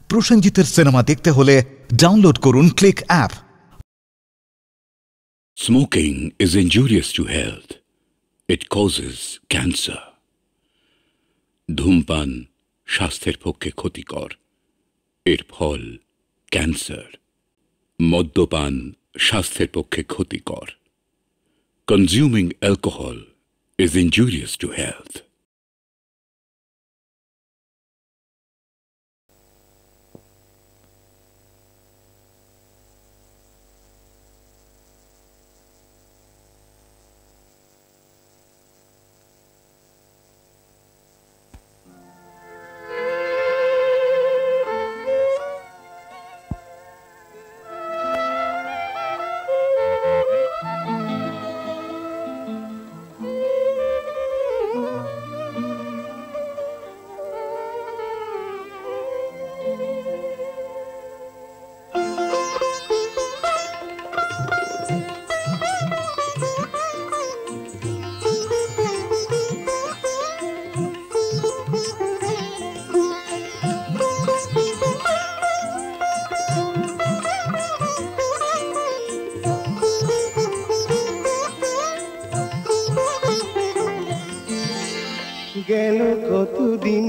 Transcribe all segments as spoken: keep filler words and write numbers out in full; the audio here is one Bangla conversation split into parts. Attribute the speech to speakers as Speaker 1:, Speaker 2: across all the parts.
Speaker 1: প্রসেনজিতের সিনেমা দেখতে হলে ডাউনলোড করুন click app.
Speaker 2: Smoking is injurious to health. It causes cancer. ধূমপান স্বাস্থ্যের পক্ষে ক্ষতিকর, এর ফল ক্যান্সার। মদ্যপান স্বাস্থ্যের পক্ষে ক্ষতিকর। Consuming alcohol is injurious to health.
Speaker 3: গেল কতদিন,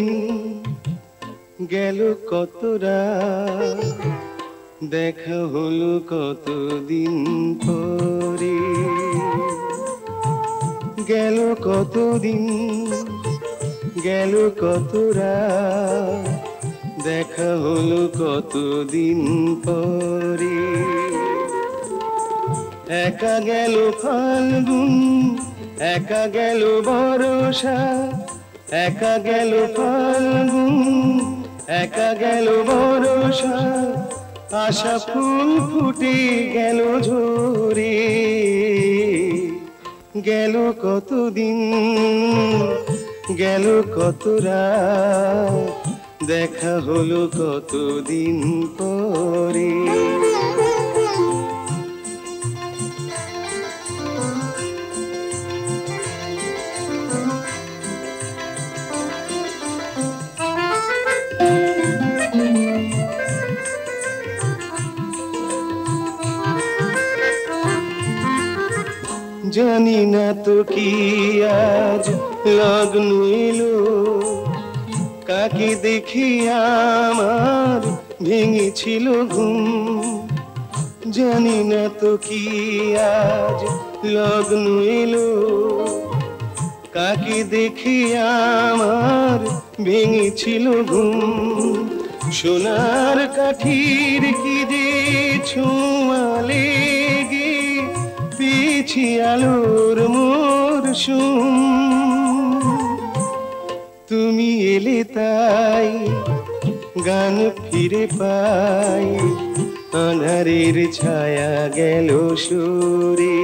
Speaker 3: গেল কত রাত, দেখা হলো কতদিন পরে। গেল কতদিন, গেল কত রাত, দেখা হলো কতদিন পরে। একা গেল ফাল্গুন, একা গেল বর্ষা, একা গেল ফাল্গুন, একা গেল বর্ষা, আশা ফুল ফুটে গেল ঝরে। গেল কতদিন, গেল কত রাত, দেখা হলো কতদিন পরে। জানি না তো কি আজ লগ্ন এলো, কাকে দেখি আমার ভেঙেছিল ঘুম। জানি না তো কি আজ লগ্ন এলো, কাকে দেখি আমার ভেঙেছিল ঘুম। সোনার কাঠির কি যে ছোঁয়া লেগে পেয়েছি আলোর মরশুম। তুমি এলে তাই গান ফিরে পাই, আঁধারের ছায়া গেল সরে।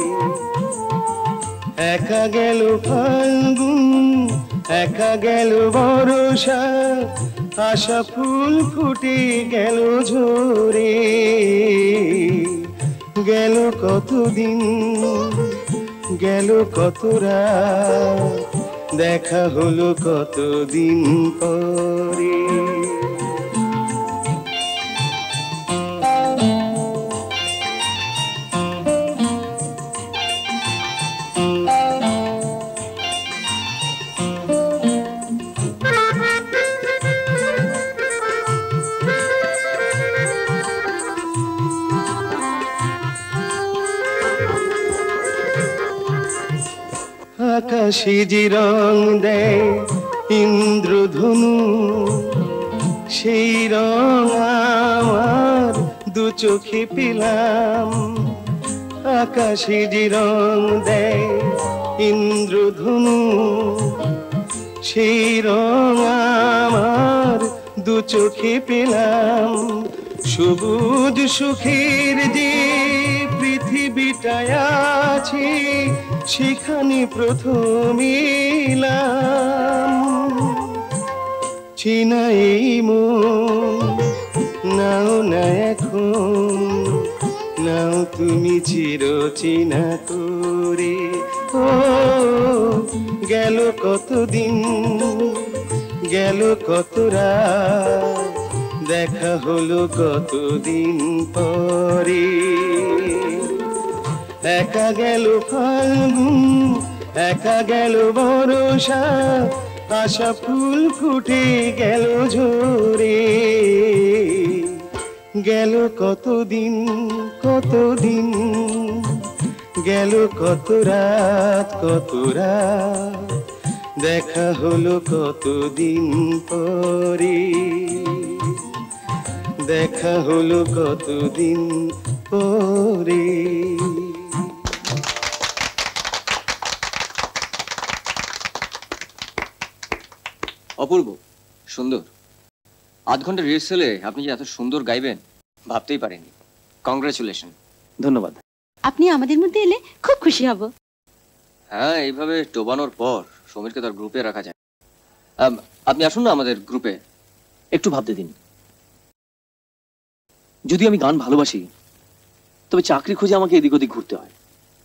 Speaker 3: একা গেল ফাল্গুন, একা গেল বর্ষা, আশা ফুল ফুটে গেল ঝরে। গেল কতদিন, গেল কত রাত, দেখা হলো কতদিন পরে। আকাশে যে রং দেয় ইন্দ্রধনু, সেই রং আমার দু চোখে পেলাম। আকাশে যে রং দেয় ইন্দ্রধনু, সেই রং আমার দু চোখে পেলাম। সবুজ সুখের যে পৃথিবীটা আছে, সেখানে প্রথম এলাম। চেনা এই মন নাও না এখন, নাও তুমি চির চেনা করে। ও গেল কতদিন, গেল কত রাত, দেখা হলো কতদিন পরে। একা গেল ফাল্গুন, একা গেল বর্ষা, আশা ফুল ফুটে গেল ঝরে। গেল কতদিন কতদিন, গেল কত রাত কত রাত, দেখা হলো কতদিন পরে। দেখা হলো কতদিন পরে।
Speaker 4: অপূর্ব, সুন্দর। আধ ঘন্টা রিহার্সালে আপনি যে এত সুন্দর গাইবেন ভাবতেই পারেননি। কংগ্রেচুলেশন।
Speaker 5: ধন্যবাদ।
Speaker 6: আপনি আমাদের মধ্যে এলে খুব খুশি হব।
Speaker 4: হ্যাঁ, এইভাবে ডোবানোর পর সমীরকে তার গ্রুপে রাখা যায়। আপনি আসুন না আমাদের গ্রুপে।
Speaker 5: একটু ভাবতে দিন। যদি আমি গান ভালোবাসি তবে চাকরি খুঁজে আমাকে এদিক ওদিক ঘুরতে হয়।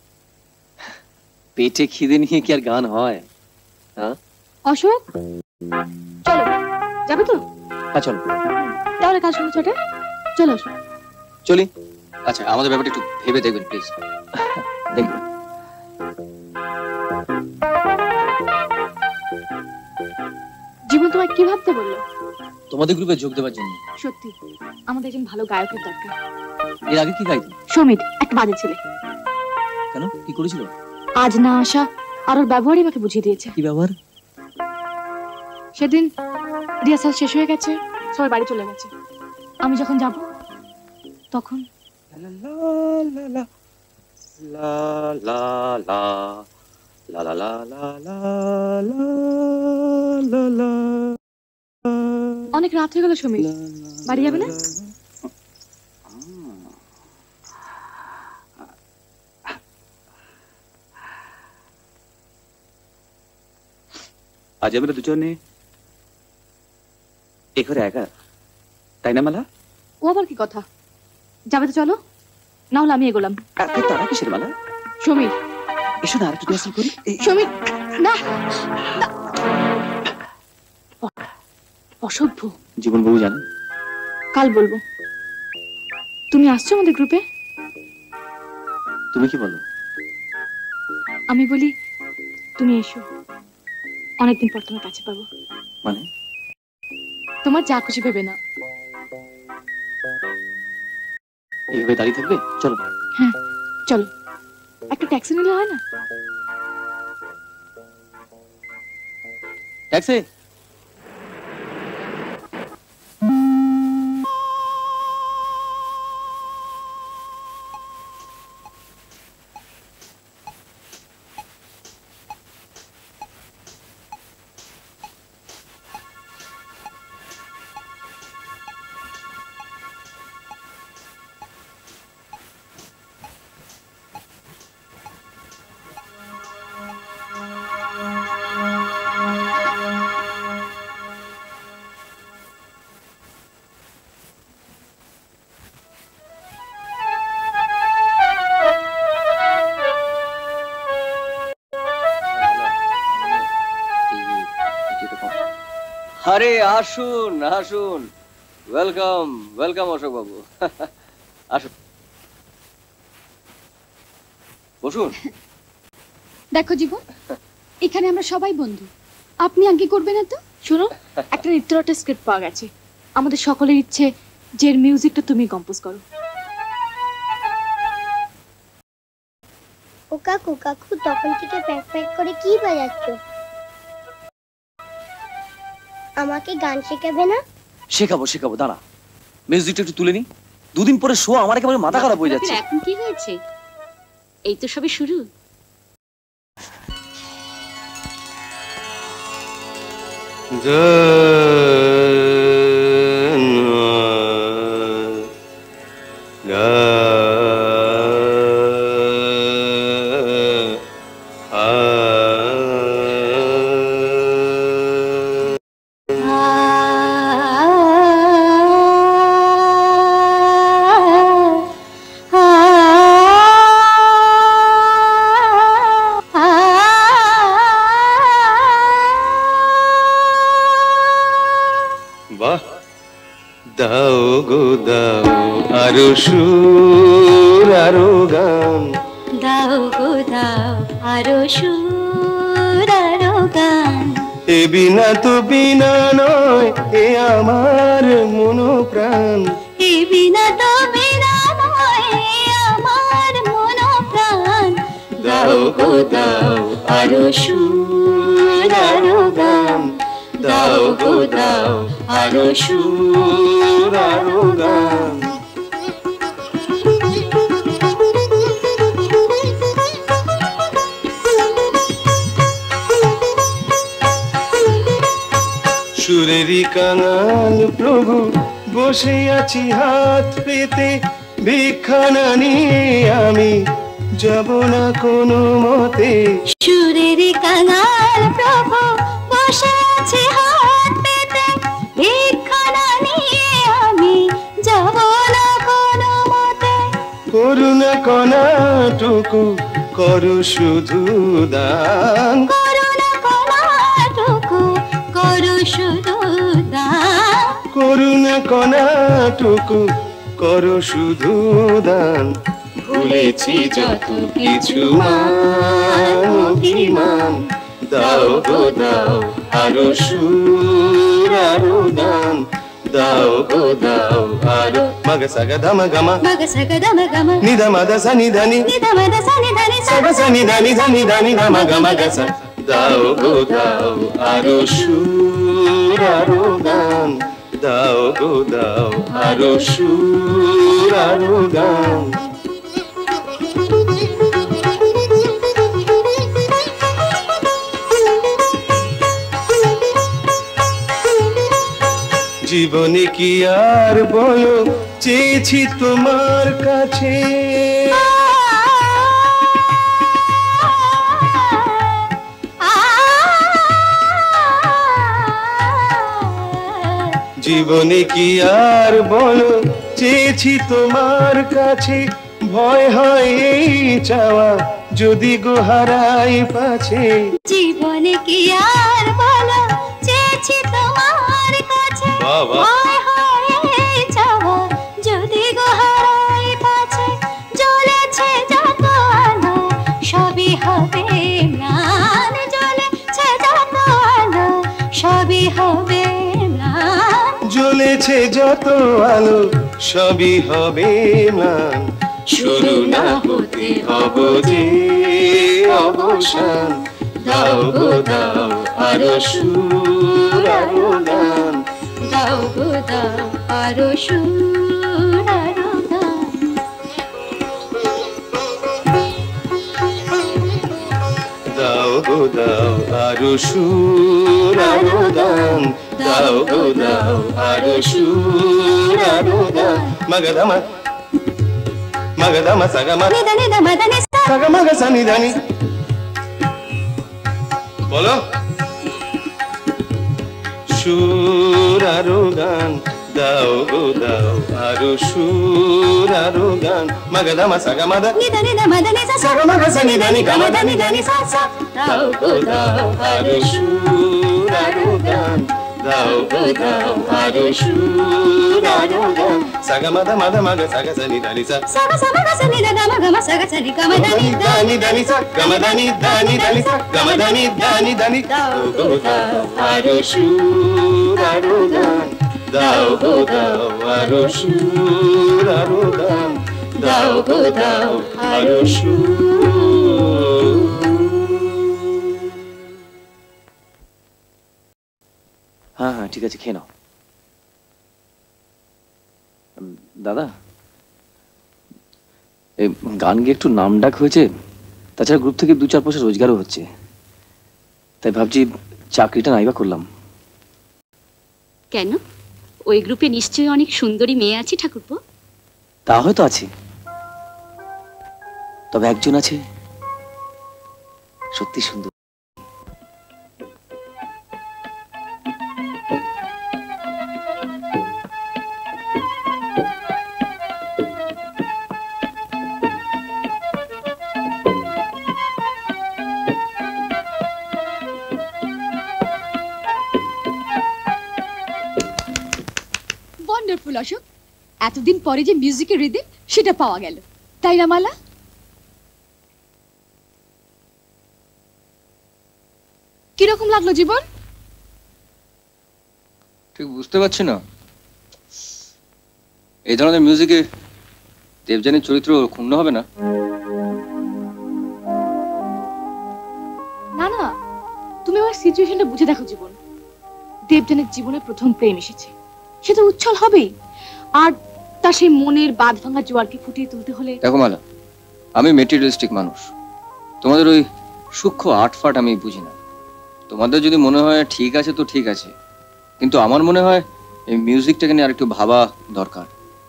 Speaker 5: পেটে খিদে নিয়ে কি আর গান হয়? হ্যাঁ
Speaker 6: অশোক, চলো। যাবে তো?
Speaker 5: হ্যাঁ চলো।
Speaker 6: তাহলে কাল সন্ধ্যা ছটায় চলো। অশোক
Speaker 5: চলি।
Speaker 4: আচ্ছা, আমাদের ব্যাপারটা একটু ভেবে দেখবেন প্লিজ।
Speaker 5: দেখবেন।
Speaker 6: জীবন তোমায় কি ভাবতে বললো?
Speaker 5: তোমাদের গ্রুপে যোগ দেওয়ার জন্য।
Speaker 6: সত্যি আমাদের একজন ভালো গায়কের দরকার।
Speaker 5: এর আগে কি গাইতেন?
Speaker 6: সমীর একটা বাজে ছেলে।
Speaker 5: কেন, কি করেছিল?
Speaker 6: আজ না আসা আর ওর ব্যবহারই আমাকে বুঝিয়ে দিয়েছে।
Speaker 5: কি ব্যবহার?
Speaker 6: সেদিন রিহার্সাল শেষ হয়ে গেছে, সবাই বাড়ি চলে গেছে। আমি যখন যাব তখন অনেক রাত হয়ে গেল। সমীর বাড়ি যাবে না?
Speaker 5: আজ যাবে না দুজনে এ ঘরে একা, তাই না মালা?
Speaker 6: ও আবার কি কথা? যাবে তো চলো, না হলে আমি এগোলাম।
Speaker 5: তারা কিসের মালা?
Speaker 6: সমীর
Speaker 5: এসো না, আরেকটু রিহার্সাল করি।
Speaker 6: সমীর না, অসভ্য।
Speaker 5: জীবন বাবু জানেন?
Speaker 6: কাল বলবো। তুমি আসছো আমাদের গ্রুপে?
Speaker 5: তুমি কি বলো?
Speaker 6: আমি বলি তুমি এসো, অনেকদিন পর তোমার কাছে পাবো।
Speaker 5: মানে?
Speaker 6: তোমার যা খুশি ভেবে না।
Speaker 5: এইভাবে দাঁড়িয়ে থাকবে? চলো।
Speaker 6: হ্যাঁ চলো, একটা ট্যাক্সি নিলে হয় না?
Speaker 5: ট্যাক্সি।
Speaker 4: আরে আসুন আসুন, ওয়েলকাম ওয়েলকাম অশোক বাবু। আসুন, বসুন।
Speaker 6: দেখো জীবন, এখানে আমরা সবাই বন্ধু, আপনি আগে করবেন না তো? শোনো, একটা নৃত্যরটা স্ক্রিপ্ট পাওয়া গেছে। আমাদের সকলের ইচ্ছে যে এর মিউজিকটা তুমি কম্পোজ করো।
Speaker 7: ও কাকু কাকু তখন থেকে প্যাক প্যাক করে কি বাজাচ্ছ? আমাকে গান শেখাবে না?
Speaker 5: শেখাবো শেখাবো, দাঁড়া। মিউজিকটা একটু তুলে নি। দুদিন পরে শো, আমার একেবারে মাথা খারাপ হয়ে যাচ্ছে।
Speaker 6: এখন কি হয়েছে? এই তো সবে শুরু।
Speaker 3: সুর আরো গান,
Speaker 8: দাও গো দাও আরো সুর আরো গান।
Speaker 3: এ বিনা তো বিনা নয় এ আমার মন প্রাণ,
Speaker 8: এ বিনা তো বিনা নয় আমার মন প্রাণ।
Speaker 3: দাও গো দাও আরো সুর আরো গান, দাও গো দাও আরো সুর আরো গান। সুরেরই কাঙাল প্রভু বসে আছি হাত পেতে, ভিক্ষা না নিয়ে আমি যাব না কোনো মতে।
Speaker 8: সুরের কাঙাল প্রভু বসে আছে হাত পেতে, ভিক্ষা না নিয়ে আমি যাব না কোনো মতে।
Speaker 3: করুণা কণাটুকু করো শুধু দান,
Speaker 8: করুণা কণাটুকু করো শুধু দান।
Speaker 3: করুণা কণাটুকু করো শুধু দান। ভুলেছি যত কিছু মান অভিমান, দাও গো দাও আরো সুর আরো গান, দাও গো দাও আরো। মগ সগ ধম গম
Speaker 8: মগ সগ ধম গম
Speaker 3: নিধ মদ স নিধনি,
Speaker 8: নিধ মদ স নিধনি
Speaker 3: সগ স নিধনি স নিধনি ধম গম গ স। দাও গো দাও আরো সুর আরো গান, দাও গো দাও আরো সুর আরো গান। জীবনে কি আর বলো চেয়েছি তোমার কাছে, জীবনে কি আর বলো চেয়েছি তোমার কাছে। ভয় হয় এই চাওয়া যদি গো হারাই পাছে,
Speaker 8: জীবনে কি আর বলো চেয়েছি তোমার কাছে।
Speaker 3: বাবা।
Speaker 8: ভয় হয় এই চাওয়া যদি গো হারাই পাছে। জ্বলেছে যত আলো সবই হবে ম্লান, জ্বলেছে যত আলো সবই হবে ম্লান।
Speaker 3: জ্বলেছে যত আলো সবই হবে ম্লান। শুরু না হতে হব যে অবসান, দাও গো দাও আরো সুর আরো গান,
Speaker 8: দাও গো দাও আরো সুর আরো গান।
Speaker 3: দাও গো দাও আরো সুর আরো গান, দাও গো দাও আরো সুর আরো গান। মগ ধম মগ ধম সগ ম
Speaker 8: নিধ নিধ মদ নি সা।
Speaker 3: সগ মগ স নিধনি। বলো সুর আরো গান, দাও গো দাও আরো সুর আরো গান। মগ ধম সগ মদ
Speaker 8: নিধ নিধ মদ নি সা।
Speaker 3: সগ মগ স নিধনি গম ধনি ধনি সা সা। দাও গো দাও আরো সুর আরো গান, দাও গো দাও আরো সুর আরো গান। সগ মদ মদ মগ সগ স নিধনি সা।
Speaker 8: সগ সগ গ স নি দ গ ম গ ম সগ স নি গ ম দ নি দ
Speaker 3: ধানি ধানি সা গম ধানি ধানি ধানি সা গম ধানি ধানি ধানি। দাও গো দাও আরো সুর আরো গান, দাও গো দাও আরো সুর আরো গান, দাও গো দাও আরো সুর।
Speaker 5: হ্যাঁ হ্যাঁ ঠিক আছে, খেয়ে নাও। উম, দাদা এই গান গিয়ে একটু নাম ডাক হয়েছে, তাছাড়া গ্রুপ থেকে দু চার পয়সা রোজগারও হচ্ছে, তাই ভাবছি চাকরিটা নাইবা করলাম।
Speaker 6: কেন? ওই গ্রুপে নিশ্চয়ই অনেক সুন্দরী মেয়ে আছে ঠাকুরপো।
Speaker 5: তা হয়তো আছে, তবে একজন আছে সত্যি সুন্দর।
Speaker 6: ওয়ান্ডারফুল অশোক, এতদিন পরে যে মিউজিকের রিদিম সেটা পাওয়া গেল, তাই না মালা? কিরকম লাগলো জীবন?
Speaker 4: ঠিক বুঝতে পারছি না, এই ধরনের মিউজিকে দেবযানীর চরিত্র ক্ষুণ্ণ হবে না?
Speaker 6: না না, তুমি আমার সিচুয়েশনটা বুঝে দেখো জীবন। দেবযানীর জীবনে প্রথম প্রেম এসেছে, সে তো উচ্ছল হবেই, আর তার সেই মনের বাঁধ ভাঙা জোয়ারকে ফুটিয়ে তুলতে হলে।
Speaker 4: দেখো মালা, আমি মেটেরিয়ালিস্টিক মানুষ, তোমাদের ওই সূক্ষ্ম আটফাট আমি বুঝি না। তোমাদের যদি মনে হয় ঠিক আছে তো ঠিক আছে, কিন্তু আমার মনে হয় এই মিউজিকটাকে নিয়ে আরেকটু ভাবা দরকার।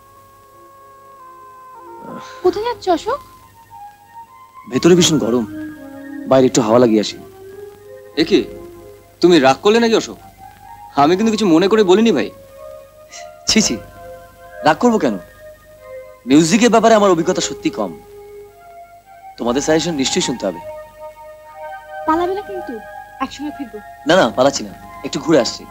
Speaker 6: কোথায় যাচ্ছ অশোক?
Speaker 5: ভেতরে ভীষণ গরম, বাইরে একটু হাওয়া লাগিয়ে আসি।
Speaker 4: একে তুমি রাগ করলে নাকি অশোক? আমি কিন্তু কিছু মনে করে বলিনি ভাই।
Speaker 5: ছি ছি, রাগ করবো কেন? মিউজিকের ব্যাপারে আমার অভিজ্ঞতা সত্যি কম, তোমাদের সাজেশন নিশ্চয়ই শুনতে হবে।
Speaker 6: পালাবে না কিন্তু, একসঙ্গে ফিরবো।
Speaker 5: না না, পালাচ্ছি না, একটু ঘুরে আসছি।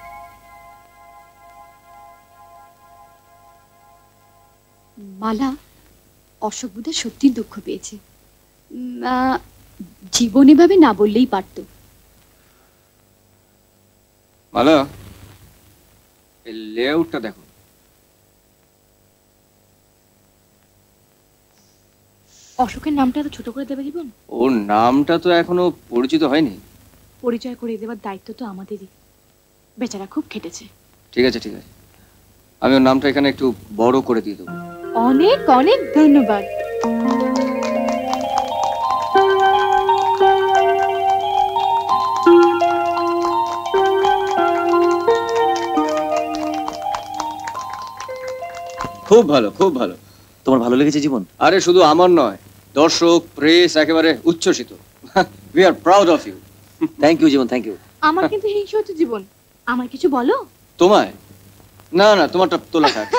Speaker 6: মালা, অশোক বোধহয় সত্যি দুঃখ পেয়েছে। উম, আহ, জীবন এভাবে না বললেই পারতো।
Speaker 4: মালা, এই লেআউটটা দেখো।
Speaker 6: অশোকের নামটা এত ছোট করে দেবে জীবন?
Speaker 4: ওর নামটা তো এখনো পরিচিত হয়নি।
Speaker 6: পরিচয় করে দেওয়ার দায়িত্ব তো আমাদেরই। বেচারা খুব খেটেছে।
Speaker 4: ঠিক আছে ঠিক আছে, আমি ওর নামটা এখানে একটু বড় করে দিয়ে দেবো।
Speaker 6: অনেক অনেক ধন্যবাদ।
Speaker 4: খুব ভালো, খুব ভালো।
Speaker 5: তোমার ভালো লেগেছে জীবন?
Speaker 4: আরে শুধু আমার নয়, দর্শক প্রেস একেবারে উচ্ছ্বসিত। We are proud of you.
Speaker 5: Thank you Jibon, thank you.
Speaker 6: আমার কিন্তু হিংসা হচ্ছে জীবন, আমার কিছু বলো।
Speaker 4: তোমায়? না না, তোমারটা তোলা থাক।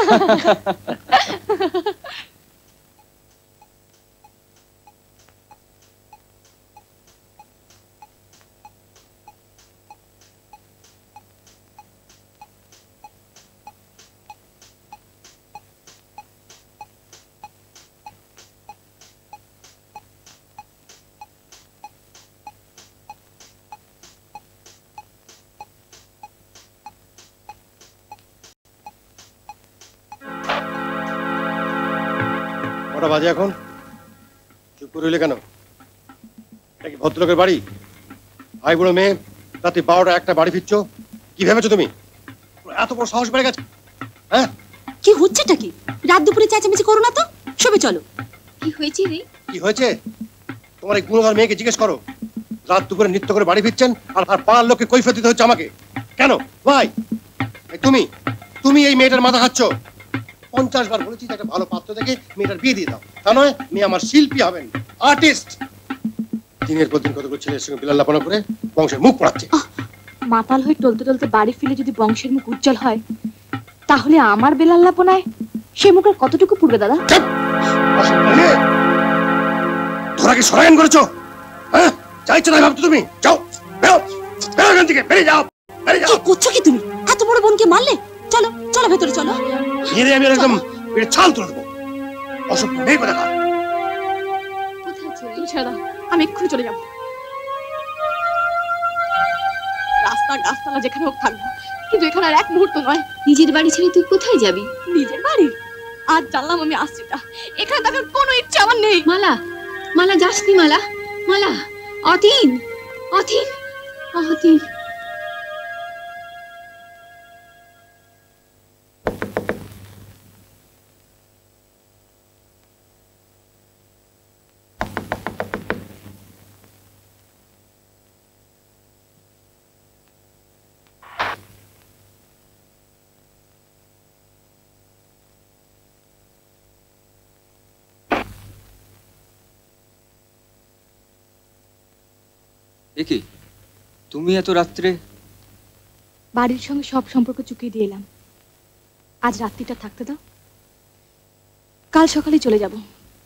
Speaker 3: কটা বাজে এখন? চুপ করে রইলে কেন? এটা কি ভদ্রলোকের বাড়ি? ভাই বুড়ো মেয়ে, রাত্রি বারোটা একটা বাড়ি ফিরছো, কি ভেবেছো তুমি? এত বড় সাহস বেড়ে গেছে, হ্যাঁ?
Speaker 6: কি হচ্ছেটা কি? রাত দুপুরে চেঁচামেচি করো না তো, শোবে চলো। কি হয়েছে রে?
Speaker 3: কি হয়েছে? তোমার এই গুণগার মেয়েকে জিজ্ঞেস করো। রাত দুপুরে নৃত্য করে বাড়ি ফিরছেন, আর আর পাড়ার লোককে কৈফিয়ত দিতে হচ্ছে আমাকে। কেন ভাই? তুমি তুমি এই মেয়েটার মাথা খাচ্ছ। পঞ্চাশ বার বলেছি একটা ভালো পাত্র দেখে মেয়েটার বিয়ে দিয়ে দাও, তা নয় মেয়ে আমার শিল্পী হবেন, আর্টিস্ট। দিনের পর দিন কতগুলো ছেলের সঙ্গে বিলাল্লাপনা করে বংশের মুখ পড়াচ্ছে।
Speaker 6: মাতাল হয়ে টলতে টলতে বাড়ি ফিরে যদি বংশের মুখ উজ্জ্বল হয়, তাহলে আমার বেলাল্লাপনায় সে মুখের কতটুকু পূর্বে দাদা?
Speaker 3: তোরা কি সরায়ন করেছো? হ্যাঁ, চাইছো তাই ভাবছো তুমি? যাও, বেরো, বেরো এখান থেকে, বেরিয়ে যাও, বেরিয়ে যাও।
Speaker 6: কি করছো কি তুমি? এত বড় বোনকে মারলে? চলো চলো ভেতরে চলো।
Speaker 3: মেরে আমি একদম পেটে ছাল তুলে দেবো। অসভ্য মেয়ে কোথাকার।
Speaker 6: কোথায় ছেড়ে? তুমি ছেড়ে দাও, আমি এক্ষুনি চলে যাবো। রাস্তা গাছতলা যেখানে হোক থাকবো, কিন্তু এখানে আর এক মুহূর্ত নয়। নিজের বাড়ি ছেড়ে তুই কোথায় যাবি? নিজের বাড়ি? আজ জানলাম আমি আসছি, এখানে থাকার কোনো ইচ্ছা আমার নেই।
Speaker 9: মালা, মালা যাসনি মালা, মালা, অতীন, অতীন, অতীন।
Speaker 4: একি তুমি এত রাত্রে?
Speaker 6: বাড়ির সঙ্গে সব সম্পর্ক চুকিয়ে দিয়ে এলাম, আজ রাত্রিটা থাকতে দাও, কাল সকালে চলে যাব।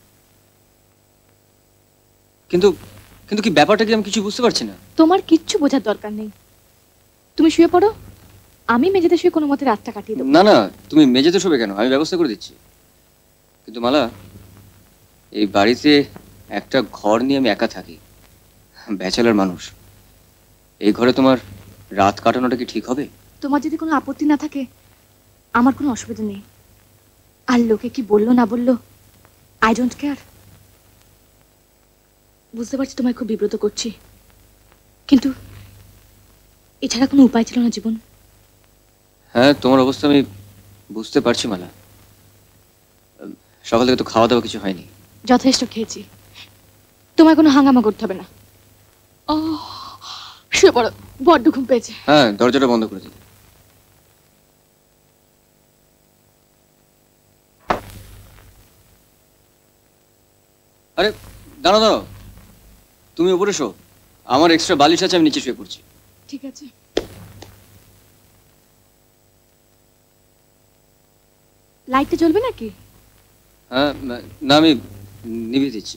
Speaker 4: কিন্তু কিন্তু কি ব্যাপারটা কি আমি কিছু বুঝতে পারছি না।
Speaker 6: তোমার কিচ্ছু বোঝার দরকার নেই, তুমি শুয়ে পড়ো, আমি মেঝেতে শুয়ে কোনো মতে রাতটা কাটিয়ে দেবো।
Speaker 4: না না, তুমি মেঝেতে শোবে কেন? আমি ব্যবস্থা করে দিচ্ছি। কিন্তু মালা, এই বাড়িতে একটা ঘর নিয়ে আমি একা থাকি, ব্যাচেলার মানুষ। এই ঘরে তোমার রাত কাটানোটা কি ঠিক হবে?
Speaker 6: তোমার যদি কোনো আপত্তি না থাকে আমার কোনো অসুবিধা নেই। আর লোকে কি বললো না বললো আই ডোন্ট কেয়ার। বুঝতে পারছি তোমায় খুব বিব্রত করছি, কিন্তু এছাড়া কোনো উপায় ছিল না জীবন।
Speaker 4: হ্যাঁ, তোমার অবস্থা আমি বুঝতে পারছি মালা। সকাল থেকে তো খাওয়া দাওয়া কিছু হয়নি।
Speaker 6: যথেষ্ট খেয়েছি, তোমায় কোনো হাঙ্গামা করতে হবে না। ও শুয়ে পড়ো, বড্ড ঘুম পেয়েছে।
Speaker 4: হ্যাঁ, দরজাটা বন্ধ করে দিই। আরে দাঁড়াও দাঁড়াও, তুমি উপরে শো, আমার এক্সট্রা বালিশ আছে, আমি নিচে শুয়ে পড়ছি।
Speaker 6: ঠিক আছে। লাইটটা জ্বলবে নাকি?
Speaker 4: হ্যাঁ, না আমি নিভিয়ে দিচ্ছি।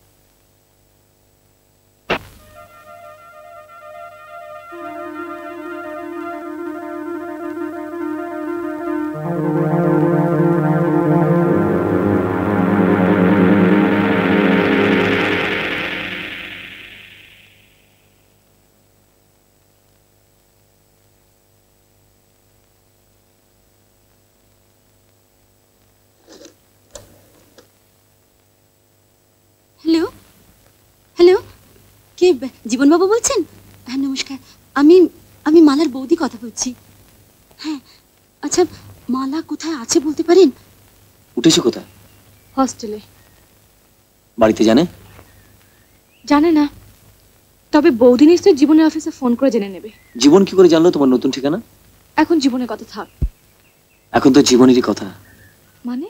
Speaker 10: হ্যালো হ্যালো, কে জীবনবাবু বলছেন? হ্যাঁ নমস্কার, আমি আমি মালার বৌদি কথা বলছি। হ্যাঁ আচ্ছা, মালা কোথায় আছে বলতে পারেন?
Speaker 5: উঠেছো কোথায়?
Speaker 6: হস্টেলে।
Speaker 5: বাড়িতে জানে?
Speaker 6: জানে না, তবে বৌদি নিশ্চয়ই জীবনের অফিসে ফোন করে জেনে নেবে।
Speaker 5: জীবন কি করে জানলো তোমার নতুন ঠিকানা?
Speaker 6: এখন জীবনের কথা থাক।
Speaker 5: এখন তো জীবনেরই কথা।
Speaker 6: মানে?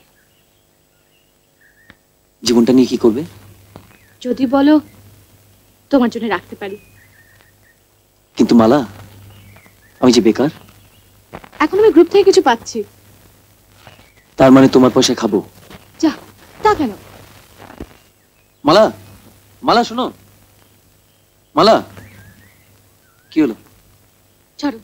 Speaker 5: জীবনটা নিয়ে কি করবে?
Speaker 6: যদি বলো তোমার জন্য রাখতে পারি।
Speaker 5: কিন্তু মালা, আমি যে বেকার।
Speaker 6: এখন আমি গ্রুপ থেকে কিছু পাচ্ছি।
Speaker 5: তার মানে তোমার পয়সা খাবো?
Speaker 6: যা, তা কেন?
Speaker 5: মালা, মালা শোনো। মালা, কি হলো?
Speaker 6: ছাড়ো।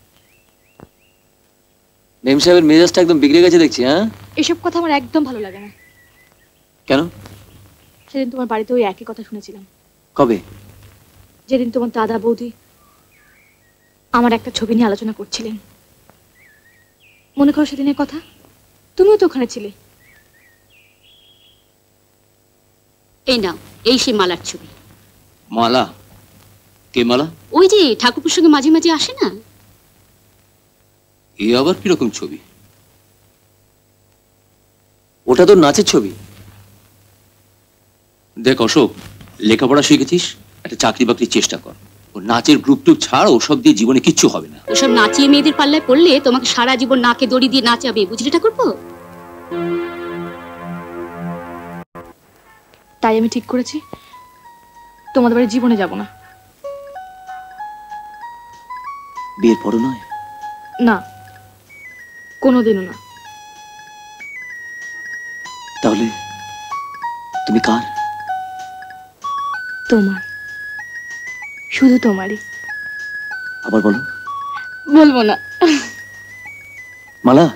Speaker 5: মেম সাহেবের মেজাজটা একদম বিগড়ে গেছে দেখছি। হ্যাঁ,
Speaker 6: এসব কথা আমার একদম ভালো লাগে না।
Speaker 5: কেন?
Speaker 6: সেদিন তোমার বাড়িতে ওই একই কথা শুনেছিলাম।
Speaker 5: কবে?
Speaker 6: যেদিন তোমার দাদা বৌদি আমার একটা ছবি নিয়ে আলোচনা করছিলেন। মনে করো সেদিনের কথা, তুমিও তো ওখানে ছিলে।
Speaker 10: এই নাও, এই সে মালার ছবি।
Speaker 4: মালা? কে মালা?
Speaker 10: ওই যে ঠাকুরপুর সঙ্গে মাঝে মাঝে আসে না?
Speaker 4: এ আবার কিরকম ছবি?
Speaker 5: ওটা তো নাচের ছবি।
Speaker 11: দেখ অশোক, লেখাপড়া শিখেছিস, একটা চাকরি বাকরির চেষ্টা কর। ও নাচের গ্রুপ টুপ ছাড়, ওসব দিয়ে জীবনে কিচ্ছু হবে না।
Speaker 10: ওসব নাচিয়ে মেয়েদের পাল্লায় পড়লে তোমাকে সারা জীবন নাকে দড়ি দিয়ে নাচাবে, বুঝলি ঠাকুরপো?
Speaker 6: তাই আমি ঠিক করেছি তোমাদের বাড়ি জীবনে যাব না।
Speaker 5: বিয়ের পরও নয়?
Speaker 6: না, কোনোদিনও না।
Speaker 5: তাহলে তুমি কার?
Speaker 6: তোমার, শুধু তোমারই।
Speaker 5: আবার বলো।
Speaker 6: বলবো না।
Speaker 5: মালা,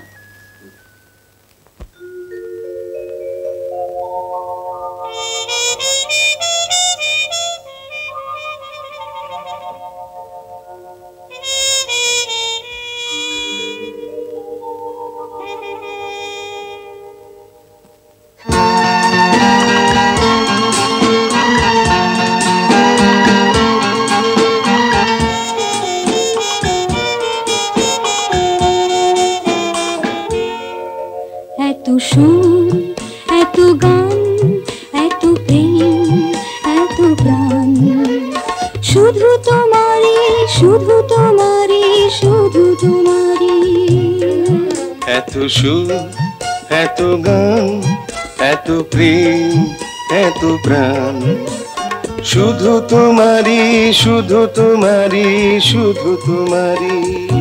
Speaker 8: এত সুর, এত গান, এত প্রেম, এত প্রাণ, শুধু তোমারই, শুধু তোমারই, শুধু তোমারই।
Speaker 3: এত সুর, এত গান, এত প্রেম, এত প্রাণ, শুধু তোমারই, শুধু তোমারই, শুধু তোমারই,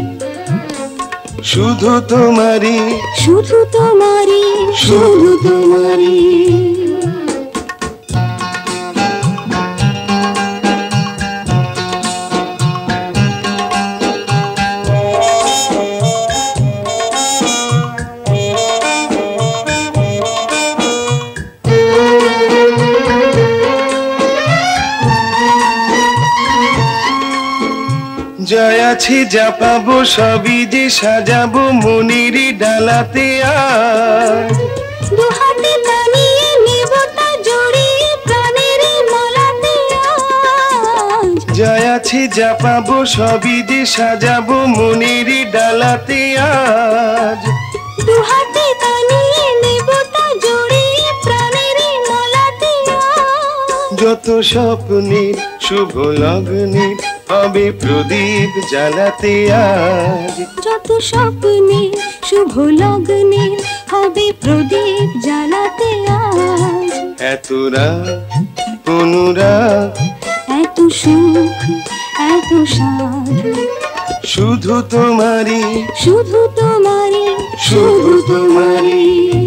Speaker 3: শুধু তোমারই,
Speaker 8: শুধু তোমারই, শুধু তোমারই।
Speaker 3: জয়াছি যা পাবো সবই যে সাজাবো মনির ডালাতে আজ
Speaker 8: দুহাতে টানিয়ে নেব তা জড়িয়ে প্রাণের মালাতে আজ
Speaker 3: জয়াছি যা পাবো সবই যে সাজাবো মনির ডালাতে আজ
Speaker 8: দুহাতে টানিয়ে নেব তা জড়িয়ে প্রাণের মালাতে আজ
Speaker 3: যত স্বপ্নের শুভ লগ্নে হবে প্রদীপ জ্বালাতে আজ
Speaker 8: যত স্বপ্নে শুভ লগ্নে হবে প্রদীপ জ্বালাতে আজ
Speaker 3: এত রাগ অনুরাগ
Speaker 8: এত সুখ এত সাধ
Speaker 3: শুধু তোমারই
Speaker 8: শুধু তোমারই
Speaker 3: শুধু তোমারই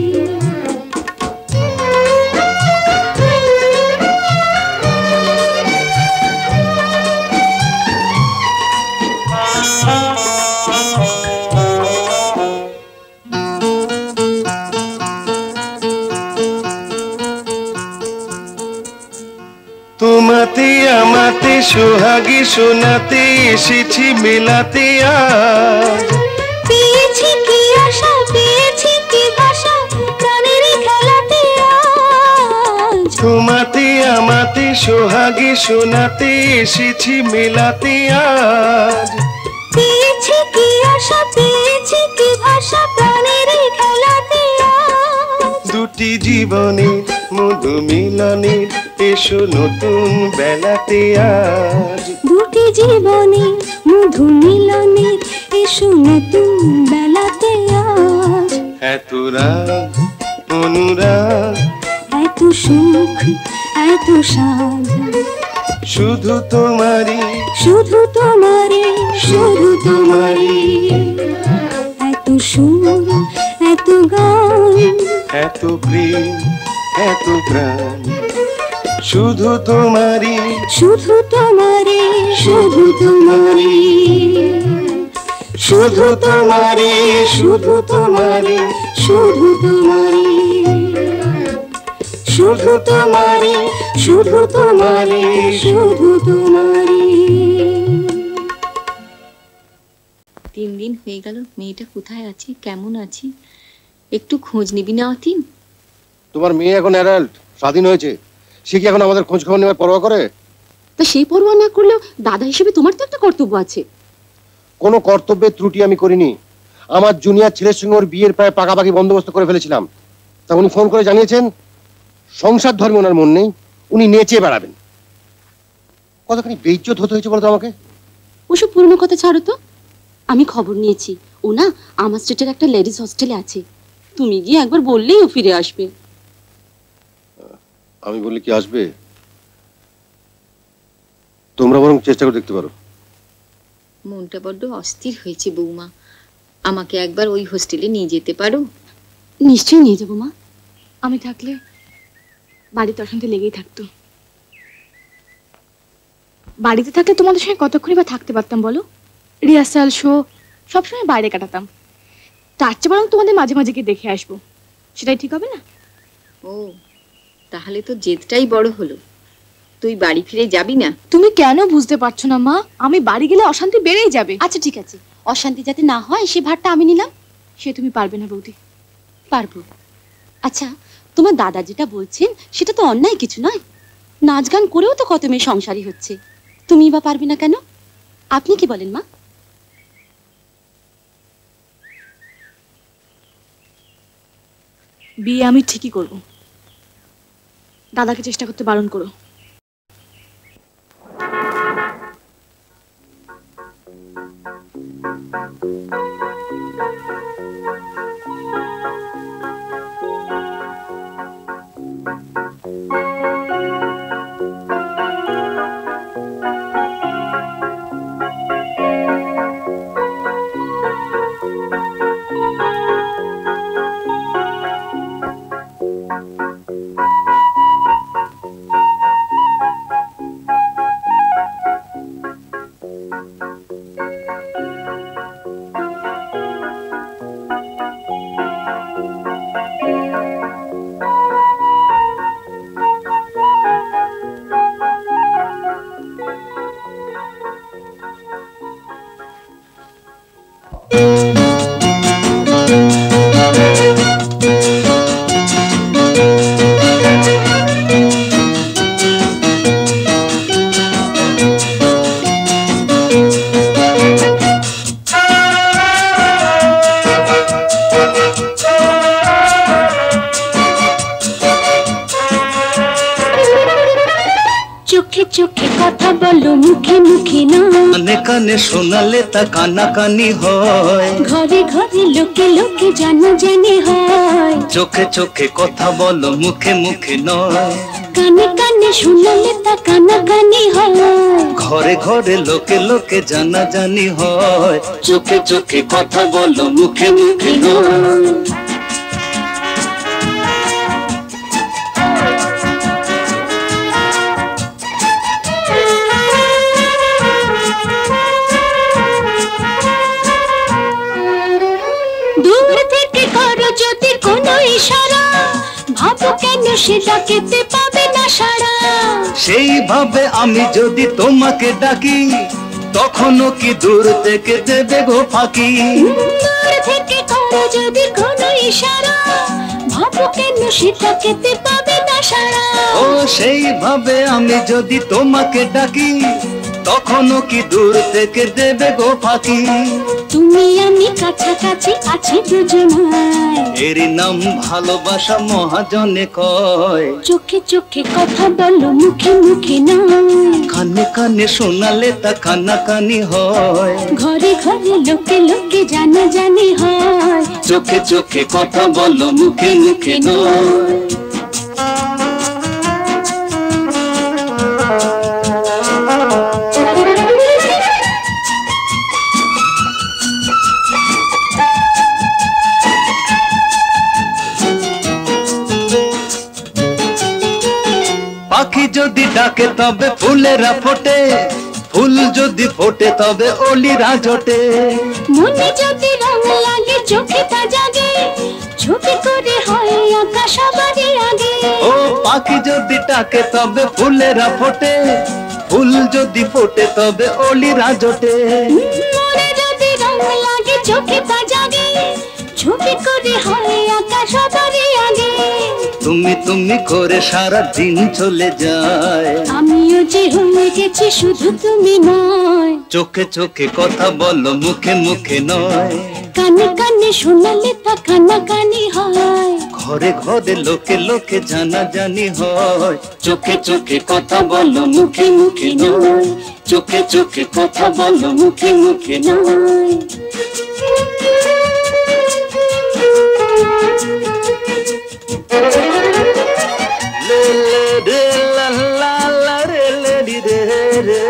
Speaker 3: তোমাতে আমাতে সোহাগে শোনাতে এসেছি মেলাতে আজ
Speaker 8: পেয়েছি কি আশা পেয়েছি কি ভাষা প্রাণের খেলাতে আজ
Speaker 3: তোমাতে আমাতে সোহাগে শোনাতে এসেছি মেলাতে আজ
Speaker 8: পেয়েছি কি আশা পেয়েছি কি ভাষা প্রাণের খেলাতে আজ
Speaker 3: দুটি জীবনের মধু মিলনের এসো নতুন বেলাতে আজ
Speaker 8: দুটি জীবনে মধু মিলনের এসো নতুন বেলাতে আজ
Speaker 3: এত রাগ অনুরাগ
Speaker 8: এত সুখ এত সাধ
Speaker 3: শুধু তোমারই
Speaker 8: শুধু তোমারই শুধু তোমারই এত সুর এত গান
Speaker 3: এত প্রেম এত প্রাণ শুধু তোমারই
Speaker 8: শুধু তোমারই শুধু তোমারই
Speaker 3: শুধু তোমারই শুধু তোমারই
Speaker 8: শুধু তোমারই
Speaker 3: শুধু তোমারই শুধু তোমারই
Speaker 8: শুধু তোমারই।
Speaker 9: তিন দিন হয়ে গেল, মেয়েটা কোথায় আছে, কেমন আছে, একটু খোঁজ নিবি না অতীন?
Speaker 12: তোমার মেয়ে এখন অ্যাডাল্ট, স্বাধীন হয়েছে, সে কি এখন আমাদের খোঁজ খবর নেওয়ার পরোয়া করে?
Speaker 10: তা সেই পরোয়া না করলেও দাদা হিসেবে তোমার তো একটা কর্তব্য আছে।
Speaker 12: কোনো কর্তব্যের ত্রুটি আমি করিনি। আমার জুনিয়র ছেলের সঙ্গে ওর বিয়ের প্রায় পাকাপাকি বন্দোবস্ত করে ফেলেছিলাম। তা উনি ফোন করে জানিয়েছেন সংসার ধর্মে ওনার মন নেই, উনি নেচে বেড়াবেন। কতখানি বেইজ্জত হতে হয়েছে বলতো আমাকে।
Speaker 10: ওসব পুরনো কথা ছাড়ো তো, আমি খবর নিয়েছি ও না আমার স্ট্রিটের একটা লেডিস হস্টেলে আছে। তুমি গিয়ে একবার বললেই ও ফিরে আসবে।
Speaker 12: আমি বললে কি আসবে? তোমরা বরং চেষ্টা করে দেখতে পারো।
Speaker 9: মনটা বড্ড অস্থির হয়েছে বৌমা, আমাকে একবার ওই হোস্টেলে নিয়ে যেতে পারো?
Speaker 10: নিশ্চয়ই নিয়ে যাবো মা।
Speaker 6: আমি থাকলে বাড়িতে অশান্তি লেগেই থাকতো। বাড়িতে থাকলে তোমাদের সঙ্গে কতক্ষণই বা থাকতে পারতাম বলো? রিহার্সাল শো সবসময় বাইরে কাটাতাম। তার চেয়ে বরং তোমাদের মাঝে মাঝে গিয়ে দেখে আসবো, সেটাই ঠিক হবে না?
Speaker 9: ও তাহলে তো জেদটাই বড় হলো, তুই বাড়ি ফিরে যাবি না?
Speaker 6: তুমি কেন বুঝতে পারছো না মা? আমি বাড়ি গেলে অশান্তি বেড়েই যাবে।
Speaker 10: আচ্ছা ঠিক আছে, অশান্তি যাতে না হয় সে ভারটা আমি নিলাম।
Speaker 6: সে তুমি পারবে না বৌদি।
Speaker 10: পারবো। আচ্ছা তোমার দাদা যেটা বলছেন সেটা তো অন্যায় কিছু নয়। নাচ গান করেও তো কত মেয়ে সংসারী হচ্ছে, তুমি বা পারবে না কেন? আপনি কি বলেন মা?
Speaker 6: বিয়ে আমি ঠিকই করব, দাদাকে চেষ্টা করতে বারণ করো।
Speaker 8: চোখে চোখে কথা বলো মুখে মুখে না,
Speaker 3: কানে কানে শোনালে তা কানা কানি হয়,
Speaker 8: ঘরে ঘরে লোকে লোকে জানা জানি হয়।
Speaker 3: চোখে চোখে কথা বলো মুখে মুখে নয়,
Speaker 8: কানে কানে শোনালে তা কানা কানি হয়,
Speaker 3: ঘরে ঘরে লোকে লোকে জানা জানি হয়। চোখে চোখে কথা বলো মুখে মুখে নয়।
Speaker 8: দূর থেকে করো যদি কোনো ইশারা, ভাবো কেন সে ডাকেতে পাবে না সাড়া।
Speaker 3: সেইভাবে আমি যদি তোমাকে ডাকি, তখনও কি দূর থেকে দেবে গো ফাঁকি।
Speaker 8: দূর থেকে করো যদি কোনো ইশারা, ভাবো কেন সে ডাকেতে পাবে না সাড়া।
Speaker 3: ও সেইভাবে আমি যদি তোমাকে ডাকি, তখনও কি দূর থেকে দেবে গো ফাঁকি।
Speaker 8: তুমি আমি কাছাকাছি আছি দুজনায়,
Speaker 3: এরই নাম ভালোবাসা মহাজনে কয়।
Speaker 8: চোখে চোখে কথা বলো মুখে মুখে নয়,
Speaker 3: কানে কানে শোনালে তা কানা কানি হয়,
Speaker 8: ঘরে ঘরে লোকে লোকে জানা জানি হয়।
Speaker 3: চোখে চোখে কথা বলো মুখে মুখে নয়। পাখি যদি ডাকে তবে ফুলেরা ফোটে, ফুল যদি ফোটে তবে অলিরা জোটে।
Speaker 8: মনে যদি রং লাগে চোখে তা জাগে, ছবি করে হয় আকাশ সবারই আগে।
Speaker 3: ও পাখি যদি ডাকে তবে ফুলেরা ফোটে, ফুল যদি ফোটে তবে অলিরা জোটে।
Speaker 8: মনে যদি রং লাগে চোখে তা জাগে, ছবি করে হয় আকাশ সবারই আগে।
Speaker 3: তুমি তুমি করে সারা দিন চলে যায়,
Speaker 8: আমিও যে হয়ে গেছি শুধু তুমি নয়।
Speaker 3: চোখে চোখে কথা বলো মুখে মুখে নয়,
Speaker 8: কানে কানে শোনালে তা কানা কানি হয়,
Speaker 3: ঘরে ঘরে লোকে লোকে জানা জানি হয়। চোখে চোখে কথা বলো মুখে মুখে নয়, চোখে চোখে কথা বলো মুখে মুখে নয়। লে লে রে লা লা লা রে লে রি রে রে।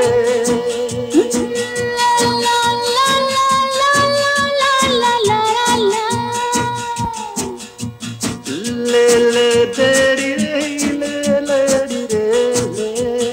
Speaker 3: লে লে দে রি রে লে লে রি রে লে।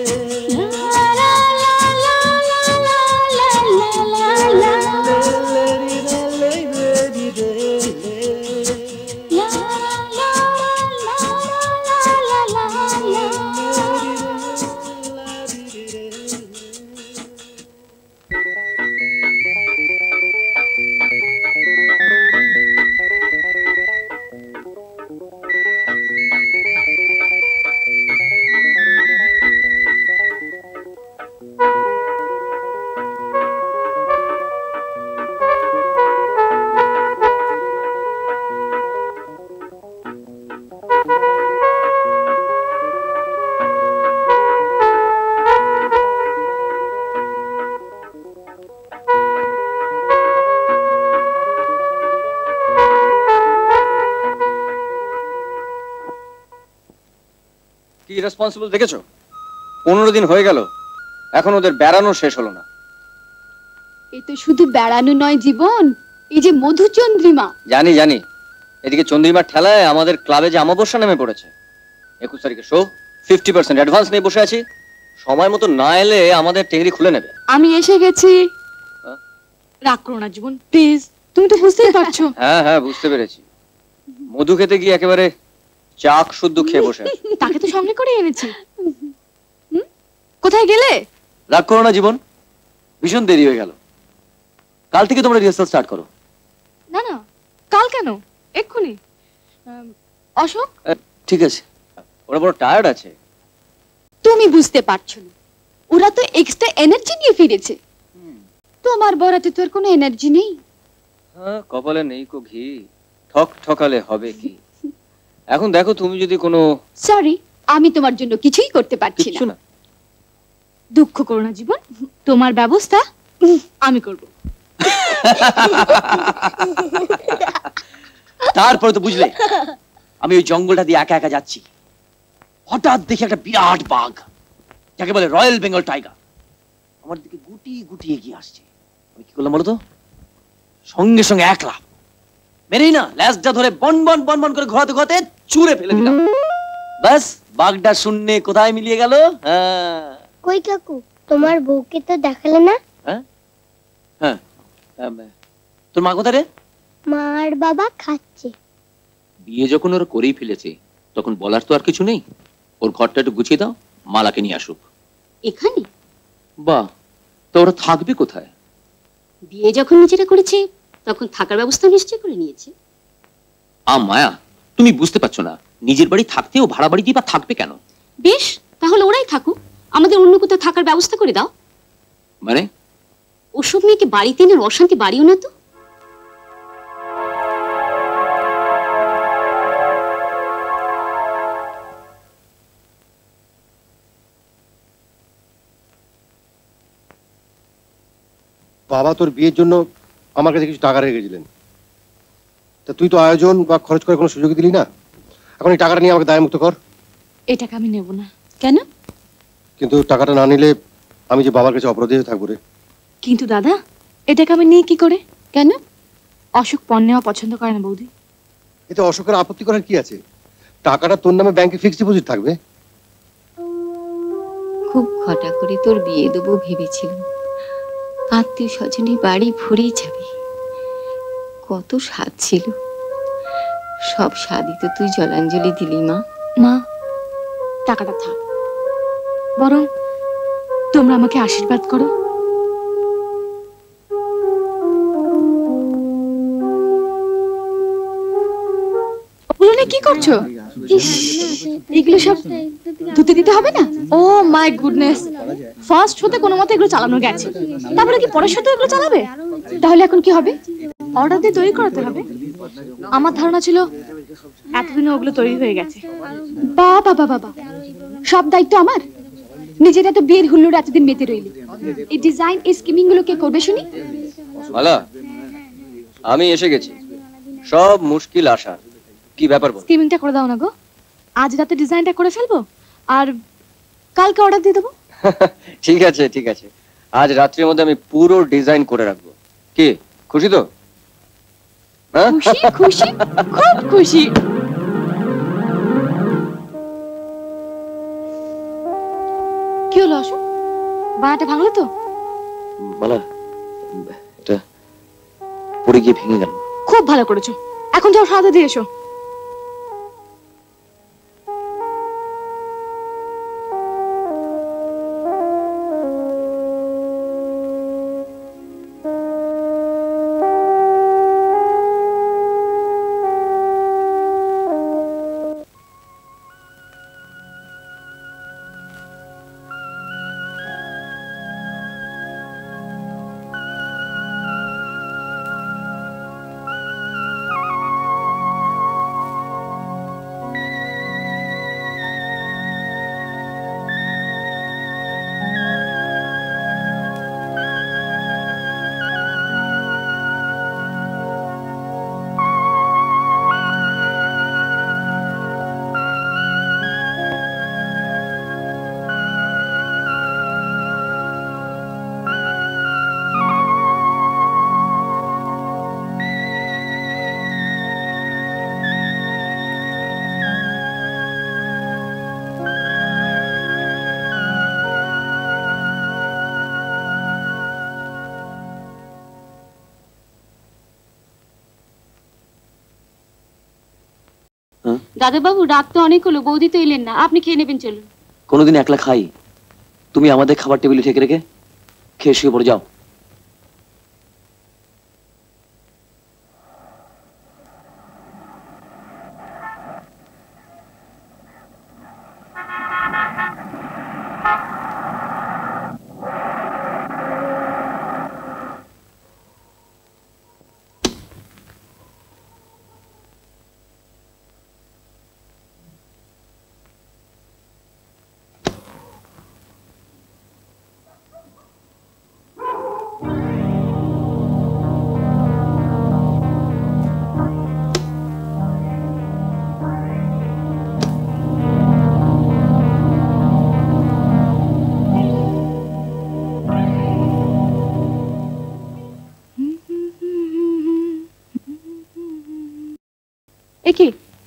Speaker 4: কি রেসপন্সিবল দেখেছো? পনেরো দিন হয়ে গেল, এখন ওদের বেড়ানো শেষ হলো না।
Speaker 6: এ তো শুধু বেড়ানো নয় জীবন, এই যে মধুচন্দ্রিমা।
Speaker 4: জানি জানি, এদিকে চন্দ্রিমার ঠেলায় আমাদের ক্লাবে যে আমাবস্যা নেমে পড়েছে। একুশ তারিখে শো, ফিফটি পার্সেন্ট অ্যাডভান্স নিয়ে বসে আছি। সময় মতো না এলে আমাদের টেহরি খুলে নেবে।
Speaker 6: আমি এসে গেছি। রাগ করো না জীবন প্লিজ, তুমি তো বুঝতেই পারছো।
Speaker 4: হ্যাঁ হ্যাঁ বুঝতে পেরেছি, মধু খেতে গিয়ে একেবারে চাক শুদ্ধ খেয়ে বসে আছি।
Speaker 6: তাকে তো সঙ্গে করে এনেছি। কোথায় গেলে?
Speaker 5: রাগ করো না জীবন, ভীষণ দেরি হয়ে গেল। কাল থেকে তোমরা রিহার্সাল স্টার্ট করো।
Speaker 6: না না, কাল কেন, এক্ষুনি। আম, অশোক,
Speaker 4: ঠিক আছে, ওরা বড় টায়ার্ড আছে।
Speaker 6: তুমি বুঝতে পারছো না, ওরা তো এক্সট্রা এনার্জি নিয়ে ফিরেছে। তোমার বরাতে তো আর কোনো এনার্জি নেই।
Speaker 4: হ্যাঁ, কপালে নেই কো ঘি, ঠক ঠকালে হবে কি। এখন দেখো তুমি যদি কোনো,
Speaker 6: সরি, আমি তোমার জন্য কিছুই করতে পারছি
Speaker 4: কিছু
Speaker 6: না।
Speaker 4: না।
Speaker 6: দুঃখ করো না জীবন, তোমার ব্যবস্থা আমি করব।
Speaker 5: তারপরে তো বুঝলে আমি ওই জঙ্গলটা দিয়ে একা একা যাচ্ছি, হঠাৎ দেখি একটা বিরাট বাঘ, যাকে বলে রয়্যাল বেঙ্গল টাইগার, আমার দিকে গুটি গুটি এগিয়ে আসছে। আমি কি করলাম বলো তো? সঙ্গে সঙ্গে এক লাফ মেরেই না ল্যাজটা ধরে বন বন বন বন করে ঘোরাতে ঘোরাতে ছুঁড়ে ফেলে দিলাম। ব্যাস, বাঘটা শূন্যে কোথায় মিলিয়ে গেল। হ্যাঁ।
Speaker 7: কই কাকু, তোমার বউকে তো দেখালে না?
Speaker 5: হ্যাঁ হ্যাঁ, তোর মা কোথায় রে?
Speaker 7: মা আর বাবা খাচ্ছে।
Speaker 11: বিয়ে যখন ওরা করেই ফেলেছে তখন বলার তো আর কিছু নেই। ওর ঘরটা একটু গুছিয়ে দাও, মালাকে নিয়ে আসুক।
Speaker 10: এখানে
Speaker 11: বাহ, তো ওরা থাকবে কোথায়?
Speaker 10: বিয়ে যখন নিজেরা করেছে তখন থাকার ব্যবস্থা নিশ্চয় করে নিয়েছে।
Speaker 11: আ মায়া, তুমি বুঝতে পারছো না, নিজের বাড়ি থাকতে ও ভাড়া বাড়ি দিয়ে বা থাকবে কেন?
Speaker 10: বেশ, তাহলে ওরাই থাকুক, আমাদের অন্য কোথাও থাকার ব্যবস্থা করে দাও।
Speaker 11: মানে
Speaker 10: ওসব মেয়েকে বাড়িতে এনে অশান্তি বাড়িও না তো।
Speaker 12: বাবা তোর বিয়ের জন্য আমার কাছে কিছু টাকা রেখেছিলেন, তা তুই তো আয়োজন বা খরচ করার কোনো সুযোগ দিলি না। এখন এই টাকাটা নিয়ে আমাকে দায়মুক্ত কর।
Speaker 6: এই টাকা আমি নেব না। কেন?
Speaker 12: কিন্তু টাকাটা না নিলে আমি যে বাবার কাছে অপরাধী হয়ে থাকবো রে।
Speaker 6: কিন্তু দাদা, এটাকে আমি নিয়ে কি করে? কেন? অশোক পণ নেওয়া পছন্দ করে না বৌদি।
Speaker 12: এতে অশোকের আপত্তি করার কি আছে? টাকাটা তোর নামে ব্যাংকে ফিক্সড ডিপোজিট থাকবে।
Speaker 9: খুব ঘটা করে তোর বিয়ে দেবো ভেবেছিলাম, আত্মীয় স্বজনে বাড়ি ভরেই যাবে, কত স্বাদ ছিল, সব স্বাদই তো তুই জলাঞ্জলি দিলি মা।
Speaker 6: মা, টাকাটা থাক, বরং তোমরা আমাকে আশীর্বাদ করো। ওগুলো কি করছো? ইস, এগুলো সব ধুতে দিতে হবে না? ও মাই গুডনেস, ফার্স্ট হতে কোনো মতে এগুলো চালানো গেছে, তারপরে কি পরের সাথে এগুলো চালাবে? তাহলে এখন কি হবে? অর্ডার দিয়ে তৈরি করাতে হবে। আমার ধারণা ছিল এতদিনে ওগুলো তৈরি হয়ে গেছে। বাবা বাবা বাবা, সব দায়িত্ব আমার। নিজেরা তো বিয়ের হুল্লোড় এতদিন মেতে রইলি, এই ডিজাইন এই স্কিমিং গুলো কে করবে শুনি?
Speaker 4: মালা, আমি এসে গেছি, সব মুশকিল আসার। কি ব্যাপার বল?
Speaker 6: স্কিমিংটা করে দাও না গো, আজ রাতে ডিজাইনটা করে ফেলবো আর কালকে অর্ডার দিয়ে দেবো।
Speaker 4: ঠিক আছে ঠিক আছে, আজ রাত্রির মধ্যে আমি পুরো ডিজাইন করে রাখবো। কি খুশি তো? হ্যাঁ?
Speaker 6: খুশি খুশি, খুব খুশি। কি হলো অশোক, বানাটা ভাঙলো তো?
Speaker 5: মালা, এটা পড়ে গিয়ে ভেঙে গেল।
Speaker 6: খুব ভালো করেছো, এখন যাও সাদা দিয়ে এসো।
Speaker 10: দাদা বাবু, রাত তো অনেক হলো, বৌদি তো এলেন না, আপনি খেয়ে নেবেন, চলুন।
Speaker 5: কোনোদিন একলা খাই, তুমি আমাদের খাবার টেবিলে ঠেকে রেখে খেয়ে শুয়ে পড়ে যাও।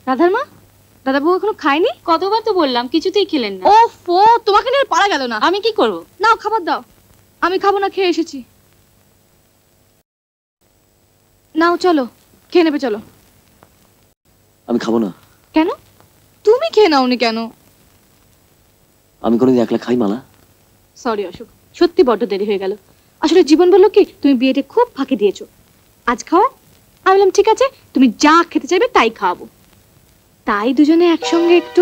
Speaker 6: রাধার মা, দাদা বউ এখনো খায়নি?
Speaker 10: কতবার তো বললাম, কিছুতেই খেলেন না।
Speaker 6: ও ফো, তোমাকে নিয়ে পারা গেল না।
Speaker 10: আমি কি করব?
Speaker 6: নাও খাবার দাও। আমি খাবো না, খেয়ে এসেছি। নাও চলো, খেয়ে নেবে চলো।
Speaker 5: আমি খাবো না।
Speaker 6: কেন? তুমি খেয়ে নাওনি কেন?
Speaker 5: আমি কোনোদিন একলা খাই মালা?
Speaker 6: সরি অশোক, সত্যি বড্ড দেরি হয়ে গেল। আসলে জীবন বললো কি, তুমি বিয়েটা খুব ফাঁকি দিয়েছো। আজ খাও। আমি বললাম ঠিক আছে, তুমি যা খেতে চাইবে তাই খাওয়াবো। তাই দুজনে একসঙ্গে একটু।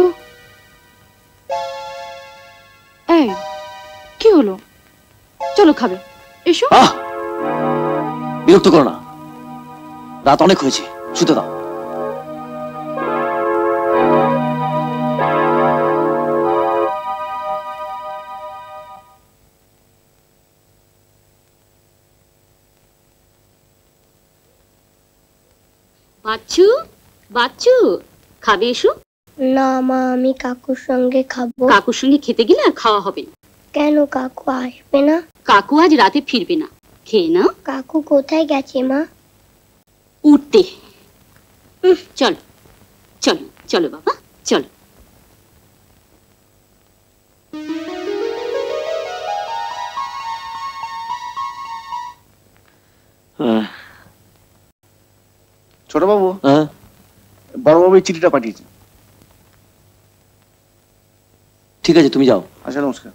Speaker 6: এই কি হলো? চলো খাবে, এসো।
Speaker 5: বিরক্ত করো না, রাত অনেক হয়েছে, শুতে দাও।
Speaker 10: বাচ্চু, বাচ্চু, খাবে এসো।
Speaker 7: না মা, আমি কাকুর সঙ্গে খাবো।
Speaker 10: কাকুর সঙ্গে খেতে গেলে আর খাওয়া হবে না।
Speaker 7: কেন, কাকু আসবে না?
Speaker 10: কাকু আজ রাতে ফিরবে না, খেয়ে নাও।
Speaker 7: কাকু কোথায় গেছে মা?
Speaker 10: উঠতে। চলো চলো চলো বাবা, চলো।
Speaker 12: ছোট বাবু, বড় বাবু এই চিঠিটা পাঠিয়েছে।
Speaker 5: ঠিক আছে, তুমি যাও।
Speaker 12: আচ্ছা, নমস্কার।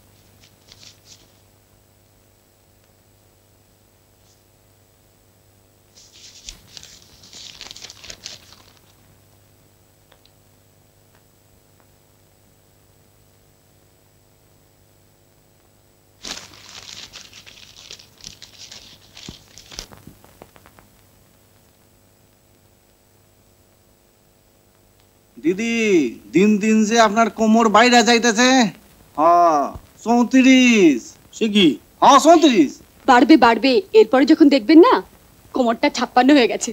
Speaker 13: দিদি, দিন দিন যে আপনার কোমর বাইরে যাইতেছে। হ্যাঁ চৌত্রিশ। সে কি? হ্যাঁ চৌত্রিশ।
Speaker 10: বাড়বে বাড়বে, এরপরে যখন দেখবেন না কোমরটা ছাপ্পান্ন হয়ে গেছে।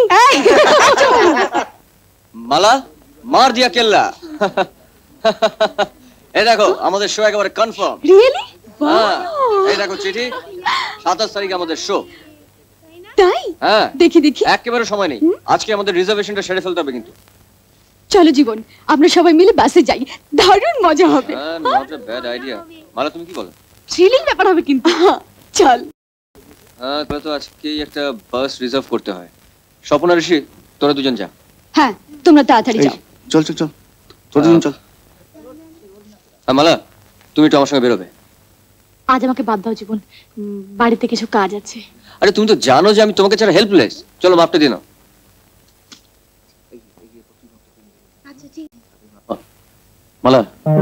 Speaker 4: মালা, মার দিয়া কেল্লা। এই দেখো আমাদের শো একেবারে কনফার্ম।
Speaker 10: রিয়েলি?
Speaker 4: এই দেখো চিঠি, সাতাশ তারিখ আমাদের শো।
Speaker 10: তাই?
Speaker 4: হ্যাঁ
Speaker 10: দেখি দেখি।
Speaker 4: একেবারে সময় নেই, আজকে আমাদের রিজার্ভেশনটা সেরে ফেলতে হবে কিন্তু।
Speaker 10: চলো জীবন, আমরা সবাই মিলে বাসে যাই, দারুণ মজা হবে।
Speaker 4: হ্যাঁ, not a bad idea. Mala তুমি কি বলো?
Speaker 6: থ্রিলিং ব্যাপার হবে কিন্তু।
Speaker 10: চল।
Speaker 4: হ্যাঁ, তাহলে তো আজকেই একটা বাস রিজার্ভ করতে হয়। স্বপ্ন ঋষি, তোরা দুজন যা।
Speaker 10: হ্যাঁ, তোমরা তাড়াতাড়ি যাও।
Speaker 12: চল চল চল, তোরা দুজন চল।
Speaker 4: হ্যাঁ মালা, তুমি একটু আমার সঙ্গে বেরোবে।
Speaker 6: আজ আমাকে বাদ দাও জীবন, উম, বাড়িতে কিছু কাজ আছে।
Speaker 4: আরে তুমি তো জানো যে আমি তোমাকে ছাড়া হেল্পলেস। চলো মাপটা দিয়ে নাও।
Speaker 5: মালা,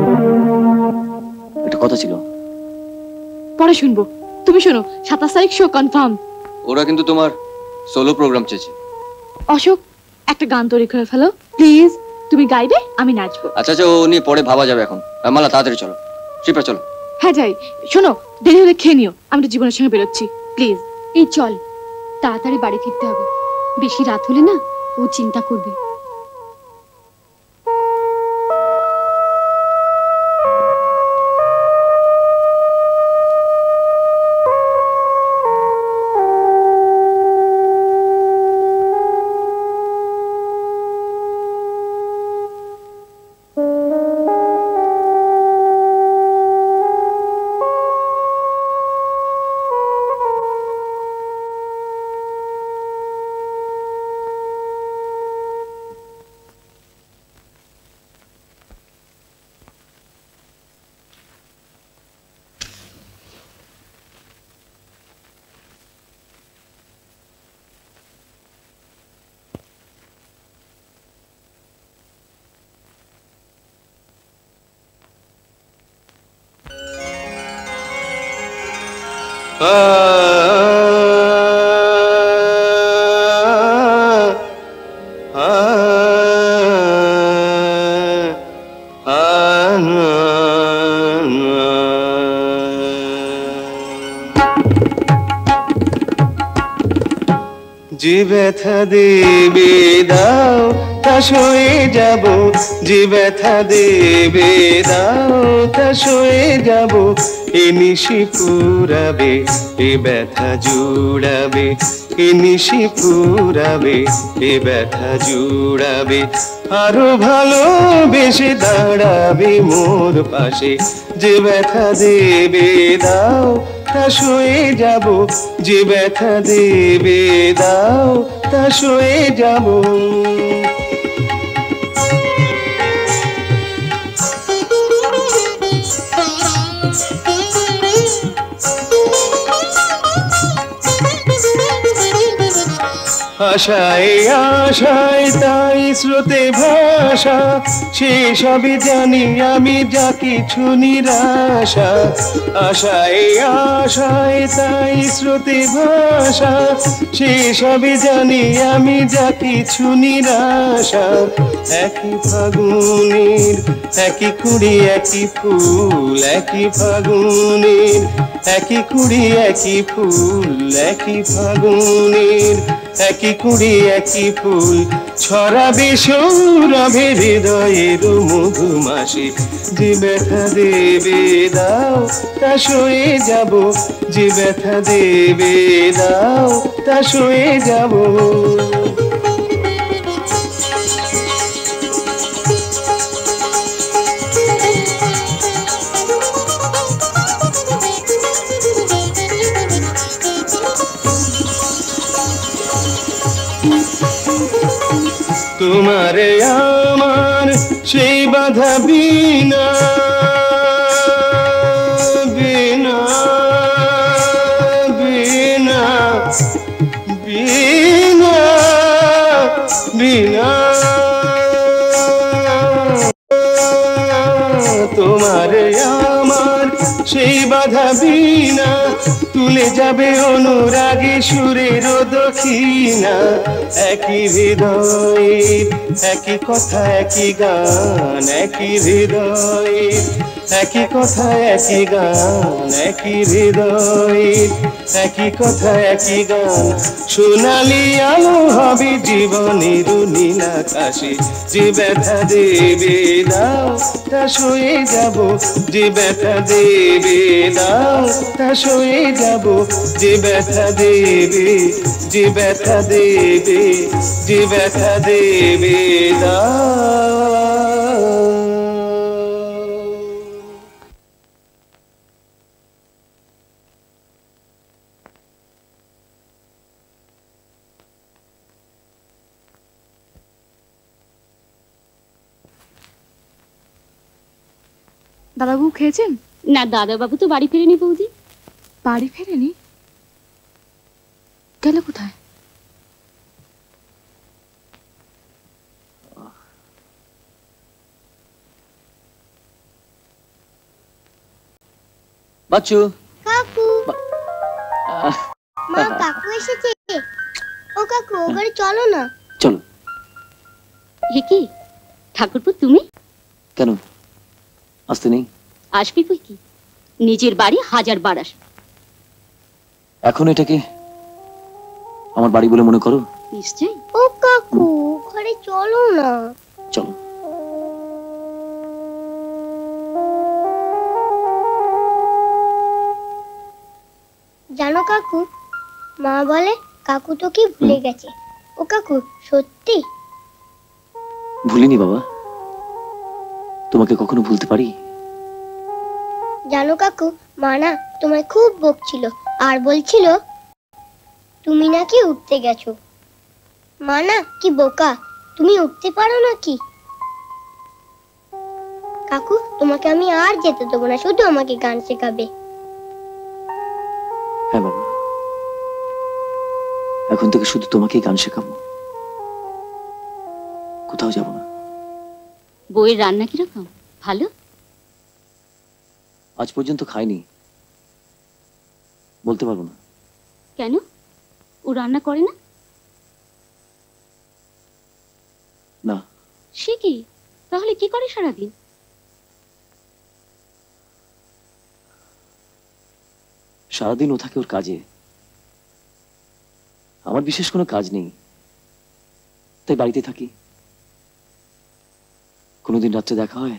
Speaker 5: একটা কথা ছিল।
Speaker 6: পরে শুনবো, তুমি শোনো। সাতাশ তারিখ শো কনফার্ম।
Speaker 4: ওরা কিন্তু তোমার সোলো প্রোগ্রাম চেয়েছে।
Speaker 6: অশোক, একটা গান তৈরি করে ফেলো প্লিজ। তুমি গাইবে, আমি নাচবো।
Speaker 4: আচ্ছা আচ্ছা, ও নিয়ে পরে ভাবা যাবে এখন। মালা তাড়াতাড়ি চলো, শিপ্রা চলো।
Speaker 6: হ্যাঁ যাই। শোনো, দেরি হলে খেয়ে নিও, আমি তো জীবনের সঙ্গে বেরোচ্ছি প্লিজ।
Speaker 10: এই চল, তাড়াতাড়ি বাড়ি ফিরতে হবে, বেশি রাত হলে না ও চিন্তা করবে।
Speaker 3: যে ব্যথা দেবে দাও তা সয়ে যাব, যে ব্যথা দেবে দাও তা সয়ে যাব, এ নিশি পুরাবে এ ব্যথা জুড়াবে, এ নিশি পুরাবে এ ব্যথা জুড়াবে, আরো ভালোবেসে দাঁড়াবে মোর পাশে, যে ব্যথা দেবে দাও তা সয়ে যাব, যে ব্যথা দেবে দাও তা সয়ে যাব। আশায় আশায় তাই স্রোতে ভাষা, সে সবই জানি আমি যা কিছু নিরাশা। আশায় আশায় তাই স্রোতে ভাষা, সে সবই জানি আমি যা কিছু নিরাশা। একই ফাগুনের একই কুড়ি একই ফুল, একই ফাগুনের একই কুড়ি একই ফুল, একই ফাগুনের একই কুড়ি একই ফুল, ছড়াবে সৌরভে হৃদয়ের মধুমাসে, যে ব্যথা দেবে দাও তা সয়ে যাব, যে ব্যথা দেবে দাও তা সয়ে যাব। তোমারে আমার সেই বাধা বিনা, বিনা বিনা বিনা বিনা তোমারে আমার সেই বাধা বিনা, তুলে যাবে অনুরাগে সুরের দক্ষিণা। একই হৃদয় একই কথা একই গান, একই হৃদয় একই কথা একই গান, একই হৃদয় একই কথা একই গান। সোনালি আলো হবে জীবনের নীল আকাশে, যে ব্যথা দেবে দাও তা সয়ে যাব, যে ব্যথা দেবে দাও তা সয়ে যাব, যে ব্যথা দেবে, যে ব্যথা দেবে, যে ব্যথা দেবে দাও।
Speaker 6: দাদাবাবু খেয়েছেন?
Speaker 10: না, দাদাবাবু তো বাড়ি ফেরেনি বৌদি।
Speaker 6: বাড়ি ফেরেনি? গেল কোথায়?
Speaker 5: বাচ্চু,
Speaker 7: কাকু মা, কাকু এসেছে। ও কাকু, ও ঘরে চলো না।
Speaker 5: চলো।
Speaker 10: এ কি ঠাকুরপো, তুমি
Speaker 5: কেন আসতে নেই?
Speaker 10: আসবি বই কি, নিজের বাড়ি হাজার বার আস।
Speaker 5: এখন এটাকে আমার বাড়ি বলে মনে করো?
Speaker 10: নিশ্চয়ই।
Speaker 7: ও কাকু, ঘরে চলো না।
Speaker 5: চলো।
Speaker 7: জানো কাকু, মা বলে কাকু তো কি ভুলে গেছে। ও কাকু, সত্যি?
Speaker 5: ভুলিনি বাবা, তোমাকে কখনো ভুলতে পারি?
Speaker 7: জানো কাকু, মা না তোমায় খুব বকছিল আর বলছিল তুমি নাকি উঠতে গেছো। মা না কি বোকা, তুমি উঠতে পারো নাকি? কাকু, তোমাকে আমি আর যেতে দেবো না, শুধু আমাকে গান শেখাবে।
Speaker 5: হ্যাঁ বাবা, এখন থেকে শুধু তোমাকেই গান শেখাবো, কোথাও যাব না।
Speaker 10: বইয়ের রান্না কিরকম? ভালো?
Speaker 5: আজ পর্যন্ত খাইনি, বলতে পারবো না।
Speaker 10: কেন, ও রান্না করে না?
Speaker 5: না।
Speaker 10: সে কি, তাহলে কি করে সারাদিন?
Speaker 5: সারাদিন ও থাকে ওর কাজে, আমার বিশেষ কোনো কাজ নেই, তাই বাড়িতে থাকি। কোনোদিন রাত্রে দেখা হয়,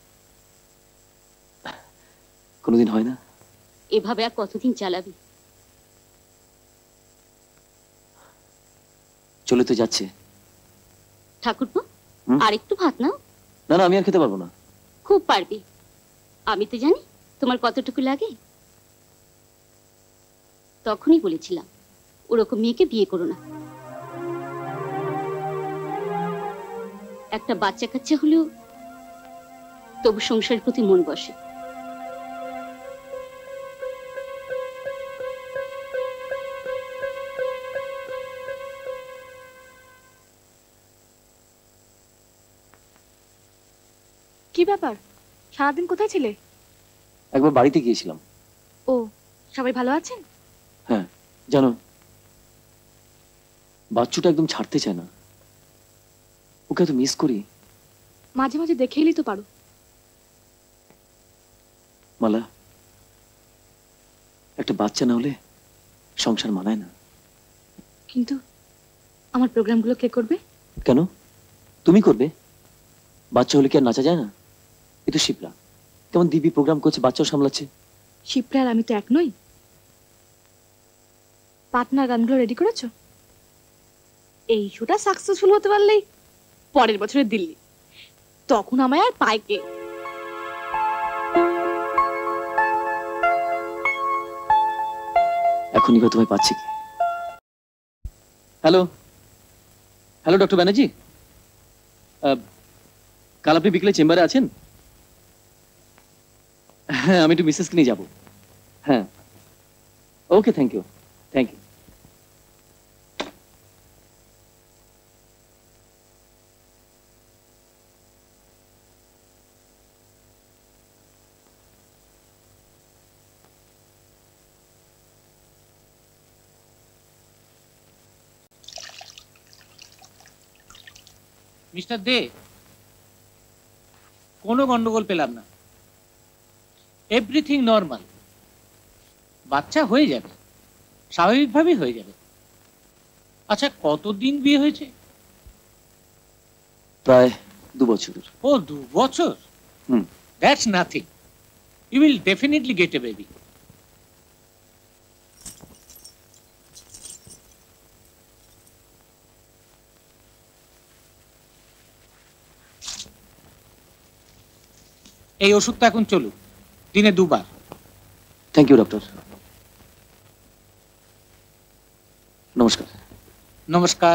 Speaker 5: কোনোদিন হয় না।
Speaker 10: এভাবে আর কতদিন চালাবি?
Speaker 5: চলে তো যাচ্ছে।
Speaker 10: ঠাকুরপো, আর একটু ভাত নাও।
Speaker 5: না না, আমি আর খেতে পারবো না।
Speaker 10: খুব পারবি, আমি তো জানি তোমার কতটুকু লাগে। তখনই বলেছিলাম ওরকম মেয়েকে বিয়ে করো না। একটা বাচ্চা কাচ্চা হলেও তবু সংসারের প্রতি মন বসে।
Speaker 6: কি ব্যাপার, সারাদিন কোথায় ছিলে?
Speaker 5: একবার বাড়িতে গিয়েছিলাম।
Speaker 6: ও, সবাই ভালো আছেন?
Speaker 5: হ্যাঁ, জানো বাচ্চুটা একদম ছাড়তে চায় না, ওকে তো মিস করি।
Speaker 6: মাঝে মাঝে দেখে এলেই তো পারো।
Speaker 5: মালা, একটা বাচ্চা না হলে সংসার মানায় না।
Speaker 6: কিন্তু আমার প্রোগ্রামগুলো কে করবে?
Speaker 5: কেন, তুমি করবে? বাচ্চা হলে কি আর নাচা যায় না? এ তো শিপ্রা, কেমন দিব্যি প্রোগ্রাম করছে, বাচ্চাও সামলাচ্ছে।
Speaker 6: শিপ্রা আর আমি তো এক নই। পার্টনার গানগুলো রেডি করেছো? এই শোটা সাকসেসফুল হতে পারলেই পরের বছরের দিল্লি, তখন আমায় আর পায় কে?
Speaker 5: এখনই বা তোমায় পাচ্ছি কি? হ্যালো হ্যালো ডক্টর ব্যানার্জি, কাল আপনি বিকেলে চেম্বারে আছেন? হ্যাঁ, আমি একটু মিসেসকে নিয়ে যাবো। হ্যাঁ, okay, thank you thank you.
Speaker 14: Mister De, কোনো গন্ডগোল পেলাম না, এভরিথিং নর্মাল। বাচ্চা হয়ে যাবে, স্বাভাবিকভাবেই হয়ে যাবে। আচ্ছা, কতদিন বিয়ে হয়েছে?
Speaker 5: প্রায় দু বছর।
Speaker 14: ও, দু বছর?
Speaker 5: Hmm,
Speaker 14: that's nothing, you will definitely get a baby. এই ওষুধটা এখন চলুক, দিনে দুবার।
Speaker 5: Thank you doctor. নমস্কার।
Speaker 14: নমস্কার।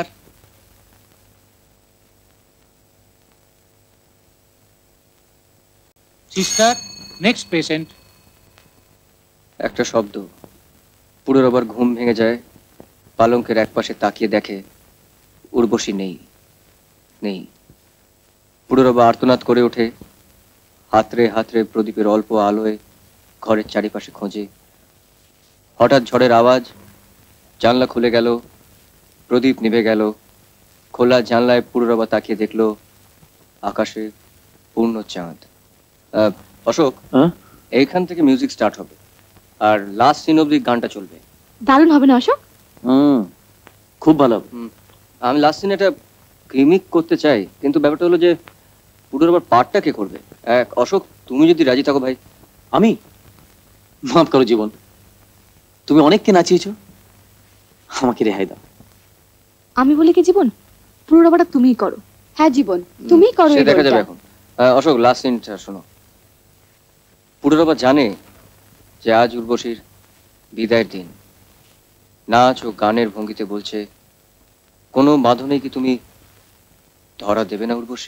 Speaker 14: Sister, next patient.
Speaker 4: একটা শব্দ, পুরোর আবার ঘুম ভেঙে যায়। পালঙ্কের একপাশে তাকিয়ে দেখে উর্বশী নেই নেই পুরোর আবার আর্তনাদ করে ওঠে। হাতড়ে হাতড়ে প্রদীপের অল্প আলোয় ঘরের চারিপাশে খোঁজে। হঠাৎ ঝড়ের আওয়াজ, জানলা খুলে গেল, প্রদীপ নিভে গেল। খোলা জানলায় পুরোরবা তাকিয়ে দেখলো আকাশে পূর্ণ চাঁদ। আহ, অশোক, এইখান থেকে মিউজিক স্টার্ট হবে আর লাস্ট সিন অবধি গানটা চলবে।
Speaker 6: দারুণ হবে না অশোক?
Speaker 5: হুম, খুব ভালো।
Speaker 4: আমি লাস্ট সিন এটা ক্রিমিক করতে চাই, কিন্তু ব্যাপারটা হলো যে পুরোর আবার পার্টটা কে করবে? এক, অশোক, তুমি যদি রাজি থাকো ভাই।
Speaker 5: আমি? মাফ করো জীবন, তুমি অনেককে নাচিয়েছো, আমাকে রেহাই দাও।
Speaker 6: আমি বলি কি জীবন, পুরো রবাটা তুমিই করো। হ্যাঁ জীবন, তুমিই করো।
Speaker 4: সে দেখা যাবে এখন। আহ, অশোক, লাস্ট সিনটা শোনো। পুরোর আবার জানে যে আজ উর্বশীর বিদায়ের দিন। নাচ ও গানের ভঙ্গিতে বলছে, কোনো বাঁধনেই কি তুমি ধরা দেবে না উর্বশী?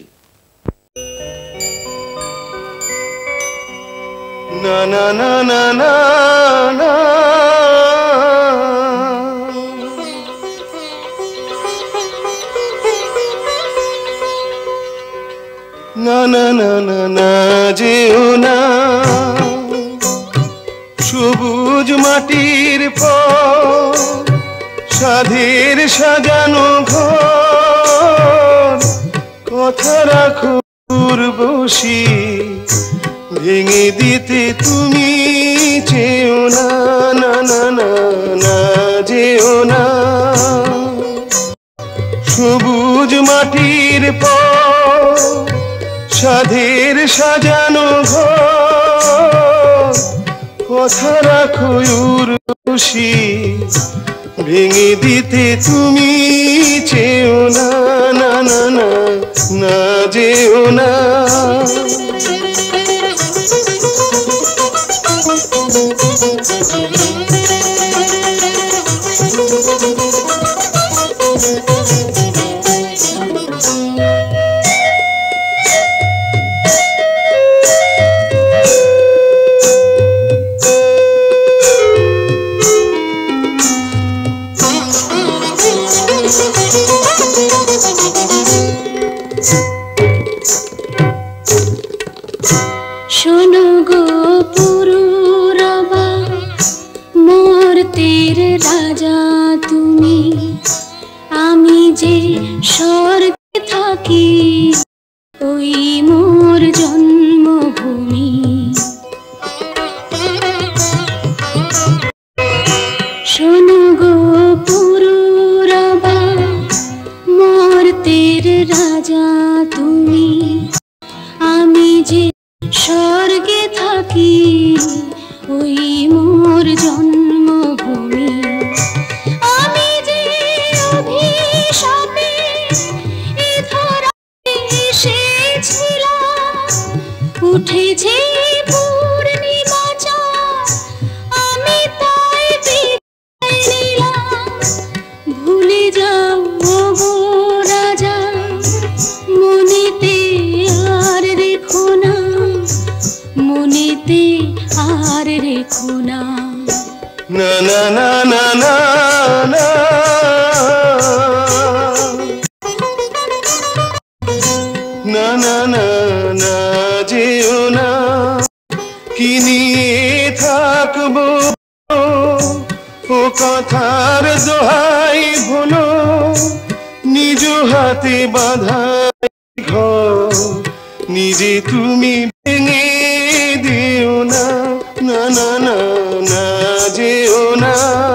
Speaker 3: না না না না না না না না না না না যেও না, সবুজ মাটির পর সাধের সাজানো ঘর, কথা রাখো উর্বশী, ভেঙে দিতে তুমি চেও না, না না না না যেও না। সবুজ মাটির পর সাধের সাজানো ঘর, কথা রাখো উর্বশী, ভেঙে দিতে তুমি চেও না, না না না না যেও না
Speaker 8: শোনো গো পুরুরবা মর্তের রাজা তুমি, আমি যে স্বর্গে থাকি ওই মোর জন্মভূমি। শোনো গো পুরুরবা মর্তের রাজা তুমি, আমি যে স্বর্গে থাকি ওই মোর জন্মভূমি। আমি যে অভিশাপে এ ধরাতে এসেছিলাম, উঠেছে পূর্ণিমা চাঁদ, আমি তাই বিদায় নিলাম। ভুলে যাও গো রাজা, মনেতে আর রেখো না, মনেতে আর রেখো না।
Speaker 3: না না না না না না না না না না যেও না, কি নিয়ে থাকবো ও কথার দোহাই ভুলো, নিজ হাতে বাঁধা ঘর নিজে তুমি ভেঙে দিও না। না না না না যেও না।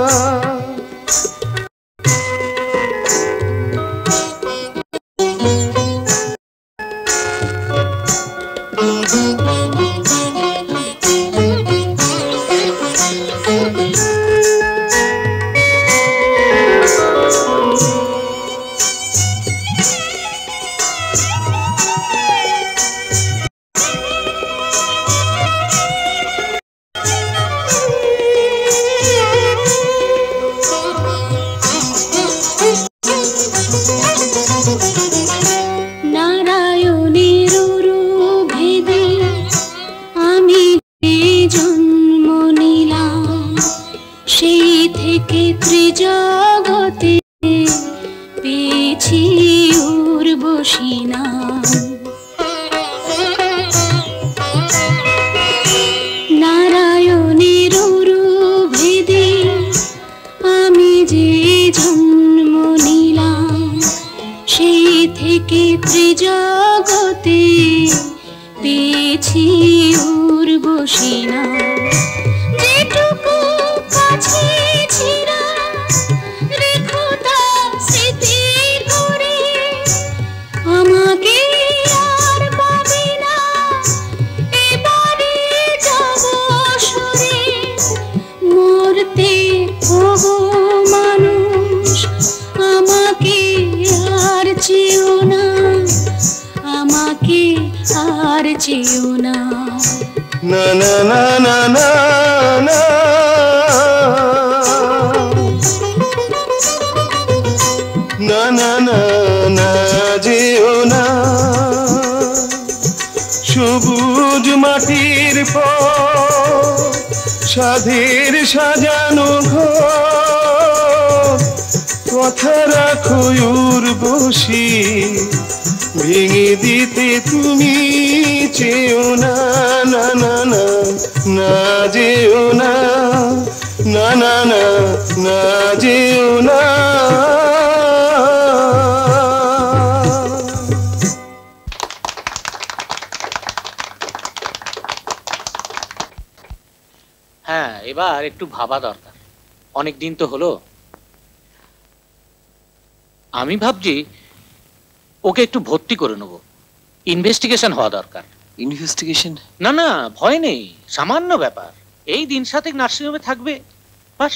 Speaker 8: নারায়ণের রূপভেদে আমি যে জন্ম নিলাম, সেই থেকে ত্রিজগতে পেয়েছি উর্বশী নাম। নারায়ণের রূপভেদে আমি যে জন্ম নিলাম, সেই থেকে ত্রিজগতে পেয়েছি উর্বশী নাম। যেটুকু কাছে ছিলাম রেখো তা স্মৃতি করে, আমাকে আর পাবে না এবারে যাব সরে। মরতে ওগো মানুষ, আমাকে আর চেও না, আমাকে আর চেও না।
Speaker 3: না না না না না না না না না না যেও না। সবুজ মাটির পর সাধের সাজানো ঘর, কথা রাখো উর্বশী ভেঙে দিতে তুমি চেও না। না না না না যেও না। না না না না যেও না।
Speaker 14: হ্যাঁ, এবার একটু ভাবা দরকার। অনেক দিন তো হলো। আমি ভাবছি ওকে একটু ভর্তি করে নেব, ইনভেস্টিগেশন হওয়া দরকার।
Speaker 4: ইনভেস্টিগেশন?
Speaker 14: না না, ভয় নেই, সামান্য ব্যাপার। এই দিন সাতেক নার্সিংহোমে থাকবে, বাস।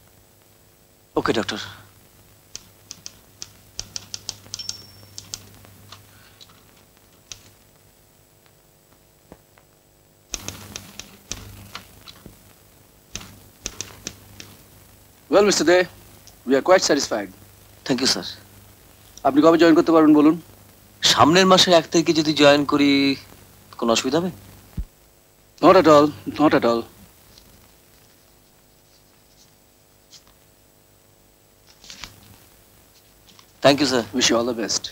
Speaker 4: Okay doctor.
Speaker 15: Well mister De, we are quite satisfied.
Speaker 5: Thank you sir.
Speaker 15: আপনি কবে জয়েন করতে পারবেন বলুন?
Speaker 5: সামনের মাসের এক তারিখে যদি জয়েন করি কোনো অসুবিধা হবে?
Speaker 15: Not at all, not at all.
Speaker 5: Thank you sir.
Speaker 15: Wish you all the best.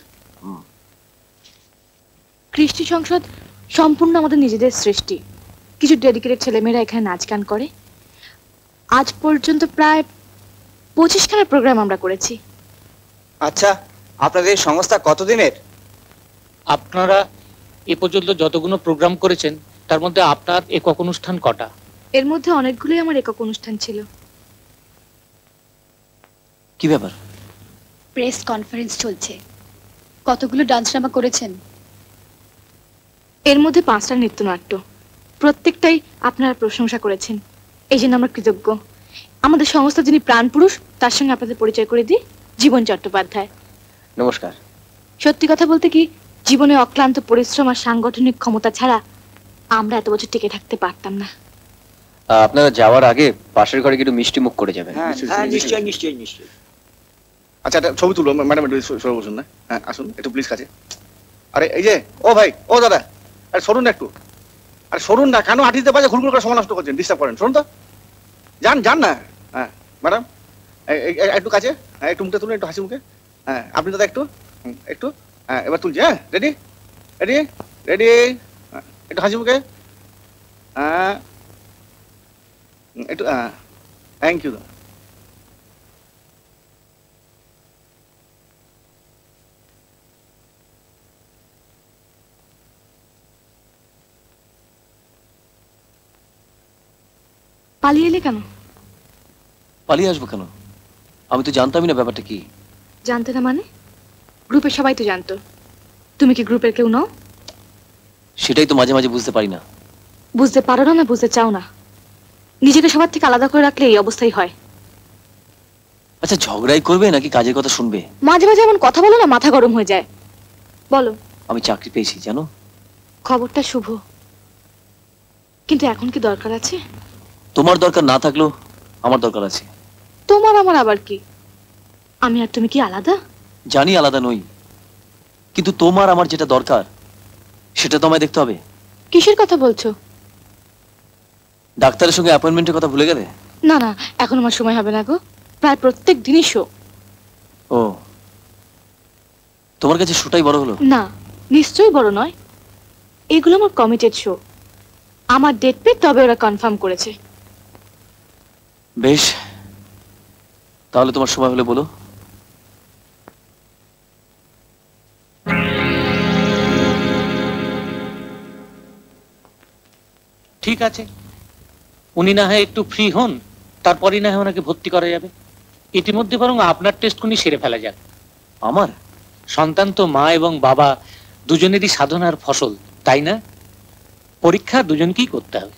Speaker 6: কৃষ্টি সংসদ সম্পূর্ণ আমাদের নিজেদের সৃষ্টি। কিছু ডেডিকেটেড ছেলেমেয়েরা এখানে নাচ গান করে। আজ পর্যন্ত প্রায় পঁচিশখানা প্রোগ্রাম আমরা করেছি।
Speaker 16: আচ্ছা, আপনাদের সংস্থা কতদিনের?
Speaker 14: আপনারা এ পর্যন্ত যতগুলো প্রোগ্রাম করেছেন তার মধ্যে আপনার একক অনুষ্ঠান কটা?
Speaker 6: এর মধ্যে অনেকগুলোই আমার একক অনুষ্ঠান ছিল।
Speaker 5: কি ব্যাপার?
Speaker 10: প্রেস কনফারেন্স চলছে। কতগুলো ডান্স ড্রামা করেছেন?
Speaker 6: এর মধ্যে পাঁচটা নৃত্যনাট্য। প্রত্যেকটাই আপনারা প্রশংসা করেছেন, এই জন্য আমরা কৃতজ্ঞ। আমাদের সংস্থা যিনি প্রাণ পুরুষ তার সঙ্গে আপনাদের পরিচয় করে দিই, জীবন চট্টোপাধ্যায়।
Speaker 4: নমস্কার।
Speaker 6: সত্যি কথা বলতে কি, জীবনে অক্লান্ত পরিশ্রম আর সাংগঠনিক ক্ষমতা ছাড়া আমরা এত বছর টিকে থাকতে পারতাম না।
Speaker 4: আপনারা যাওয়ার আগে পাশের ঘরে একটু মিষ্টি মুখ করে যাবেন।
Speaker 16: হ্যাঁ নিশ্চয়ই নিশ্চয়ই নিশ্চয়ই।
Speaker 13: আচ্ছা একটা ছবি তুলবো ম্যাডাম, একটু সরে বসুন না। হ্যাঁ আসুন একটু প্লিজ কাছে। আরে এই যে ও ভাই, ও দাদা, আরে সরুন না একটু। আরে সরুন না, কেন আঠিতে বাজে ঘুরঘুর করে সময় নষ্ট করছেন, ডিস্টার্ব করেন। সরুন তো, যান যান না। হ্যাঁ ম্যাডাম একটু কাছে, হ্যাঁ একটু মুখে তুলুন, একটু হাসি মুখে। হ্যাঁ আপনি দাদা একটু একটু হ্যাঁ এবার তুলছি। হ্যাঁ রেডি রেডি রেডি, একটু হাসি মুখে। হ্যাঁ একটু হ্যাঁ, থ্যাংক ইউ।
Speaker 6: পালিয়ে এলে কেন?
Speaker 5: পালিয়ে আসবো কেন? আমি তো জানতামই না ব্যাপারটা কি।
Speaker 6: জানতে না মানে? গ্রুপের সবাই তো জানতো। তুমি কি গ্রুপের কেউ নও?
Speaker 5: সেটাই তো মাঝে মাঝে বুঝতে পারি না।
Speaker 6: বুঝতে পারো না, না বুঝতে চাও না। নিজেকে সবার থেকে আলাদা করে রাখলে এই অবস্থাই হয়।
Speaker 5: আচ্ছা ঝগড়াই করবে নাকি কাজের কথা শুনবে?
Speaker 6: মাঝে মাঝে এমন কথা বলো না, মাথা গরম হয়ে যায়। বলো।
Speaker 5: আমি চাকরি পেয়েছি জানো?
Speaker 6: খবরটা শুভ, কিন্তু এখন কি দরকার আছে?
Speaker 5: তোমার দরকার না থাকলেও আমার দরকার আছে।
Speaker 6: তোমার আমার আবার কি? আমি আর তুমি কি আলাদা?
Speaker 5: জানি আলাদা নই, কিন্তু তোমার আমার যেটা দরকার সেটা তো আমায় দেখতে হবে।
Speaker 6: কিসের কথা বলছো?
Speaker 5: ডাক্তারের সঙ্গে অ্যাপয়েন্টমেন্টের কথা ভুলে গেলে?
Speaker 6: না না, এখন আমার সময় হবে না গো। প্রায় প্রত্যেক দিনই শো।
Speaker 5: ও, তোমার কাছে শোটাই বড় হলো?
Speaker 6: না, নিশ্চয়ই বড় নয়। এগুলো আমার কমিটেড শো। আমার ডেট পেয়ে তবে ওরা কনফার্ম করেছে।
Speaker 5: বেশ, তাহলে তোমার সময় হলে বলো।
Speaker 14: ঠিক আছে, উনি না হয় একটু ফ্রি হন, তারপরই না হয় ওনাকে ভর্তি করা যাবে। ইতিমধ্যে বরং আপনার টেস্ট খুনি সেরে ফেলা যাক।
Speaker 5: আমার
Speaker 14: সন্তান তো মা এবং বাবা দুজনেরই সাধনার ফসল, তাই না? পরীক্ষা দুজনকেই করতে হবে।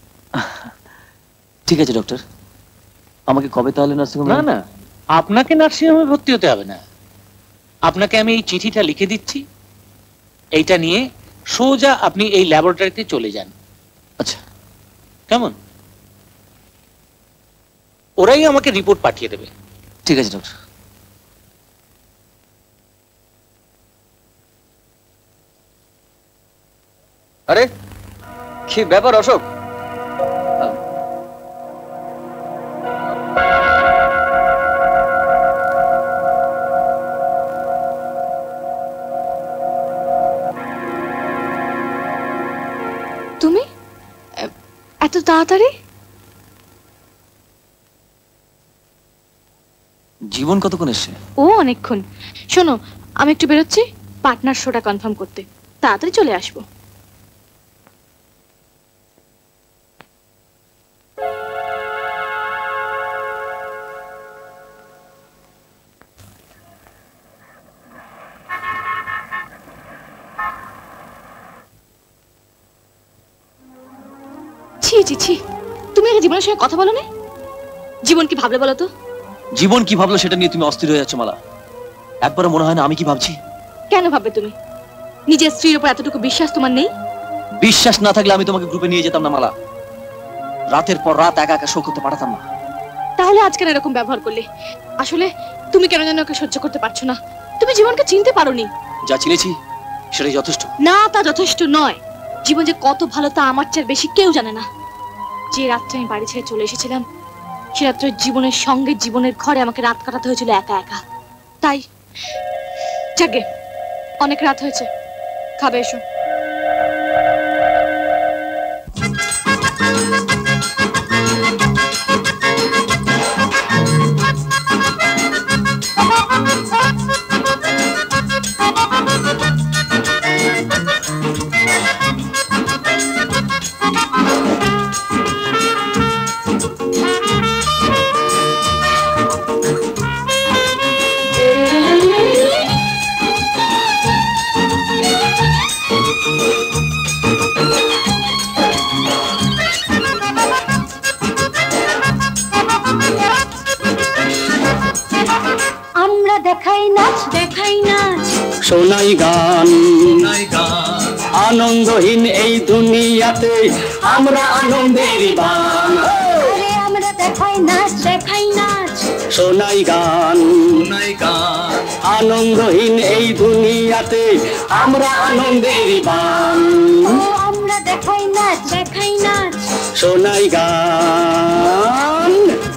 Speaker 5: ঠিক আছে ডক্টর, আমাকে কবে তাহলে নার্সিং হোমে?
Speaker 14: না না, আপনাকে নার্সিং হোমে ভর্তি হতে হবে না। আপনাকে আমি এই চিঠিটা লিখে দিচ্ছি, এইটা নিয়ে সোজা আপনি এই ল্যাবরেটরিতে চলে যান।
Speaker 5: আচ্ছা
Speaker 14: কেমন? ওরাই আমাকে রিপোর্ট পাঠিয়ে দেবে।
Speaker 5: ঠিক আছে ডক্টর।
Speaker 4: আরে কি ব্যাপার অশোক?
Speaker 6: তুমি এত তাড়াতাড়ি?
Speaker 5: জীবন কতক্ষণ এসছে?
Speaker 6: ও অনেকক্ষণ। শোনো, আমি একটু বেরোচ্ছি পার্টনার শোটা কনফার্ম করতে। তাড়াতাড়ি চলে আসবো। ছি ছি ছি, তুমি আগে জীবনের সঙ্গে কথা বলো না। জীবন কি ভাবলে বলো তো?
Speaker 5: জীবন কি ভাবলো সেটা নিয়ে তুমি অস্থির হয়ে যাচ্ছ মালা। একবারও মনে হয় না আমি কি ভাবছি?
Speaker 6: কেন ভাববে তুমি? নিজের স্ত্রীর উপর এতটুকু বিশ্বাস তোমার নেই?
Speaker 5: বিশ্বাস না থাকলে আমি তোমাকে গ্রুপে নিয়ে যেতাম না মালা। রাতের পর রাত একা একা শো করতে পারতাম না।
Speaker 6: তাহলে আজ কেন এরকম ব্যবহার করলে? আসলে তুমি কেন যেন ওকে সহ্য করতে পারছো না। তুমি জীবনকে চিনতে পারোনি।
Speaker 11: যা চিনেছি সেটাই যথেষ্ট।
Speaker 6: না, তা যথেষ্ট নয়। জীবন যে কত ভালো তা আমার চেয়ে বেশি কেউ জানে না। যে রাত্রে আমি বাড়ি ছেড়ে চলে এসেছিলাম সে রাত্রে জীবনের সঙ্গে জীবনের ঘরে আমাকে রাত কাটাতে হয়েছিল একা একা। তাই যাকে অনেক রাত হয়েছে, খাবে এসো।
Speaker 8: আমরা দেখাই নাচ দেখাই নাচ
Speaker 17: শোনাই গান আনন্দহীন এই দুনিয়াতে আমরা আনন্দের গান।
Speaker 8: আরে আমরা দেখাই নাচ দেখাই নাচ
Speaker 17: শোনাই গান আনন্দহীন এই দুনিয়াতে আমরা আনন্দের গান।
Speaker 8: ও আমরা দেখাই নাচ দেখাই নাচ
Speaker 17: শোনাই গান।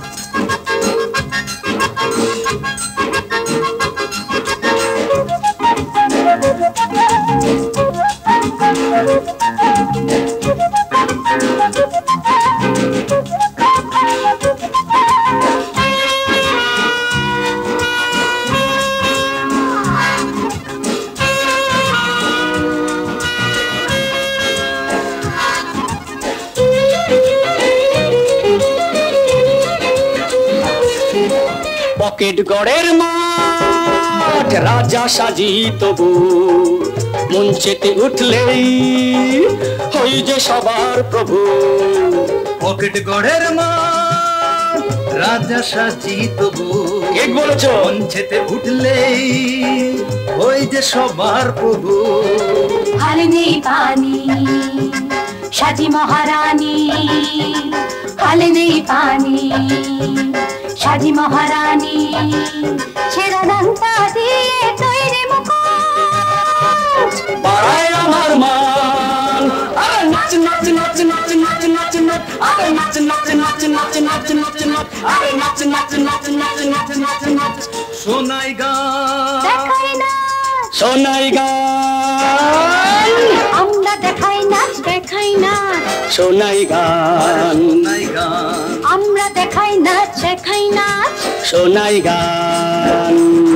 Speaker 17: পকেট গড়ের মাঠ রাজা সাজি তবু মঞ্চেতে উঠলেই হই যে সবার প্রভু।
Speaker 18: পকেট গড়ের মাঠ রাজা সাজি তবু
Speaker 17: ঠিক বলেছো।
Speaker 18: মঞ্চেতে উঠলেই হই যে সবার প্রভু।
Speaker 8: হাল নেই পানি সাজি মহারানী, হাল নেই পানি সাজি মহারানী, ছেঁড়া ডান্তা দিয়ে তৈরি মুকুট
Speaker 17: বাড়ায় আমার মান। আরে নাচ নাচ নাচ নাচ নাচ নাচ নাচ আরে নাচ নাচ নাচ নাচ নাচ নাচ নাচ আরে নাচ নাচ নাচ নাচ নাচ নাচ নাচ
Speaker 18: শোনাই গান
Speaker 8: দেখাই নাচ
Speaker 17: শোনাই গান।
Speaker 8: আমরা দেখাই নাচ দেখাই নাচ
Speaker 17: শোনাই গান
Speaker 8: আমরা দেখাই নাচ দেখাই নাচ
Speaker 17: শোনাই গান।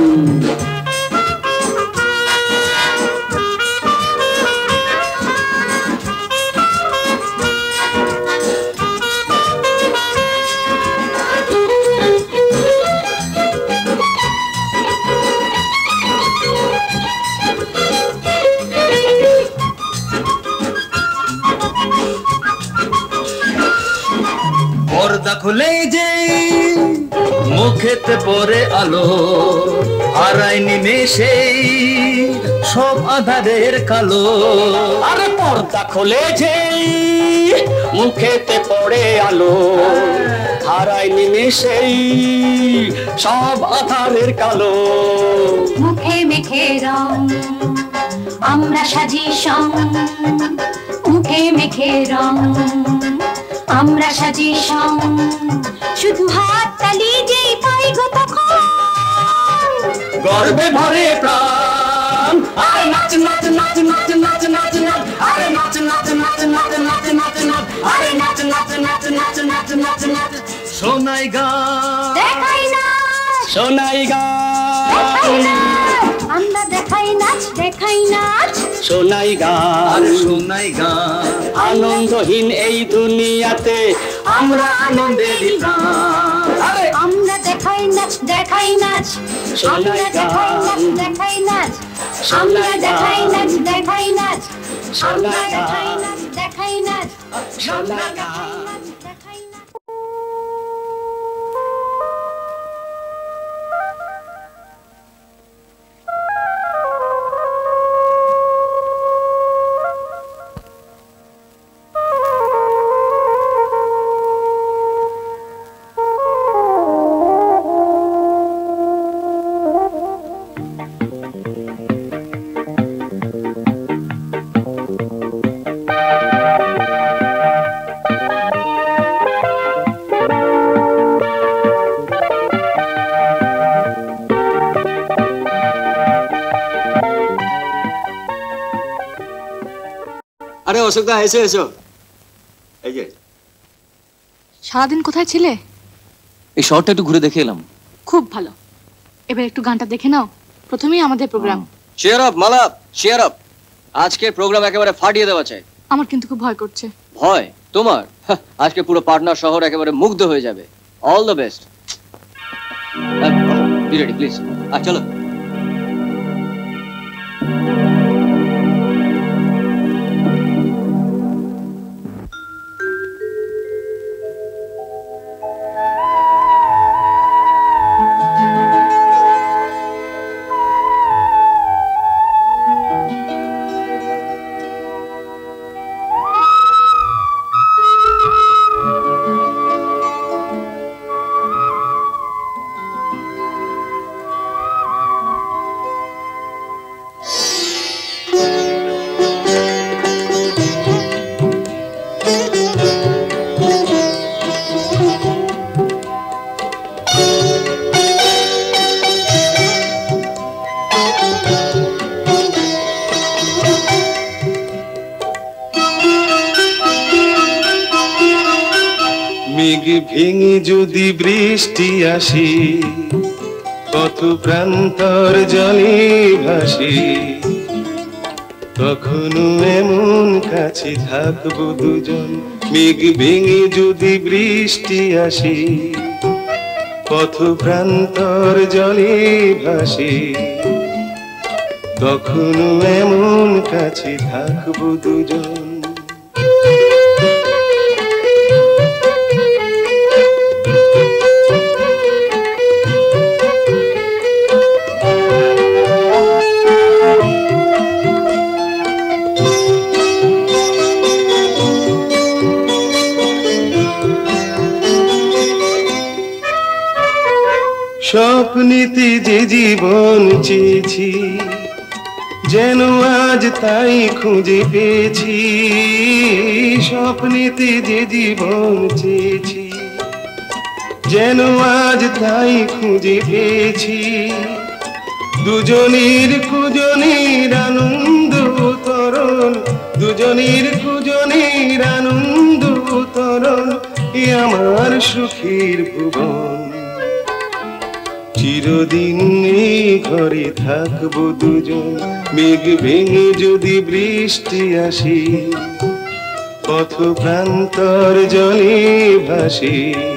Speaker 18: পর্দা খুলে যে মুখেতে পড়ে আলো হারাই নিমেষে সব আধারের কালো।
Speaker 17: আরে পর্দা খুলে যে মুখেতে পড়ে আলো হারাই নিমেষেই সব আধারের কালো।
Speaker 8: মুখে মেখে রং আমরা সাজি সং, মুখে মেখে রং আমরা সাজি সং, শুধু হাত তালি যেই পাই গো তখন
Speaker 17: গর্বে ভরে প্রাণ। আরে নাচ নাচ নাচ নাচ নাচ নাচ নাচ আরে নাচ নাচ নাচ নাচ নাচ নাচ নাচ আরে নাচ নাচ নাচ নাচ নাচ নাচ নাচ
Speaker 18: শোনাই গান
Speaker 8: দেখাই নাচ
Speaker 17: শোনাই গান।
Speaker 8: আমরা দেখাই নাচ দেখাই নাচ
Speaker 17: শোনাই গান
Speaker 18: শোনাই গান।
Speaker 17: আনন্দহীন এই দুনিয়াতে আমরা আনন্দের প্রাণ। আরে
Speaker 8: আমরা দেখাই নাচ দেখাই নাচ আমরা দেখাই নাচ দেখাই নাচ আমরা দেখাই নাচ দেখাই নাচ আমরা দেখাই নাচ দেখাই নাচ আমরা দেখাই নাচ দেখাই নাচ।
Speaker 16: অশোকদা এসো এসো। এই যে
Speaker 6: সারাদিন কোথায় ছিলে?
Speaker 11: এই শহরটা একটু ঘুরে দেখে এলাম।
Speaker 6: খুব ভালো, এবার একটু গানটা দেখে নাও। প্রথমেই আমাদের programme.
Speaker 4: Cheer up Mala, cheer up. আজকে প্রোগ্রাম একেবারে ফাটিয়ে দেওয়া চাই।
Speaker 6: আমার কিন্তু খুব ভয় করছে।
Speaker 4: ভয় তোমার? আজকে পুরো পাটনা শহর একেবারে মুগ্ধ হয়ে যাবে। All the best. Be ready please. আ চলো।
Speaker 3: মেঘ ভেঙে যদি বৃষ্টি আসে, পথ প্রান্তর জলে ভাসে, কখনো এমন কাছে থাকবো দুজন। মেঘ ভেঙে যদি বৃষ্টি আসে, পথ প্রান্তর জলে ভাসে, কখনো এমন কাছে থাকবো দুজন। স্বপ্নেতে যে জীবন চেয়েছি, যেন আজ তাই খুঁজে পেয়েছি। স্বপ্নেতে যে জীবন চেয়েছি, যেন আজ তাই খুঁজে পেয়েছি। দুজনের কুজনের আনন্দ তরল, দুজনের কুজনের আনন্দ তরল, এ আমার সুখের ভুবন। চিরদিন এই ঘরে থাকবো দুজন। মেঘ ভেঙে যদি বৃষ্টি আসে, পথ প্রান্তর জলে ভাসে,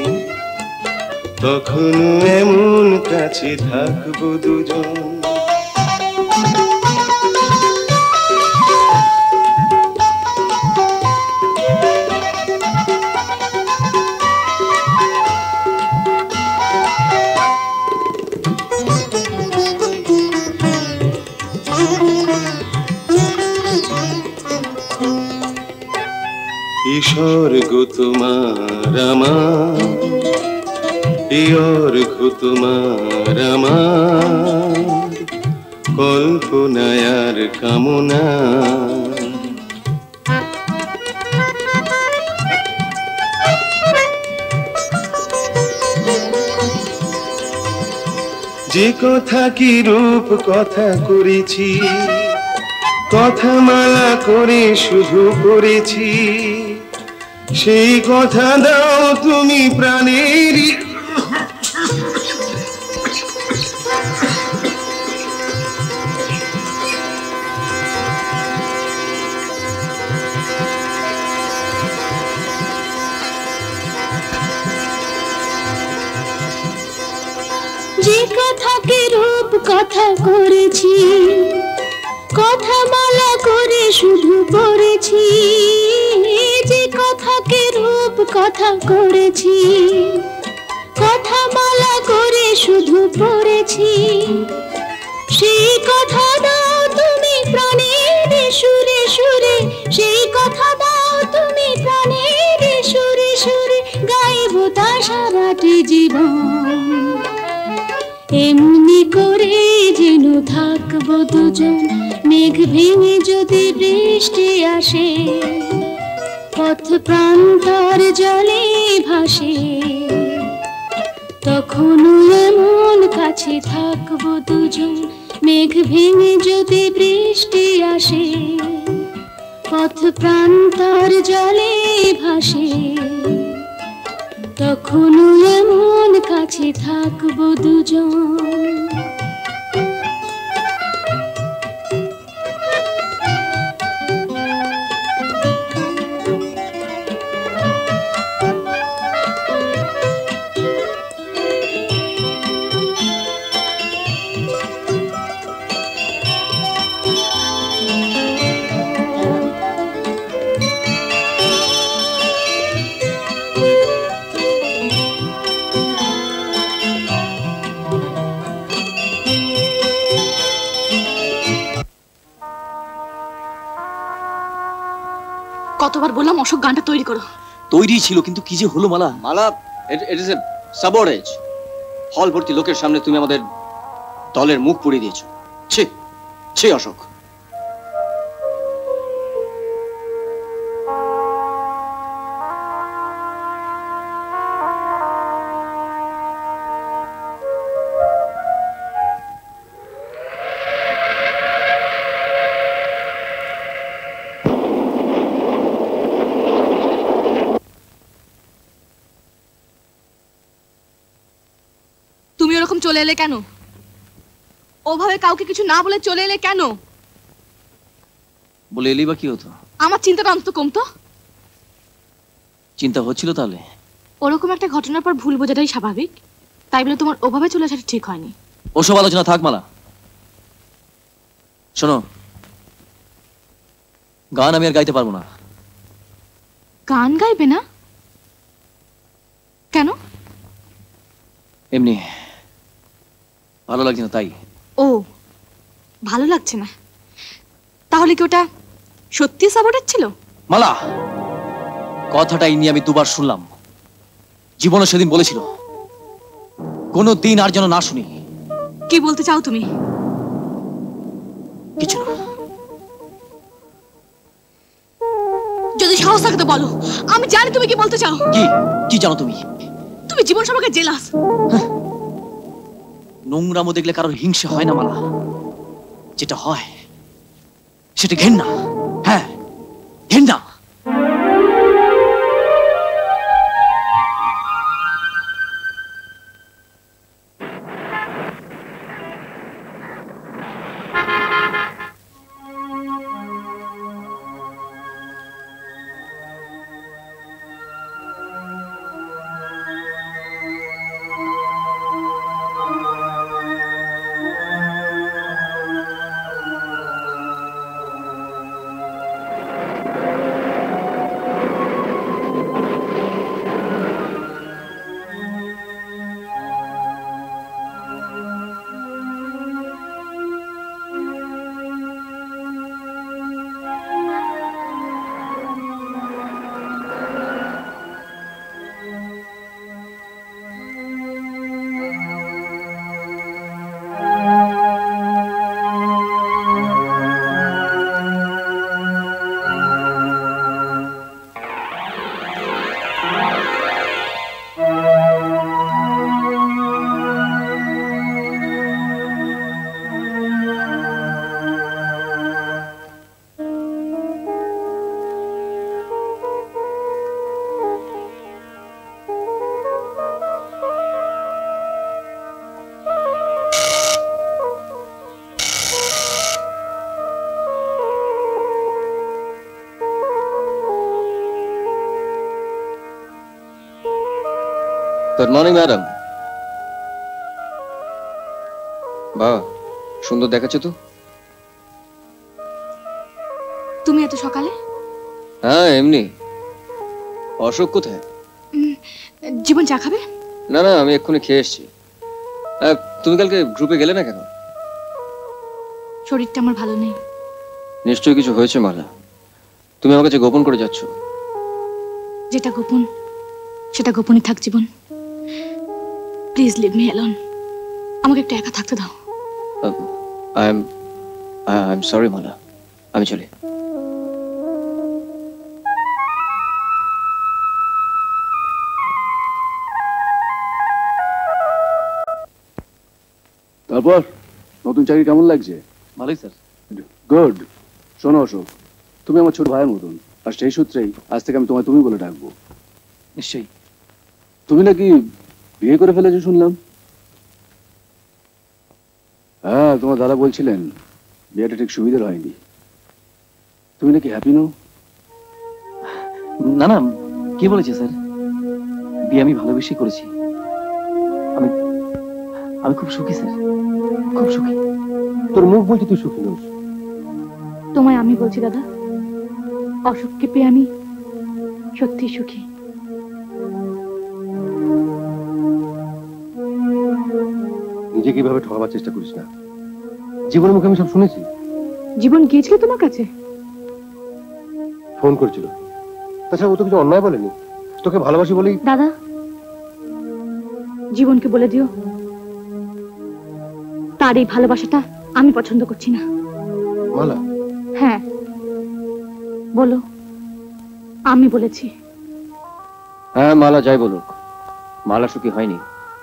Speaker 3: তখনো এমন কাছে থাকবো দুজন। স্বর্গ তোমার আমার, এই অর্ঘ তোমার আমার, কল্পনায় আর কামনা। যে কথা কি রূপ কথা করেছি, কথা মালা করে শুধু করেছি, সেই কথা দাও তুমি প্রাণের।
Speaker 8: যে কথাকে রূপ কথা করেছি, কথা মালা করে শুধু পড়েছি। যে কথাকে রূপ কথা করেছি, কথা মালা করে শুধু পড়েছি, সেই কথা দাও তুমি প্রাণের সুরে সুরে, সেই কথা দাও তুমি প্রাণের সুরে সুরে, গাইব তা সারাটি জীবন। এমনি করে যেন থাকবো দুজন। মেঘ ভেঙে যদি বৃষ্টি আসে, পথ প্রান্তর জলে ভাসে, তখনও এমন কাছে থাকবো দুজন। মেঘ ভেঙে যদি বৃষ্টি আসে,
Speaker 19: পথ প্রান্তর জলে ভাসে, তখনও এমন কাছে থাকবো দুজন।
Speaker 6: কতবার বললাম অশোক গানটা তৈরি করো।
Speaker 5: তৈরি ছিল, কিন্তু কি যে হলো মালা। মালা, ইট ইজ এ সাবরেজ। হল ভর্তি লোকের সামনে তুমি আমাদের দলের মুখ পুড়িয়ে দিয়েছো। ছি ছি অশোক।
Speaker 6: চলে এলে কেন? ওভাবে কাউকে কিছু না বলে চলে এলে কেন?
Speaker 5: বলে এলি বা কি হতো?
Speaker 6: আমার চিন্তাটা অন্তত কমতো।
Speaker 5: চিন্তা হচ্ছিল তাহলে?
Speaker 6: ওরকম একটা ঘটনার পর ভুল বোঝাটাই স্বাভাবিক, তাই বলে তোমার ওভাবে চলে আসাটা ঠিক হয়নি।
Speaker 5: ওসব আলোচনা থাক মালা। শোনো, গান আমি আর গাইতে পারবো না।
Speaker 6: গান গাইবে না? কেন?
Speaker 5: এমনি ভালো লাগছে না তাই।
Speaker 6: ও, ভালো লাগছে না? তাহলে কি ওটা সত্যি সাবটেজ ছিল?
Speaker 5: মালা, কথাটা নিয়ে আমি দুবার শুনলাম। জীবনে সেদিন বলেছিল কোনো দিন আর যেন না শুনি।
Speaker 6: কি বলতে চাও তুমি?
Speaker 5: কিছু না।
Speaker 6: যদি সাহস থাকে তো বলো, আমি জানি তুমি কি বলতে চাও।
Speaker 5: কি কি জানো তুমি?
Speaker 6: তুমি জীবন সম্পর্কে জেলাস।
Speaker 5: নোংরামো দেখলে কারোর হিংসা হয় না মালা, যেটা হয় সেটা ঘেন্না। হ্যাঁ, ঘেন্না।
Speaker 4: Good morning madam. বাহ, সুন্দর দেখাচ্ছে তো।
Speaker 6: তুমি এত সকালে?
Speaker 4: হ্যাঁ এমনি। অশোক কোথায়?
Speaker 6: জীবন চা খাবে?
Speaker 4: না না, আমি এক্ষুনি খেয়ে এসেছি। তুমি কালকে গ্রুপে গেলে না কেন?
Speaker 6: শরীরটা আমার ভালো নেই।
Speaker 4: নিশ্চয়ই কিছু হয়েছে মালা, তুমি আমার কাছে গোপন করে যাচ্ছ।
Speaker 6: যেটা গোপন সেটা গোপনই থাক Jibon. Please leave me alone. আমাকে একটু একা থাকতে দাও।
Speaker 4: I am I am sorry Mala, আমি চলি।
Speaker 15: তারপর নতুন চাকরি কেমন লাগছে?
Speaker 5: ভালোই স্যার।
Speaker 15: গুড। শোনো অশোক, তুমি আমার ছোট ভাইয়ের মতন, আর সেই সূত্রেই আজ থেকে আমি তোমায় তুমি বলে ডাকবো।
Speaker 5: নিশ্চয়ই।
Speaker 15: তুমি নাকি বিয়ে করে ফেলেছো শুনলাম? হ্যাঁ, তোমার দাদা বলছিলেন বিয়েটা ঠিক সুবিধার হয়নি। তুমি নাকি হ্যাপি নও?
Speaker 5: না না, কি বলেছে স্যার? বিয়ে আমি ভালোবেসে করেছি। আমি আমি খুব সুখী স্যার, খুব সুখী।
Speaker 12: তোর মুখ বলছে তুই সুখী নস।
Speaker 6: তোমায় আমি বলছি দাদা, অসুখকে পেয়ে আমি সত্যি সুখী।
Speaker 12: নিজেকে এভাবে ঠকাবার চেষ্টা করিস না। জীবনের মুখে আমি সব শুনেছি।
Speaker 6: জীবন গিয়েছিল তোমার কাছে?
Speaker 12: ফোন করেছিল। তাছাড়া ও তো কিছু অন্যায় বলেনি, তোকে ভালোবাসি বলেই।
Speaker 6: দাদা, জীবনকে বলে দিও তার এই ভালোবাসাটা আমি পছন্দ করছি না।
Speaker 12: মালা?
Speaker 6: হ্যাঁ বলো, আমি বলেছি।
Speaker 4: হ্যাঁ মালা যাই বলুক, মালা সুখী হয়নি।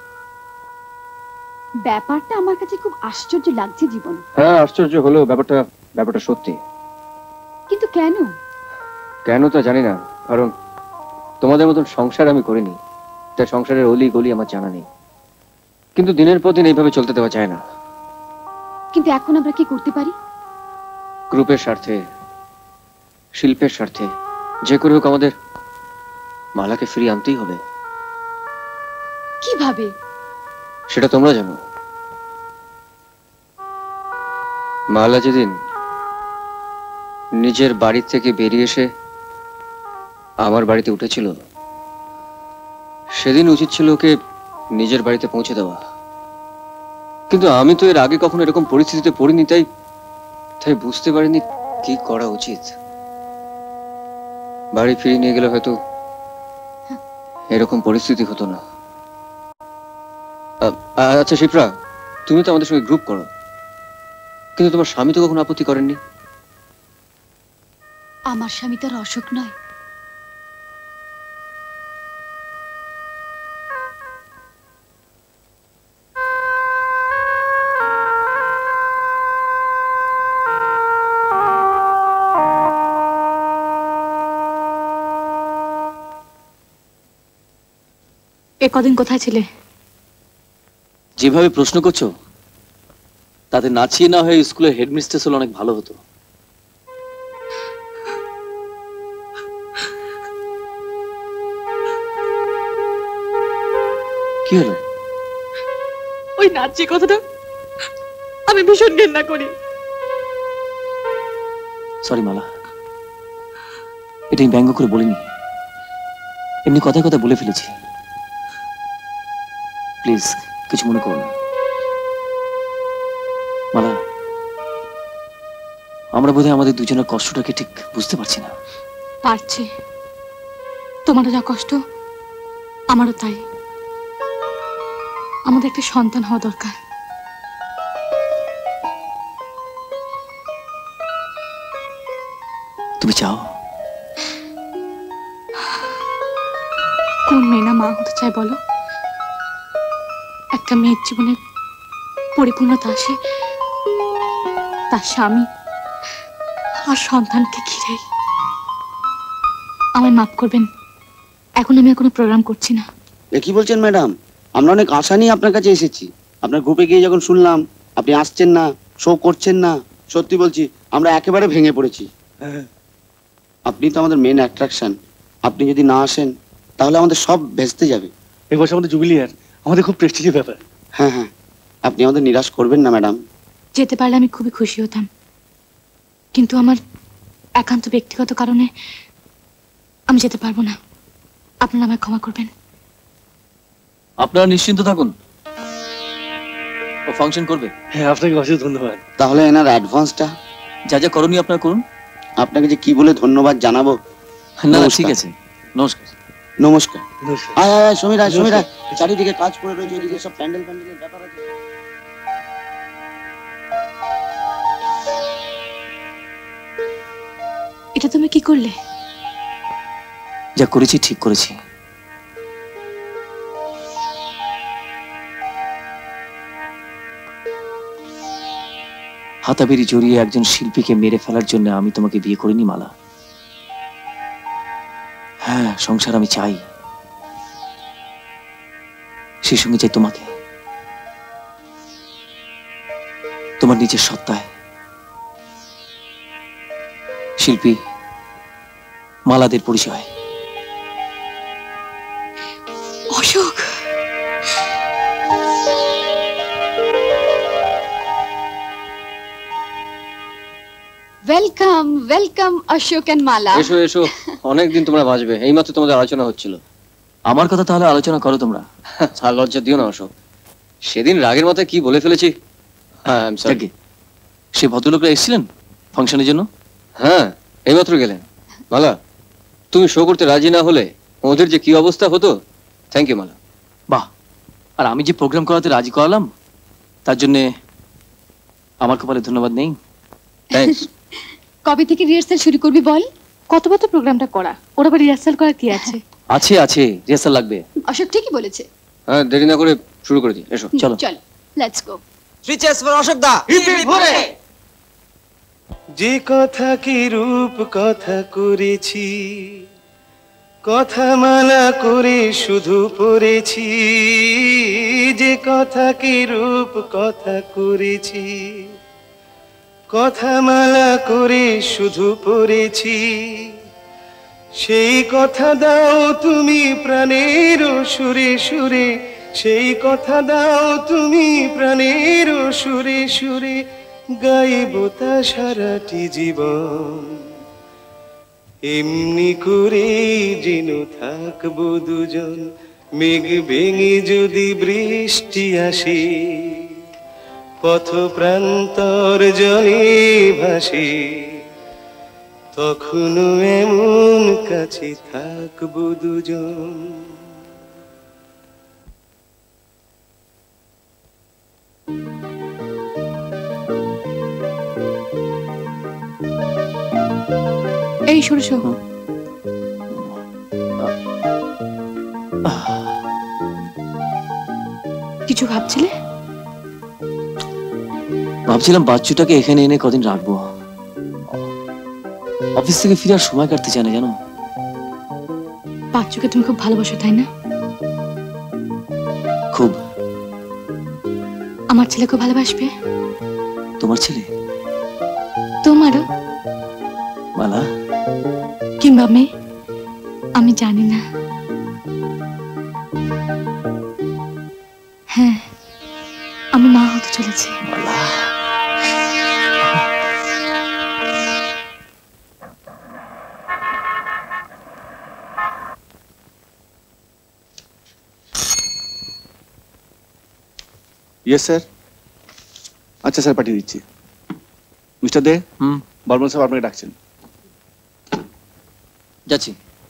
Speaker 10: ব্যাপারটা আমার কাছে খুব আশ্চর্য লাগছে জীবন।
Speaker 4: হ্যাঁ আশ্চর্য হলেও ব্যাপারটা ব্যাপারটা সত্যি।
Speaker 10: কিন্তু কেন?
Speaker 4: কেন তা জানি না, কারণ তোমাদের মতন সংসার আমি করিনি, তাই সংসারের অলি গলি আমার জানা নেই। কিন্তু দিনের পর দিন এইভাবে চলতে দেওয়া যায় না।
Speaker 10: কিন্তু এখন আমরা কি করতে পারি?
Speaker 4: গ্রুপের স্বার্থে, শিল্পের স্বার্থে যে করে হোক আমাদের মালাকে ফিরিয়ে আনতেই হবে।
Speaker 10: কিভাবে
Speaker 4: সেটা তোমরা জানো। মালা যেদিন নিজের বাড়ি থেকে বেরিয়ে এসে আমার বাড়িতে উঠেছিল, সেদিন উচিত ছিল ওকে নিজের বাড়িতে পৌঁছে দেওয়া। কিন্তু আমি তো এর আগে কখনো এরকম পরিস্থিতিতে পড়িনি, তাই তাই বুঝতে পারিনি কি করা উচিত। বাড়ি ফিরিয়ে নিয়ে গেলে হয়তো এরকম পরিস্থিতি হতো না। আচ্ছা শিপ্রা, তুমি তো আমাদের সঙ্গে গ্রুপ করো, কিন্তু তোমার স্বামী তো কখনো আপত্তি করেননি।
Speaker 10: আমার স্বামী তার অসুখ নয়।
Speaker 6: এ কদিন কোথায় ছিলে?
Speaker 5: যেভাবে প্রশ্ন করছো তাতে নাচিয়ে না হয়ে স্কুলের হেডমিস্ট্রেস হলে অনেক ভালো হতো। কি হলো?
Speaker 6: ওই নাচি কথাটা আমি ভীষণ ঘৃণা করি।
Speaker 5: সরি মালা, এটা আমি ব্যঙ্গ করে বলিনি, এমনি কথায় কথা বলে ফেলেছি। প্লিজ কিছু মনে করো না। মালা, আমরা বোধহয় আমাদের দুজনের কষ্টটাকে ঠিক বুঝতে পারছি না।
Speaker 6: পারছি, তোমারও যা কষ্ট আমারও তাই। আমাদের একটা সন্তান হওয়া দরকার।
Speaker 5: তুমি চাও?
Speaker 6: কোন মেয়ে না মা হতে চায় বলো? একটা মেয়ের জীবনে পরিপূর্ণতা আসে তার স্বামী আর সন্তানকে ঘিরে। আমায় মাফ করবেন, এখন আমি কোনো প্রোগ্রাম করছি না।
Speaker 16: কি বলছেন ম্যাডাম? আমরা অনেক আশা নিয়ে আপনার কাছে এসেছি। আপনার গ্রুপে গিয়ে যখন শুনলাম আপনি আসছেন না, শো করছেন না, সত্যি বলছি আমরা একেবারে ভেঙে পড়েছি। আপনি তো আমাদের মেন অ্যাট্রাকশন। আপনি যদি না আসেন তাহলে আমাদের সব ভেস্তে যাবে।
Speaker 13: এই বছর আমাদের জুবিলি ইয়ার, আমাদের খুব প্রেস্টিজের ব্যাপার।
Speaker 16: হ্যাঁ হ্যাঁ, আপনি আমাদের নিরাশ করবেন না ম্যাডাম।
Speaker 6: যেতে পারলে আমি খুবই খুশি হতাম, কিন্তু আমার একান্ত ব্যক্তিগত কারণে আমি যেতে পারবো না। আপনারা আমায় ক্ষমা করবেন।
Speaker 5: আপনারা নিশ্চিন্ত থাকুন, ও ফাংশন করবে।
Speaker 13: হ্যাঁ, আপনাকে অশেষ ধন্যবাদ।
Speaker 16: তাহলে এনার অ্যাডভান্সটা?
Speaker 5: যা যা করণীয় আপনারা করুন।
Speaker 16: আপনাকে যে কি বলে ধন্যবাদ জানাবো।
Speaker 5: না না ঠিক আছে, নমস্কার।
Speaker 16: নমস্কার। আয় আয় সমীরা, সমীরা, চারিদিকে কাজ করে রয়েছে, এদিকে সব প্যান্ডেল প্যান্ডেলের ব্যাপার আছে।
Speaker 6: এটা তুমি কি করলে?
Speaker 5: যা করেছি ঠিক করেছি। হাতাবেরি জড়িয়ে একজন শিল্পীকে মেরে ফেলার জন্য আমি তোমাকে বিয়ে করিনি মালা। হ্যাঁ, সংসার আমি চাই, সেই সঙ্গে চাই তোমাকে, তোমার নিজের সত্তায়। শিল্পী মালাদের পরিচয়।
Speaker 6: Ashok, welcome welcome Ashok and Mala.
Speaker 4: এসো এসো, অনেকদিন তোমরা বাঁচবে, এইমাত্র তোমাদের আলোচনা হচ্ছিল।
Speaker 5: আমার কথা তাহলে আলোচনা করো তোমরা।
Speaker 4: আর লজ্জা দিও না অশোক, সেদিন রাগের মাথায় কি বলে ফেলেছি। হ্যাঁ, আই এম সরি।
Speaker 5: সে ভদ্রলোকরা এসেছিলেন ফাংশনের জন্য?
Speaker 4: হ্যাঁ, এইমাত্র গেলেন। মালা, তুমি শো করতে রাজি না হলে ওদের যে কি অবস্থা হতো। Thank you Mala.
Speaker 5: বাহ, আর আমি যে প্রোগ্রাম করাতে রাজি করালাম তার জন্য আমার কপালে ধন্যবাদ নেই।
Speaker 4: থ্যাঙ্কস।
Speaker 6: কবে থেকে রিহার্সাল শুরু করবি বল? কত কত প্রোগ্রামটা করা, ওর আবার রিহার্সাল করা কি আছে?
Speaker 5: আছে আছে, রিহার্সাল লাগবে।
Speaker 6: অশোক ঠিকই বলেছে।
Speaker 4: হ্যাঁ, দেরি না করে শুরু করে দিই। এসো
Speaker 5: চলো
Speaker 6: চল, let's go.
Speaker 5: Three cheers for Ashok দা।
Speaker 3: যে কথা কি রূপ কথা করেছি, কথা মালা করে শুধু পড়েছি। যে কথা কি রূপ কথা করেছি, কথা মালা করে শুধু পড়েছি। সেই কথা দাও তুমি প্রাণের সুরে সুরে, সেই কথা দাও তুমি প্রাণের সুরে সুরে। গাইব তা সারাটি জীবন, এমনি করে যেন থাকবো দুজন। মেঘ ভেঙে যদি বৃষ্টি আসে, পথ প্রান্তর জলে ভাসে, তখনও এমন কাছে থাকবো দুজন।
Speaker 6: এই সরে শো। কিছু ভাবছিলে?
Speaker 5: ভাবছিলাম বাচ্চুটাকে এখানে এনে কদিন রাখবো। অফিস থেকে ফিরার সময় কাটতে চায় না জানো।
Speaker 6: বাচ্চুকে তুমি খুব ভালোবাসো তাই না?
Speaker 5: খুব।
Speaker 6: আমার ছেলেকে ভালোবাসবে?
Speaker 5: তোমার ছেলে?
Speaker 6: তোমারও?
Speaker 5: মালা
Speaker 6: কিংবা মেয়ে, আমি জানি না। হ্যাঁ, আমি মা হতে চলেছি।
Speaker 13: Yes sir. আচ্ছা স্যার, পাঠিয়ে দিচ্ছি। মিস্টার দে,
Speaker 5: হুম,
Speaker 13: বর্মন সাহেব আপনাকে ডাকছেন।
Speaker 5: যাচ্ছি।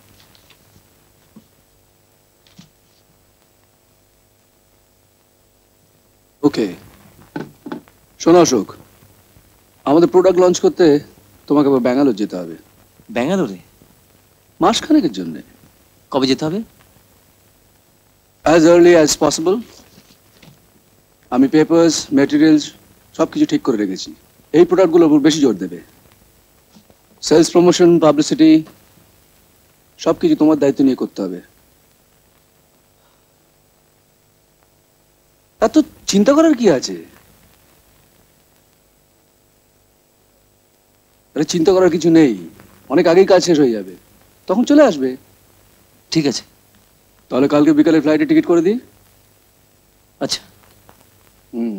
Speaker 15: ওকে, শোনো অশোক, আমাদের প্রোডাক্ট লঞ্চ করতে তোমাকে আবার ব্যাঙ্গালোর যেতে হবে।
Speaker 5: ব্যাঙ্গালোরে?
Speaker 15: মাসখানেকের জন্য।
Speaker 5: কবে যেতে হবে?
Speaker 15: As early as possible. আমি পেপারস, ম্যাটেরিয়ালস সব কিছু ঠিক করে রেখেছি। এই প্রোডাক্টগুলোর উপর বেশি জোর দেবে। সেলস, প্রমোশন, পাবলিসিটি সব কিছু তোমার দায়িত্ব নিয়ে করতে হবে। এত চিন্তা করার কি আছে? আরে চিন্তা করার কিছু নেই, অনেক আগেই কাজ শেষ হয়ে যাবে, তখন চলে আসবে।
Speaker 5: ঠিক আছে,
Speaker 15: তাহলে কালকে বিকালে ফ্লাইটে টিকিট করে দিই।
Speaker 5: আচ্ছা।
Speaker 15: হুম।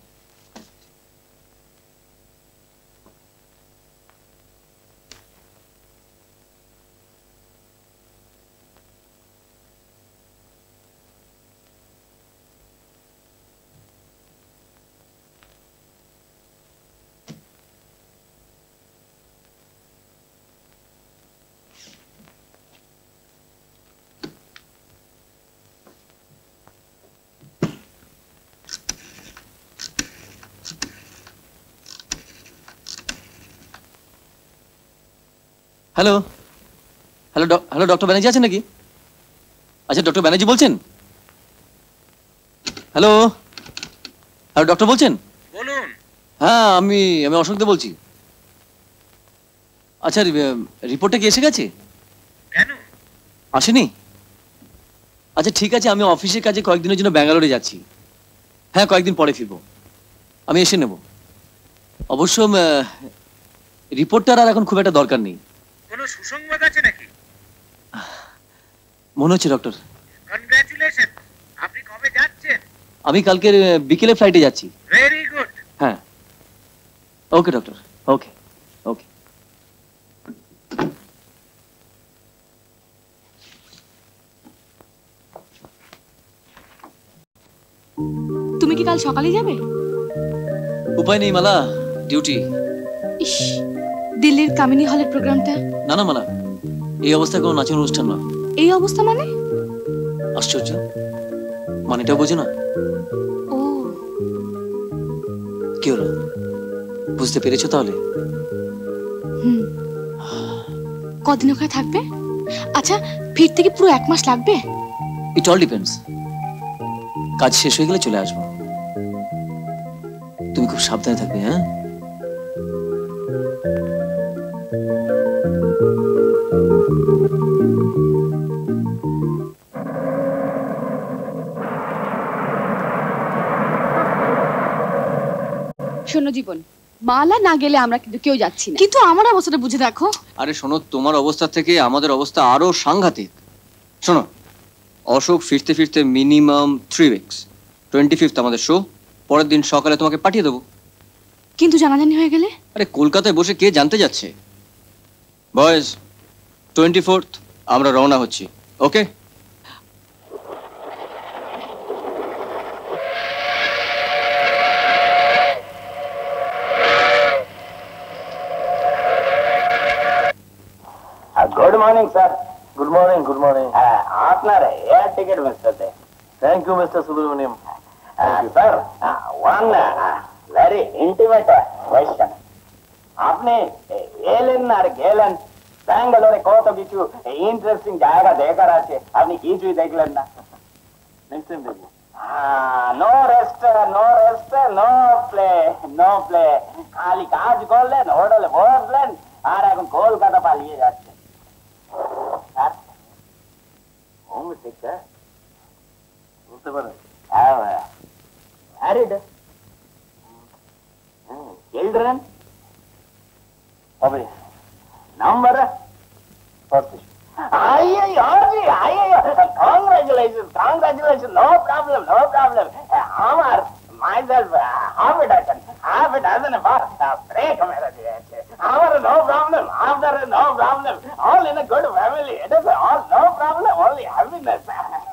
Speaker 5: Hello hello hello doctor Banerjee আছেন নাকি? আচ্ছা, ডক্টর ব্যানার্জি বলছেন? হ্যালো হ্যালো ডক্টর বলছেন?
Speaker 20: বলুন।
Speaker 4: হ্যাঁ আমি আমি অশোক দে বলছি। আচ্ছা রিপোর্টটা কি এসে গেছে?
Speaker 14: কেন
Speaker 4: আসেনি? আচ্ছা ঠিক আছে, আমি অফিসের কাজে কয়েকদিনের জন্য ব্যাঙ্গালোরে যাচ্ছি। হ্যাঁ কয়েকদিন পরে ফিরবো, আমি এসে নেব। অবশ্য রিপোর্টটার আর এখন খুব একটা দরকার নেই।
Speaker 14: কোনো সুসংবাদ আছে নাকি?
Speaker 4: মনে হচ্ছে ডক্টর।
Speaker 14: কনগ্রাচুলেশন। আপনি কবে যাচ্ছেন?
Speaker 4: আমি কালকের বিকেলে ফ্লাইটে যাচ্ছি।
Speaker 14: Very good.
Speaker 4: হ্যাঁ ওকে ডক্টর, ওকে ওকে।
Speaker 6: তুমি কি কাল সকালে যাবে?
Speaker 4: উপায় নেই মালা, ডিউটি।
Speaker 6: ইস, দিল্লির কামিনী হলের প্রোগ্রামটা।
Speaker 4: না না মালা, এই অবস্থায় কোনো নাচের অনুষ্ঠান নয়।
Speaker 6: এই অবস্থা মানে?
Speaker 4: আশ্চর্য, মানেটা বোঝো না?
Speaker 6: ও
Speaker 4: কি হলো, বুঝতে পেরেছো তাহলে?
Speaker 6: হুম। কদিন ওখানে থাকবে? আচ্ছা ফিরতে কি পুরো এক মাস লাগবে?
Speaker 4: It all depends. কাজ শেষ হয়ে গেলে চলে আসবো। তুমি খুব সাবধানে থাকবে। হ্যাঁ
Speaker 6: শোনো জীবন, মালা না গেলে আমরা কিন্তু কেউ যাচ্ছি না। কিন্তু আমার অবস্থাটা বুঝে দেখো।
Speaker 4: আরে শোনো, তোমার অবস্থা থেকে আমাদের অবস্থা আরো সাংঘাতিক। শোনো, অশোক ফিরতে ফিরতে minimum three weeks. Twenty fifth আমাদের শো, পরের দিন সকালে তোমাকে পাঠিয়ে দেবো।
Speaker 6: কিন্তু জানাজানি হয়ে গেলে?
Speaker 4: আরে কলকাতায় বসে কে জানতে যাচ্ছে? বয়েজ, টোয়েন্টি ফোর্থ আমরা রওনা হচ্ছি। Okay?
Speaker 20: Good morning sir. Good morning good morning. आपनर एयर टिकट मिस्टर थे। Thank you mister Subramaniam. Sir one very intimate question. आपने एलेन और गेलन बैंगलोरे কত কিছু ইন্টারেস্টিং জায়গা দেখার আছে, আপনি কিছুই দেখলেন না। নেক্সট টাইম দেখব। No rest no rest no play no play. খালি কাজ করলেন, হোটেলে বসলেন, আর এখন কলকাতা পালিয়ে যাচ্ছে। বুঝতে পারেন? ম্যারিড, চিলড্রেন হবে, number congratulation congratulation. No problem no problem. আমার myself half a dozen half a dozen break মেরে দিয়েছে। আমার no problem, after no problem, all in a good family. It is all no problem, only happiness.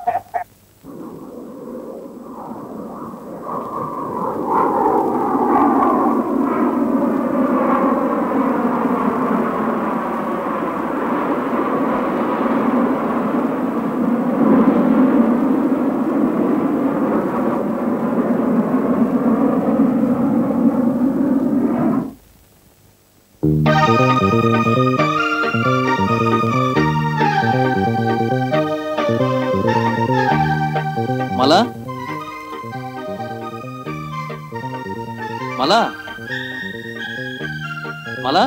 Speaker 4: মালা, মালা, মালা,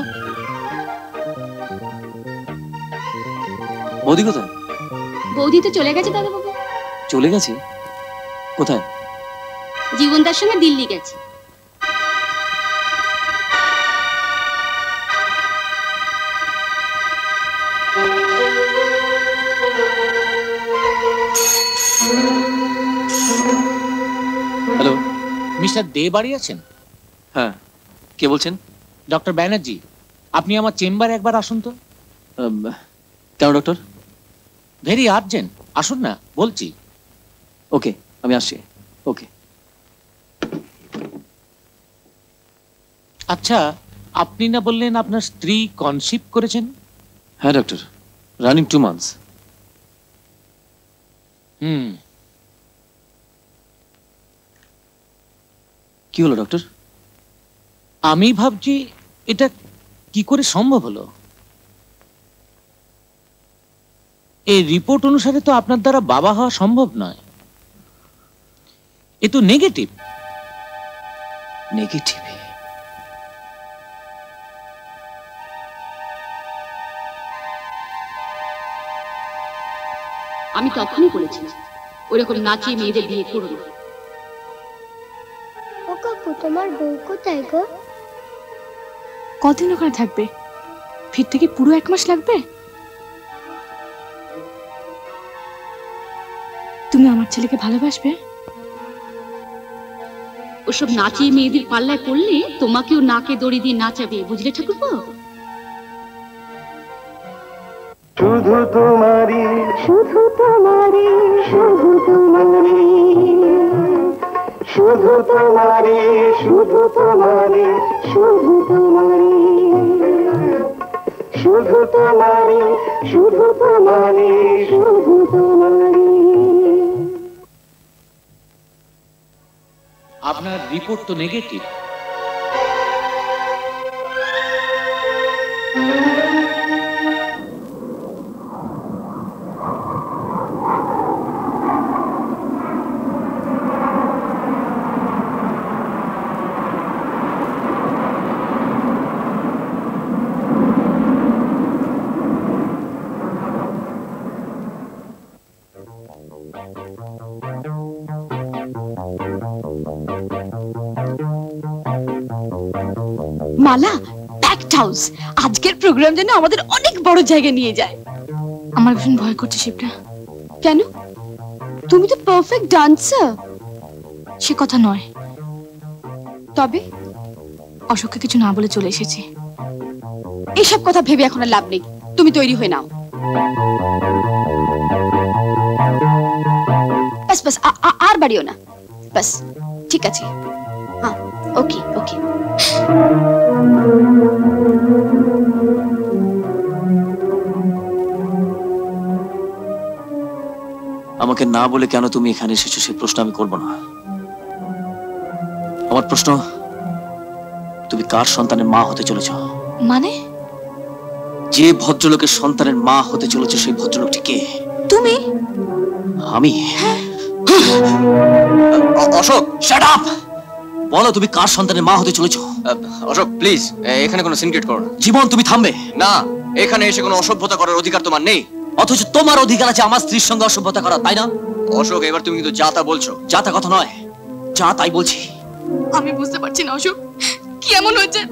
Speaker 4: বৌদি কোথায়?
Speaker 6: বৌদি তো চলে গেছে দাদা বাবু।
Speaker 4: চলে গেছে? কোথায়?
Speaker 6: জীবনদার সঙ্গে দিল্লি গেছে।
Speaker 4: হ্যালো,
Speaker 14: মিস্টার দে বাড়ি আছেন?
Speaker 4: হ্যাঁ, কে বলছেন?
Speaker 14: ডক্টর ব্যানার্জি, আপনি আমার চেম্বারে একবার আসুন তো।
Speaker 4: কেন ডক্টর?
Speaker 14: ভেরি আর্জেন্ট, আসুন না বলছি।
Speaker 4: ওকে, আমি আসছি। ওকে।
Speaker 14: আচ্ছা, আপনি না বললেন আপনার স্ত্রী কনসিভ করেছেন?
Speaker 4: হ্যাঁ ডক্টর, রানিং টু মান্থস।
Speaker 14: হুম,
Speaker 4: কি হলো ডক্টর?
Speaker 14: আমি ভাবছি এটা কি করে সম্ভব হলো। এই রিপোর্ট অনুসারে তো আপনার দ্বারা বাবা হওয়া সম্ভব নয়। এ তো নেগেটিভ।
Speaker 4: নেগেটিভ?
Speaker 10: আমি তখনই বলেছিলাম ওরকম নাচিয়ে মেয়েদের বিয়ে করো না।
Speaker 7: ও কাকু, তোমার বউ কোথায় গো?
Speaker 6: কদিন ওখানে থাকবে? ফিরতে কি পুরো এক মাস লাগবে? তুমি আমার ছেলেকে ভালোবাসবে?
Speaker 10: ওসব নাচিয়ে মেয়েদের পাল্লায় পড়লে তোমাকেও নাকে দড়ি দিয়ে নাচাবে, বুঝলে ঠাকুরপো?
Speaker 3: শুধু তোমারই
Speaker 17: শুধু তোমারই শুধু তোমারই শুধু তোমারই শুধু তোমারই শুধু তোমারই শুধু তোমারই শুধু তোমারই শুধু তোমারই।
Speaker 14: আপনার রিপোর্ট তো নেগেটিভ।
Speaker 6: Mala, packed house. আজকের প্রোগ্রাম যেন আমাদের অনেক বড় জায়গা নিয়ে যায়। আমার ভীষণ ভয় করছে শিবরা। কেন? তুমি তো পারফেক্ট ডান্সার। সে কথা নয়, তবে অশোককে কিছু না বলে চলে এসেছি।
Speaker 10: এসব কথা ভেবে এখন আর লাভ নেই, তুমি তৈরি হয়ে নাও। বাস বাস, আর বাড়িও না, বাস ঠিক আছে। হ্যাঁ, ওকে ওকে।
Speaker 5: আমাকে না বলে কেন তুমি এখানে এসেছো সেই প্রশ্ন আমি করব না। আমার প্রশ্ন, তুমি কার সন্তানের মা হতে চলেছ?
Speaker 6: মানে?
Speaker 5: যে ভদ্রলোকের সন্তানের মা হতে চলেছে সেই ভদ্রলোকটি কে?
Speaker 6: তুমি?
Speaker 5: আমি? Ashok, shut up! বলো তুমি কার সন্তানের মা হতে চলেছ?
Speaker 4: অশোক প্লিজ, এখানে কোনো সিনক্রেট করো না।
Speaker 5: জীবন, তুমি থামবে
Speaker 4: না। এখানে এসে কোনো অসভ্যতা করার অধিকার তোমার নেই।
Speaker 5: অথচ তোমার অধিকার আছে আমার স্ত্রীর সঙ্গে অসভ্যতা করা, তাই না?
Speaker 4: অশোক, এবার তুমি কিন্তু যা তা বলছো।
Speaker 5: যা তা কথা নয়, যা তাই বলছি।
Speaker 6: আমি বুঝতে পারছি না অশোক, কি এমন হয়েছে?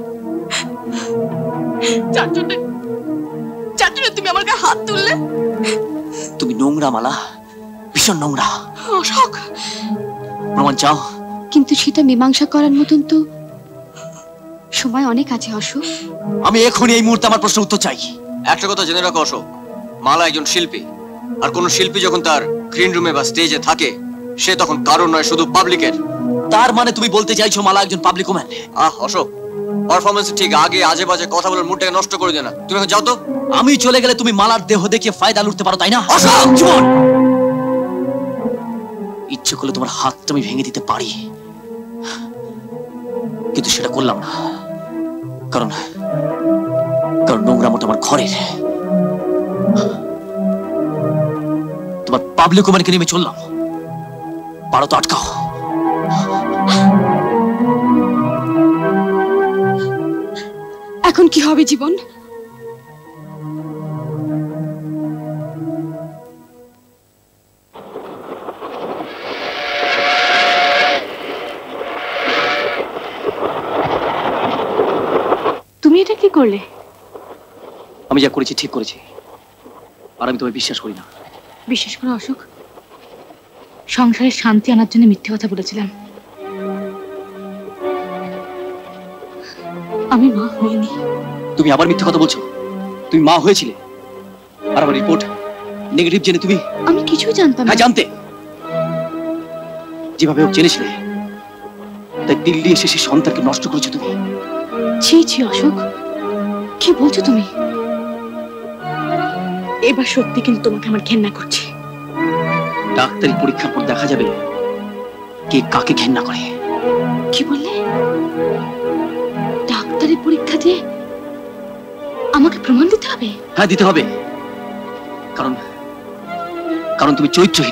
Speaker 6: যার জন্য যার জন্য তুমি আমার গায়ে হাত তুললে?
Speaker 5: তুমি নোংরা মালা, ভীষণ নোংরা।
Speaker 6: অশোক,
Speaker 5: প্রমাণ চাও?
Speaker 10: কিন্তু সেটা মীমাংসা করার মতন তো সময় অনেক আছে অশোক।
Speaker 5: আমি এখনই এই মুহূর্তে আমার প্রশ্নের উত্তর চাই।
Speaker 4: একটা কথা জেনে রাখো অশোক, মালা একজন শিল্পী, আর কোন শিল্পী যখন তার গ্রিন রুমে বা স্টেজে থাকে সে তখন কারণ নয়, শুধু পাবলিকের।
Speaker 5: তার মানে তুমি বলতে চাইছো মালা একজন পাবলিক ওম্যান?
Speaker 4: আহ অশোক, পারফরমেন্স ঠিক আগে আজে বাজে কথা বলার মুডটাকে নষ্ট করে দেনা। তুমি এখন যাও তো।
Speaker 5: আমি চলে গেলে তুমি মালার দেহ দেখিয়ে ফায়দা লুটতে পারো, তাই না? অশোক, জীবন, ইচ্ছে করলে তোমার হাতটা আমি ভেঙে দিতে পারি, কিন্তু সেটা করলাম না। কারণ কারণ নোংরা মতো আমার ঘরের। তোমার পাবলিক ওম্যানকে নেমে চললাম, পারো তো আটকাও।
Speaker 6: এখন কি হবে জীবন? তুমি এটা কি করলে?
Speaker 5: আমি যা করেছি ঠিক করেছি, আর আমি তোমায় বিশ্বাস করি না।
Speaker 6: বিশ্বাস করো অশোক, সংসারে শান্তি আনার জন্য মিথ্যে কথা বলেছিলাম। আমি মা হইনি।
Speaker 5: তুমি আবার মিথ্যে কথা বলছো। তুমি মা হয়েছিলে, আর আমার রিপোর্ট নেগেটিভ জেনে তুমি?
Speaker 6: আমি কিছুই জানতাম না।
Speaker 5: হ্যাঁ, জানতে। যেভাবে ও জেনেছিলে, তাই দিল্লি এসে সেই সন্তানকে নষ্ট করেছো তুমি।
Speaker 6: ছি ছি অশোক, কি বলছো তুমি? এবার সত্যি কিন্তু তোমাকে আমার ঘেন্না করছে।
Speaker 5: ডাক্তারি পরীক্ষার পর দেখা যাবে কে কাকে ঘেন্না করে।
Speaker 6: কি বললে? ডাক্তারি পরীক্ষা দিয়ে আমাকে প্রমাণ দিতে হবে?
Speaker 5: হ্যাঁ, দিতে হবে। কারণ কারণ তুমি চরিত্রহীন।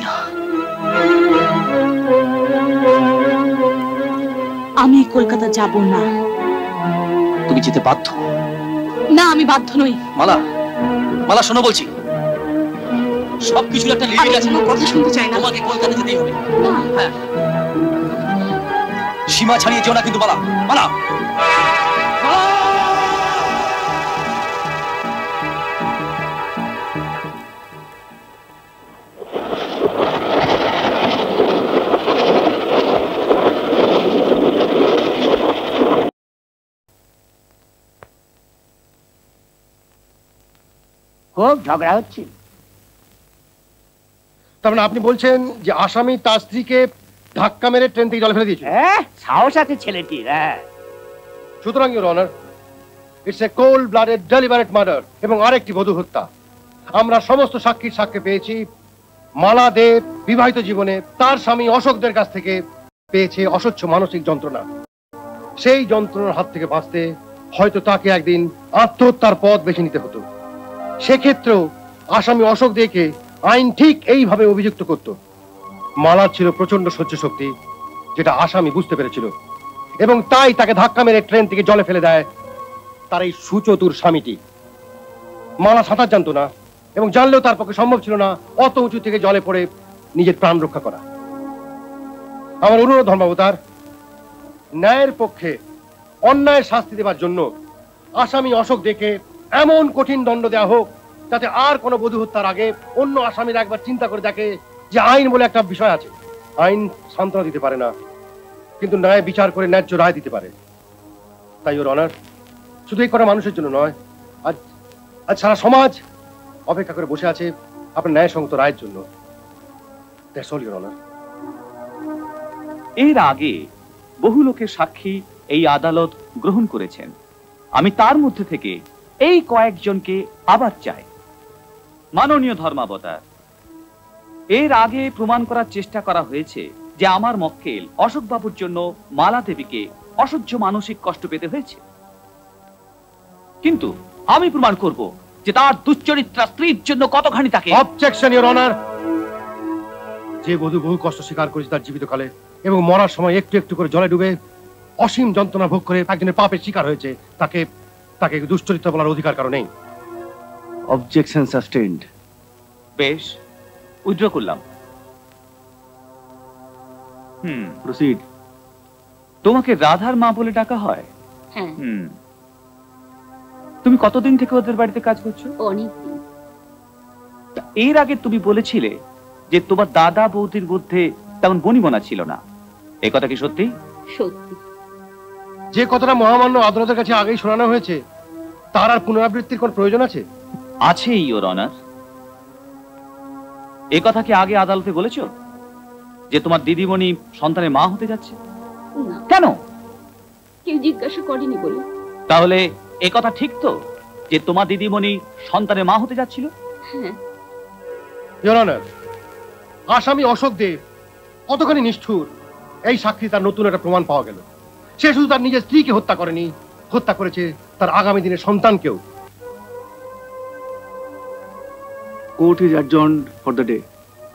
Speaker 6: আমি কলকাতা যাব না।
Speaker 5: তুমি যেতে বাধ্য।
Speaker 6: না, আমি বাধ্য নই।
Speaker 5: মালা, মালা শোনো বলছি,
Speaker 11: সবকিছুর একটা লিমিট আছে।
Speaker 10: কথা শুনতে চাই না।
Speaker 11: তোমাকে কলকাতা যেতেই হবে।
Speaker 10: না।
Speaker 11: হ্যাঁ, সীমা ছাড়িয়ে যেও না কিন্তু মালা। মালা
Speaker 5: খুব ঝগড়া হচ্ছে।
Speaker 12: তার মানে আপনি বলছেন যে আসামি তার স্ত্রীকে ধাক্কা মেরে ট্রেন থেকে জলে ফেলে দিয়েছে?
Speaker 5: হ্যাঁ, সাহস আছে ছেলেটির। হ্যাঁ,
Speaker 12: সুতরাং your honour, it's a cold blooded deliberate murder এবং আরেকটি বধূ হত্যা। আমরা সমস্ত সাক্ষীর সাক্ষ্য পেয়েছি। মালা দেব বিবাহিত জীবনে তার স্বামী অশোকদের কাছ থেকে পেয়েছে অসহ্য মানসিক যন্ত্রণা। সেই যন্ত্রণার হাত থেকে বাঁচতে হয়তো তাকে একদিন আত্মহত্যার পথ বেছে নিতে হতো। সেক্ষেত্রেও আসামি অশোক দেকে আইন ঠিক এইভাবে অভিযুক্ত করত। মালার ছিল প্রচন্ড সহ্য শক্তি, যেটা আসামি বুঝতে পেরেছিল, এবং তাই তাকে ধাক্কা মেরে ট্রেন থেকে জলে ফেলে দেয় তার এই সুচতুর স্বামীটি। মালা সাঁতার জানতো না এবং জানলেও তার পক্ষে সম্ভব ছিল না অত উঁচু থেকে জলে পড়ে নিজের প্রাণ রক্ষা করা। আমার অনুরোধ ধর্মাবতার, ন্যায়ের পক্ষে অন্যায়ের শাস্তি দেবার জন্য আসামি অশোক দেখে এমন কঠিন দণ্ড দেওয়া হোক যাতে আর কোনো বধূ হত্যার আগে অন্য আসামিরা একবার চিন্তা করে দেখে যে আইন বলে একটা বিষয় আছে। আইন সান্ত্বনা দিতে পারে না, কিন্তু ন্যায় বিচার করে ন্যায্য রায় দিতে পারে। তাই ওর অনার, শুধু এই কটা মানুষের জন্য নয়, আজ আজ সারা সমাজ অপেক্ষা করে বসে আছে আপনার ন্যায়সঙ্গত রায়ের জন্য। That's all your honour.
Speaker 21: এর আগে বহু লোকের সাক্ষী এই আদালত গ্রহণ করেছেন। আমি তার মধ্যে থেকে এই কয়েকজনকে আবার চাই। মাননীয় ধর্মাবতার, এর আগে প্রমাণ করার চেষ্টা করা হয়েছে যে আমার মক্কেল অশোক বাবুর জন্য মালা দেবীকে অসহ্য মানসিক কষ্ট পেতে হয়েছে, কিন্তু আমি প্রমাণ করব যে তার দুশ্চরিত্রা স্ত্রীর জন্য কতখানি তাকে।
Speaker 12: Objection your honour. যে বধূ বহু কষ্ট স্বীকার করেছে তার জীবিতকালে এবং মরার সময় একটু একটু করে জলে ডুবে অসীম যন্ত্রণা ভোগ করে একজনের পাপের শিকার হয়েছে, তাকে তাকে দুশ্চরিত্র বলার অধিকার কারো নেই।
Speaker 21: Objection sustained. বেশ, উইথড্র করলাম। হুম, প্রসিড। তোমাকে রাধার মা বলে ডাকা হয়?
Speaker 10: হ্যাঁ।
Speaker 21: হুম, তুমি কতদিন থেকে ওদের বাড়িতে কাজ করছো?
Speaker 10: অনেকদিন।
Speaker 21: এর আগে তুমি বলেছিলে যে তোমার দাদা বৌদির মধ্যে তেমন বনিবনা ছিল না, এ কথা কি সত্যি?
Speaker 10: সত্যি।
Speaker 12: যে কথাটা মহামান্য আদালতের কাছে আগেই শোনানো হয়েছে, তার আর পুনরাবৃত্তির কোন প্রয়োজন আছে?
Speaker 21: আছে ইওর অনার। এ কথা কি আগে আদালতে বলেছো যে তোমার দিদিমণি সন্তানের মা হতে যাচ্ছে?
Speaker 10: না।
Speaker 21: কেন?
Speaker 10: কেউ জিজ্ঞাসা করেনি বলে।
Speaker 21: তাহলে এ কথা ঠিক তো যে তোমার দিদিমণি সন্তানের মা হতে যাচ্ছিল?
Speaker 10: হ্যাঁ।
Speaker 12: ইওর অনার, আসামি অশোক দেব কতখানি নিষ্ঠুর এই সাক্ষী তার নতুন একটা প্রমাণ পাওয়া গেল। সে শুধু তার নিজের স্ত্রীকে হত্যা করেনি, হত্যা করেছে তার আগামী দিনের সন্তানকেও।
Speaker 15: Court is adjourned for the day.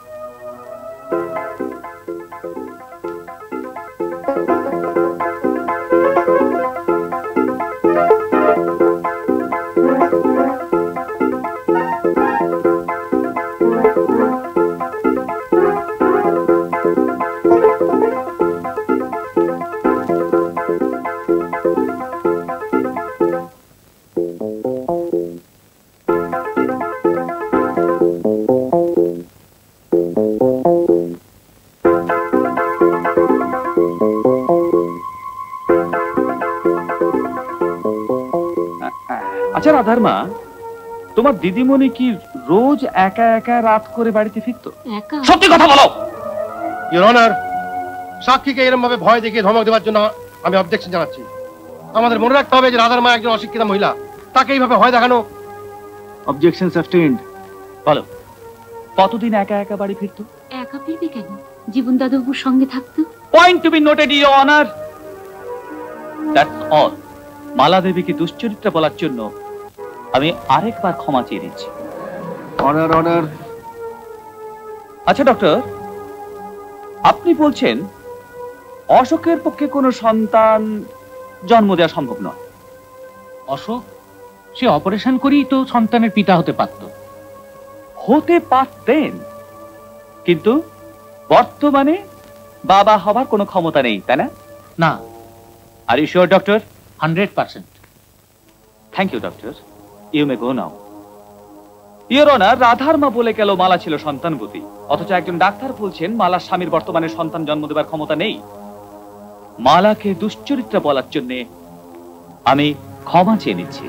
Speaker 21: আচ্ছা রাধার মা, তোমার দিদিমণি কি রোজ একা একা রাত করে বাড়িতে ফিরতো?
Speaker 10: একা?
Speaker 21: সত্যি কথা বলো।
Speaker 12: ইওর অনার, সাক্ষীকে এরকম ভাবে ভয় দেখিয়ে ধমক দেওয়ার জন্য আমি অবজেকশন জানাচ্ছি। আমাদের মনে রাখতে হবে যে রাধার মা একজন অশিক্ষিত মহিলা, তাকে এইভাবে ভয় দেখানো।
Speaker 15: Objection sustained.
Speaker 21: বলো, কতদিন একা একা বাড়ি ফিরতো?
Speaker 10: একা ফিরবে কেন? জীবন দাদুবাবুর সঙ্গে থাকতো।
Speaker 21: Point to be noted your honour. That's all. Mala দেবীকে দুশ্চরিত্রা বলার জন্য আমি আরেকবার ক্ষমা চেয়ে দিচ্ছি।
Speaker 15: Honour honour.
Speaker 21: আচ্ছা ডক্টর, আপনি বলছেন অশোকের পক্ষে কোনো সন্তান জন্ম দেওয়া সম্ভব নয়।
Speaker 14: অশোক সে অপারেশন করেই তো সন্তানের পিতা হতে পারত।
Speaker 21: হতে পারতেন, কিন্তু বর্তমানে বাবা হবার কোনো ক্ষমতা নেই, তাই না?
Speaker 14: না।
Speaker 21: Are you sure doctor?
Speaker 14: Hundred percent.
Speaker 21: Thank you doctor, you may go now. Your honour, রাধার মা বলে গেল মালা ছিল সন্তানবতী, অথচ একজন ডাক্তার বলছেন মালার স্বামীর বর্তমানে সন্তান জন্ম দেবার ক্ষমতা নেই। মালাকে দুশ্চরিত্রা বলার জন্য আমি ক্ষমা চেয়ে নিচ্ছি।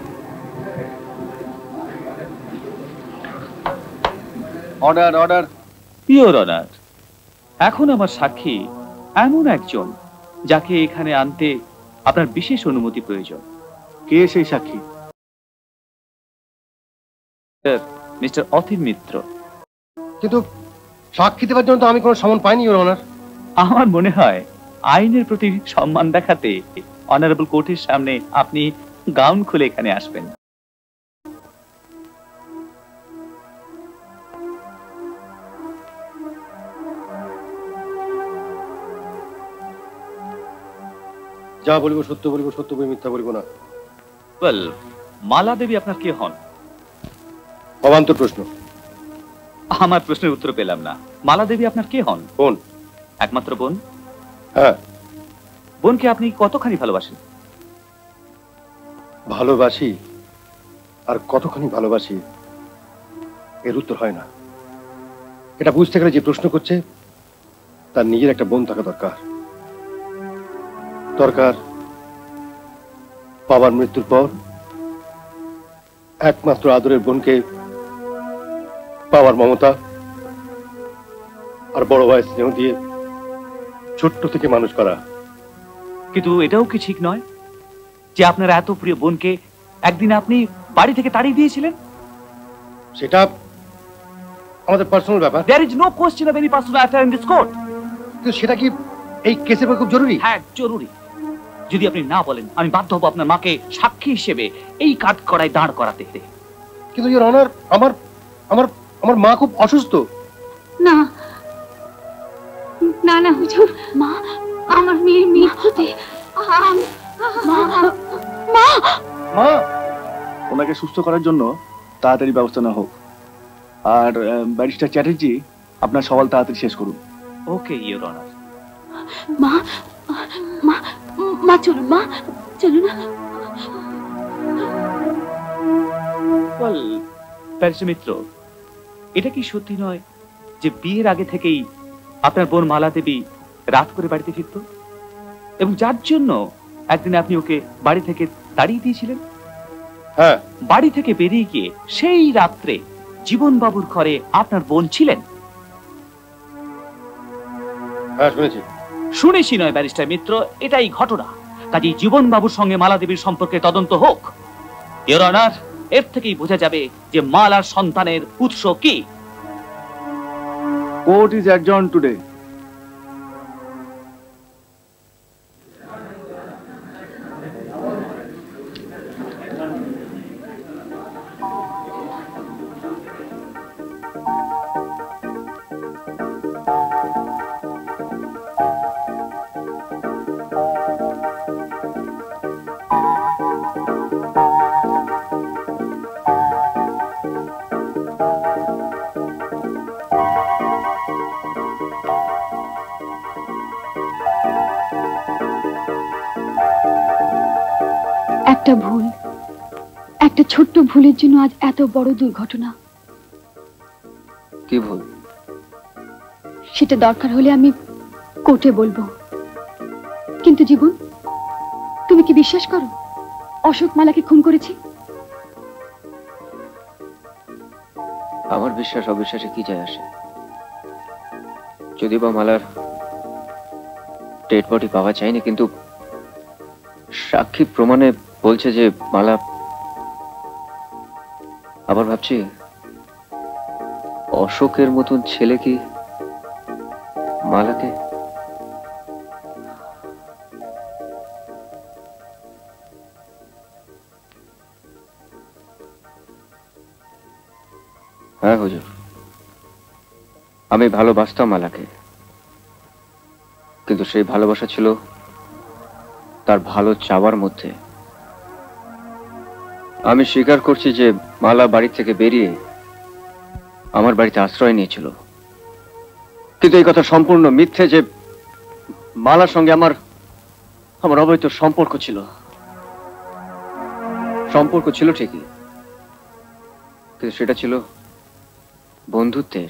Speaker 13: Order order.
Speaker 21: ইওর অনার, এখন আমার সাক্ষী এমন একজন যাকে এখানে আনতে আপনার বিশেষ অনুমতি প্রয়োজন।
Speaker 13: কে সেই সাক্ষী?
Speaker 21: মিস্টার অথির মিত্র।
Speaker 12: কিন্তু সাক্ষী দেওয়ার জন্য তো আমি কোনো সমন পাইনি ইওর অনার।
Speaker 21: আমার মনে হয় আইনের প্রতি সম্মান দেখাতে অনারেবল কোর্টের সামনে আপনি গাউন খুলে এখানে আসবেন।
Speaker 12: যা বলিব সত্য বলিব, সত্য বই মিথ্যা বলিব না।
Speaker 21: ওয়েল, মালা দেবী আপনার কে হন?
Speaker 12: অবান্তর প্রশ্ন।
Speaker 21: আমার প্রশ্নের উত্তর পেলাম না। মালা দেবী আপনার কে হন?
Speaker 12: বোন।
Speaker 21: একমাত্র বোন?
Speaker 12: হ্যাঁ।
Speaker 21: বোনকে আপনি কতখানি ভালোবাসেন?
Speaker 12: ভালোবাসি আর কতখানি ভালোবাসি এর উত্তর হয় না। এটা বুঝতে গেলে যে প্রশ্ন করছে তার নিজের একটা বোন থাকা দরকার। দরকার বাবার মৃত্যুর পর একমাত্র আদরের বোনকে বাবার মমতা আর বড় ভাইয়ের স্নেহ দিয়ে ছোট্ট থেকে মানুষ করা।
Speaker 21: কিন্তু এটাও কি ঠিক নয় যে আপনার এত প্রিয় বোনকে একদিন আপনি বাড়ি থেকে তাড়িয়ে দিয়েছিলেন?
Speaker 12: সেটা আমাদের পার্সোনাল ব্যাপার।
Speaker 21: There is no question of any personal affair in this court.
Speaker 12: কিন্তু সেটা কি এই কেসের খুব জরুরি?
Speaker 21: হ্যাঁ, জরুরি। যদি আপনি না বলেন আমি বাধ্য হব আপনার মাকে সাক্ষী হিসেবে এই কাঠ করায় দাঁড় করাতে।
Speaker 12: কিন্তু ইওর অনার, আমার আমার আমার মা খুব অসুস্থ।
Speaker 6: না না না হুজুর, মা আমার মেয়ের মৃত্যুতে মা মা
Speaker 13: মা ওনাকে সুস্থ করার জন্য তাড়াতাড়ি ব্যবস্থা না হোক। আর ব্যারিস্টার চ্যাটার্জি আপনার সওয়াল তাড়াতাড়ি শেষ করুন।
Speaker 21: Okay your honour.
Speaker 6: মা মা মা চলুন, মা চলুন।
Speaker 21: ওয়েল, ব্যারিস্টার মিত্র, এটা কি সত্যি নয় যে বিয়ের আগে থেকেই আপনার বোন মালা দেবী রাত করে বাড়িতে ফিরত এবং যার জন্য একদিন আপনি ওকে বাড়ি থেকে তাড়িয়ে দিয়েছিলেন?
Speaker 12: হ্যাঁ।
Speaker 21: বাড়ি থেকে বেরিয়ে গিয়ে সেই রাত্রে জীবন বাবুর ঘরে আপনার বোন ছিলেন?
Speaker 12: হ্যাঁ, শুনেছি।
Speaker 21: শুনেছি নয় ব্যারিস্টার মিত্র, এটাই ঘটনা। কাজেই জীবন বাবুর সঙ্গে মালা দেবীর সম্পর্কে তদন্ত হোক। ইওর অনার, এর থেকেই বোঝা যাবে যে মালার সন্তানের উৎস কি।
Speaker 13: Court is adjourn today.
Speaker 10: একটা ভুল, একটা ছোট্ট ভুলের জন্য আজ এত বড় দুর্ঘটনা।
Speaker 4: কি ভুল?
Speaker 10: সেটা দরকার হলে আমি কোর্টে বলবো। কিন্তু জীবন, তুমি কি বিশ্বাস করো অশোক মালাকে খুন করেছে?
Speaker 4: আমার বিশ্বাস অবিশ্বাসে কি যায় আসে? যদি বা মালার ডেড বডি পাওয়া যায়নি, কিন্তু সাক্ষী প্রমাণে বলছে যে মালা। আবার ভাবছি অশোকের মতন ছেলে কি মালাকে? হ্যাঁ হুজুর, আমি ভালোবাসতাম মালাকে, কিন্তু সেই ভালোবাসা ছিল তার ভালো চাওয়ার মধ্যে। আমি স্বীকার করছি যে মালা বাড়ি থেকে বেরিয়ে আমার বাড়িতে আশ্রয় নিয়েছিল, কিন্তু এই কথা সম্পূর্ণ মিথ্যে যে মালার সঙ্গে আমার আমার অবৈধ সম্পর্ক ছিল। সম্পর্ক ছিল ঠিকই, কিন্তু সেটা ছিল বন্ধুত্বের।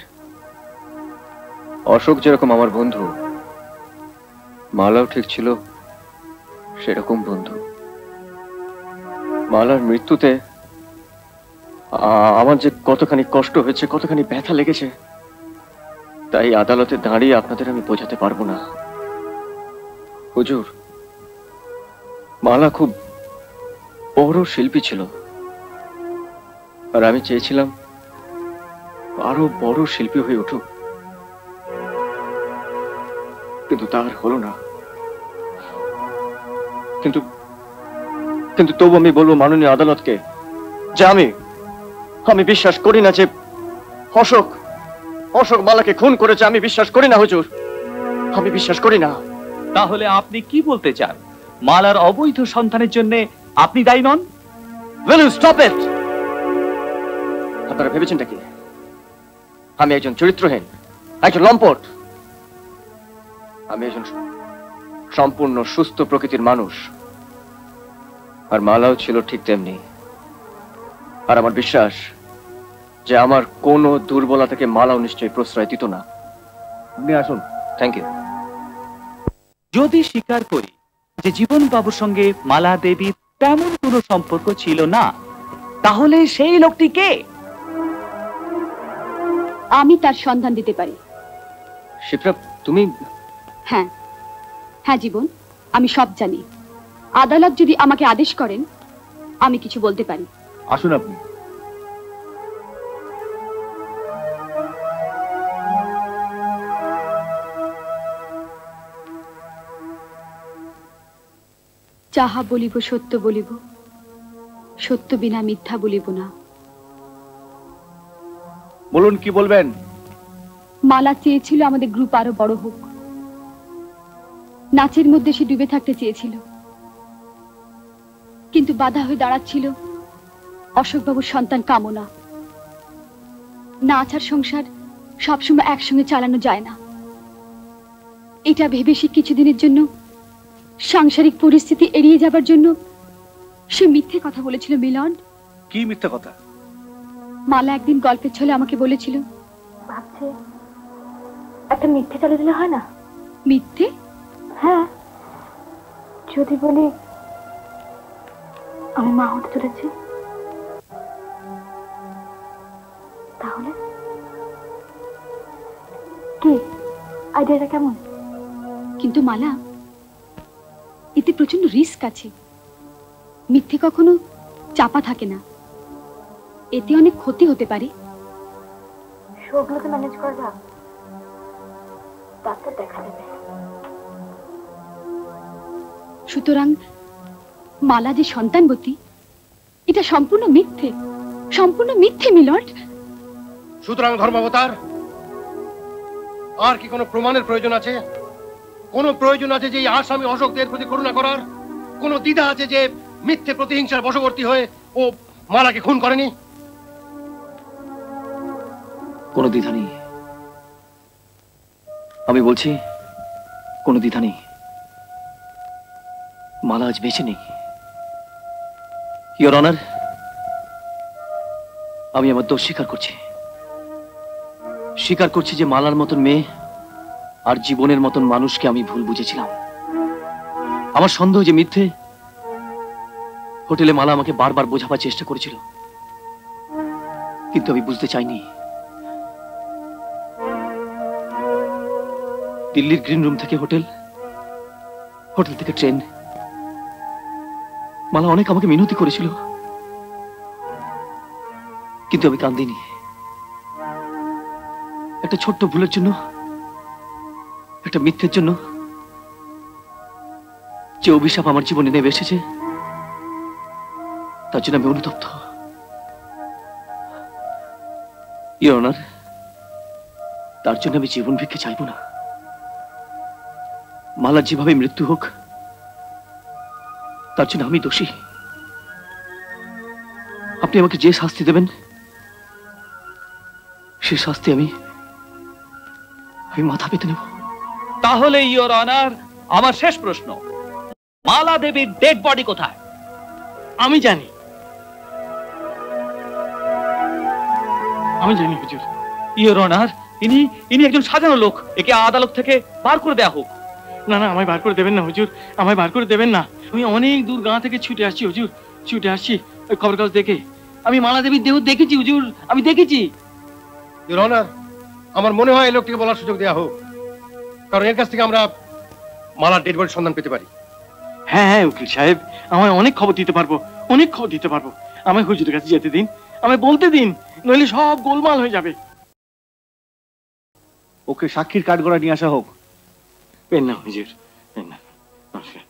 Speaker 4: অশোক যেরকম আমার বন্ধু, মালাও ঠিক ছিল সেরকম বন্ধু। মালার মৃত্যুতে আমার যে কতখানি কষ্ট হয়েছে, কতখানি ব্যথা লেগেছে, তাই আদালতে দাঁড়িয়ে আপনাদের আমি বোঝাতে পারবো না। হুজুর, মালা খুব বড় শিল্পী ছিল, আর আমি চেয়েছিলাম আরো বড় শিল্পী হয়ে উঠুক, কিন্তু তার হলো না। কিন্তু কিন্তু তবু আমি বলবো মাননীয় আদালতকে যে আমি আমি বিশ্বাস করি না যে অশোক অশোক মালাকে খুন করেছে। আমি বিশ্বাস করি না হুজুর, আমি বিশ্বাস করি না।
Speaker 21: তাহলে আপনি কি বলতে চান? মালার অবৈধ সন্তানের জন্য আপনি দায়ী নন?
Speaker 4: Will you stop it? আপনারা ভেবেছেনটা কি আমি একজন চরিত্রহীন, একজন লম্পট? আমি একজন সম্পূর্ণ সুস্থ প্রকৃতির মানুষ, আর মালাও ছিল ঠিক তেমনি। আর আমার বিশ্বাস যে আমার কোনো দুর্বলতাকে মালাও নিশ্চয়ই প্রশ্রয় দিত না। আপনি আসুন। Thank you.
Speaker 21: যদি স্বীকার করি যে জীবন বাবুর সঙ্গে মালা দেবীর তেমন কোনো সম্পর্ক ছিল না, তাহলে সেই লোকটি কে?
Speaker 10: আমি তার সন্ধান দিতে পারি।
Speaker 4: শিপ্রা, তুমি?
Speaker 10: হ্যাঁ হ্যাঁ জীবন, আমি সব জানি। আদালত যদি আমাকে আদেশ করেন আমি কিছু বলতে পারি।
Speaker 21: আসুন আপনি।
Speaker 10: যাহা বলিব সত্য বলিব, সত্য বিনা মিথ্যা বলিব না।
Speaker 21: বলুন, কি বলবেন?
Speaker 10: মালা চেয়েছিল আমাদের গ্রুপ আরো বড় হোক, নাচের মধ্যে সে ডুবে থাকতে চেয়েছিল, কিন্তু বাধা হয়ে দাঁড়াচ্ছিল অশোকবাবুর সন্তান কামনা। নাচ আর সংসার সবসময় একসঙ্গে চালানো যায় না। এটা ভেবে সে কিছুদিনের জন্য সাংসারিক পরিস্থিতি এড়িয়ে যাবার জন্য সে মিথ্যে কথা বলেছিল। মিলন,
Speaker 21: কি মিথ্যে কথা?
Speaker 10: মালা একদিন গল্পের ছলে আমাকে বলেছিল, ভাবছে একটা মিথ্যে চালিয়ে দিলে হয় না। মিথ্যে? হ্যাঁ, যদি বলি আমি মা হতে চলেছি, তাহলে কি আইডিয়াটা কেমন? কিন্তু মালা, এতে প্রচন্ড রিস্ক আছে। মিথ্যে কখনো চাপা থাকে না, এতে অনেক ক্ষতি হতে পারে। শোগুলোকে ম্যানেজ করবা, ডাক্তার দেখা দেবে। সুতরাং মালা যে সন্তানবতী, এটা সম্পূর্ণ মিথ্যে, সম্পূর্ণ মিথ্যে মিলর্ড।
Speaker 12: সুতরাং ধর্মাবতার, আর কি কোনো প্রমাণের প্রয়োজন আছে? কোন প্রয়োজন আছে যে এই আসামি অশোকদের প্রতি করুণা করার? কোন দ্বিধা আছে যে মিথ্যে প্রতিহিংসার বশবর্তী হয়ে ও মালাকে খুন করেনি?
Speaker 4: কোনো দ্বিধা নেই, আমি বলছি কোনো দ্বিধা নেই। মালা আজ বেঁচে নেই। ইওর অনার, আমি আমার দোষ স্বীকার করছি। স্বীকার করছি যে মালার মতন মেয়ে আর জীবনের মতন মানুষকে আমি ভুল বুঝেছিলাম। আমার সন্দেহ যে মিথ্যে, হোটেলে মালা আমাকে বারবার বোঝাবার চেষ্টা করেছিল, কিন্তু আমি বুঝতে চাইনি। দিল্লির গ্রিন রুম থেকে হোটেল, হোটেল থেকে ট্রেন, মালা অনেক আমাকে মিনতি করেছিল, কিন্তু আমি কান্দিনি। একটা ছোট্ট ভুলের জন্য, একটা মিথ্যের জন্য যে অভিশাপ আমার জীবনে নেমে এসেছে, তার জন্য আমি অনুতপ্ত। ইওর অনার, তার জন্য আমি জীবন ভিক্ষে চাইব না। মালার যেভাবে মৃত্যু হোক, তার জন্য আমি দোষী। আপনি আমাকে যে শাস্তি দেবেন
Speaker 5: সে শাস্তি আমি আমি মাথা পেতে নেব।
Speaker 21: তাহলে ইওর অনার, আমার শেষ প্রশ্ন, মালা দেবীর ডেড বডি কোথায়?
Speaker 5: আমি জানি,
Speaker 21: আমি জানি হুজুর। ইওর অনার, ইনি ইনি একজন সাজানো লোক, একে আদালত থেকে বার করে দেয়া হোক।
Speaker 5: না না, আমায় বার করে দেবেন না হুজুর, আমায় বার করে দেবেন না। আমি অনেক দূর গাঁ থেকে ছুটে আসছি হুজুর, ছুটে আসছি ওই খবর কাগজ দেখে। আমি মালা দেবীর দেহ দেখেছি হুজুর, আমি দেখেছি।
Speaker 12: ইওর অনার, আমার মনে হয় এই লোকটিকে বলার সুযোগ দেওয়া হোক, কারণ এর কাছ থেকে আমরা মালার ডেড বডির সন্ধান পেতে পারি।
Speaker 5: হ্যাঁ হ্যাঁ উকিল সাহেব, আমায় অনেক খবর দিতে পারবো, অনেক খবর দিতে পারবো। আমায় হুজুরের কাছে যেতে দিন, আমায় বলতে দিন, নইলে সব গোলমাল হয়ে যাবে।
Speaker 13: ওকে সাক্ষীর কাঠগড়া নিয়ে আসা হোক।
Speaker 5: পেন না হুজুর, পেন না। নমস্কার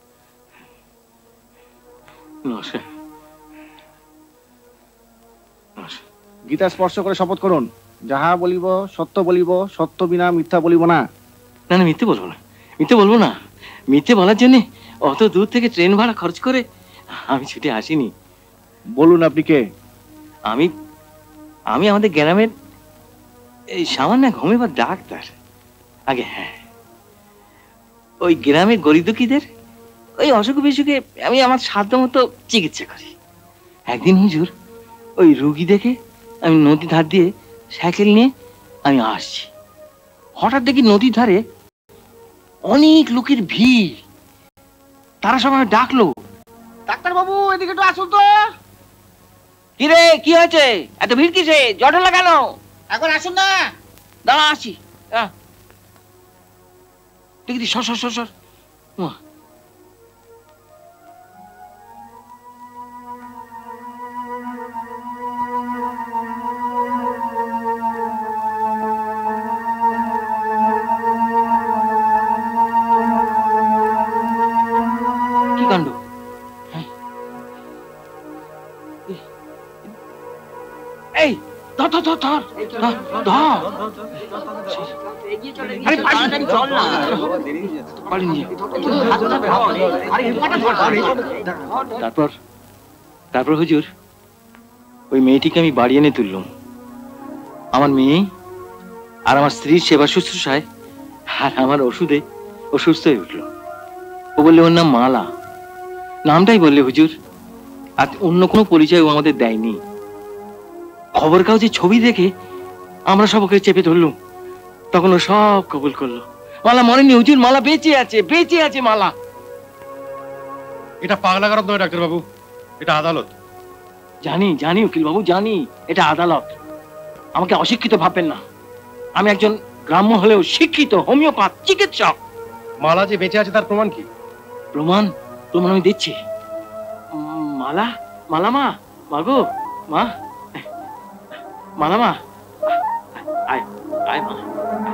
Speaker 5: নমস্কার নমস্কার।
Speaker 13: গীতা স্পর্শ করে শপথ করুন, যাহা বলিব সত্য বলিব, সত্য বিনা মিথ্যা বলিব না।
Speaker 5: না না, মিথ্যে বলবো না, মিথ্যে বলবো না। মিথ্যে বলার জন্য অত দূর থেকে ট্রেন ভাড়া খরচ করে আমি ছুটে আসিনি।
Speaker 13: বলুন আপনি কে?
Speaker 5: আমি আমি আমাদের গ্রামের এই সামান্য ঘুমেবার ডাক্তার। আগে হ্যাঁ, ওই গ্রামের গরিব দুঃখীদের ওই অসুখ বিসুখে আমি আমার সাধ্য মতো চিকিৎসা করি। একদিন হুজুর ওই রুগী দেখে আমি নদী ধার দিয়ে সাইকেল নিয়ে আমি আসছি। হঠাৎ দেখি নদীর ধারে অনেক লোকের ভিড়। তারা সব আমায় ডাকলো,
Speaker 1: ডাক্তার বাবু এদিকে একটু আসুন তো।
Speaker 5: কি রে, কি হয়েছে? এত ভিড় কিসে? জট লাগানো।
Speaker 1: এখন আসুন না।
Speaker 5: দাঁড়া আসি। দেখি সর সর সর সর। কি কাণ্ড? এই ধর ধর ধর ধর ধর। আরে তাড়াতাড়ি চল না। তারপর তারপর হুজুর ওই মেয়েটিকে আমি বাড়ি এনে তুললাম। আমার মেয়ে আর আমার স্ত্রীর সেবা শুশ্রূষায় আর আমার ওষুধে ও সুস্থ হয়ে উঠলো। ও বললে ওর নাম মালা, নামটাই বললে হুজুর, আর অন্য কোনো পরিচয় ও আমাদের দেয়নি। খবর কাগজে ছবি দেখে আমরা সব ওকে চেপে ধরলুম, তখন ও সব কবুল করলো। মালা মরেনি হুজুর, মালা বেঁচে আছে, বেঁচে আছে মালা।
Speaker 12: এটা পাগলাগারদ নয় ডাক্তার বাবু, এটা আদালত।
Speaker 5: জানি জানি উকিল বাবু, জানি এটা আদালত। আমাকে অশিক্ষিত ভাববেন না, আমি একজন গ্রাম্য হলেও শিক্ষিত হোমিওপ্যাথ চিকিৎসক।
Speaker 12: মালা যে বেঁচে আছে তার প্রমাণ কি?
Speaker 5: প্রমাণ প্রমাণ আমি দিচ্ছি। মালা মালা মা, মাগো মা, মালা মা, আয় আয় মা।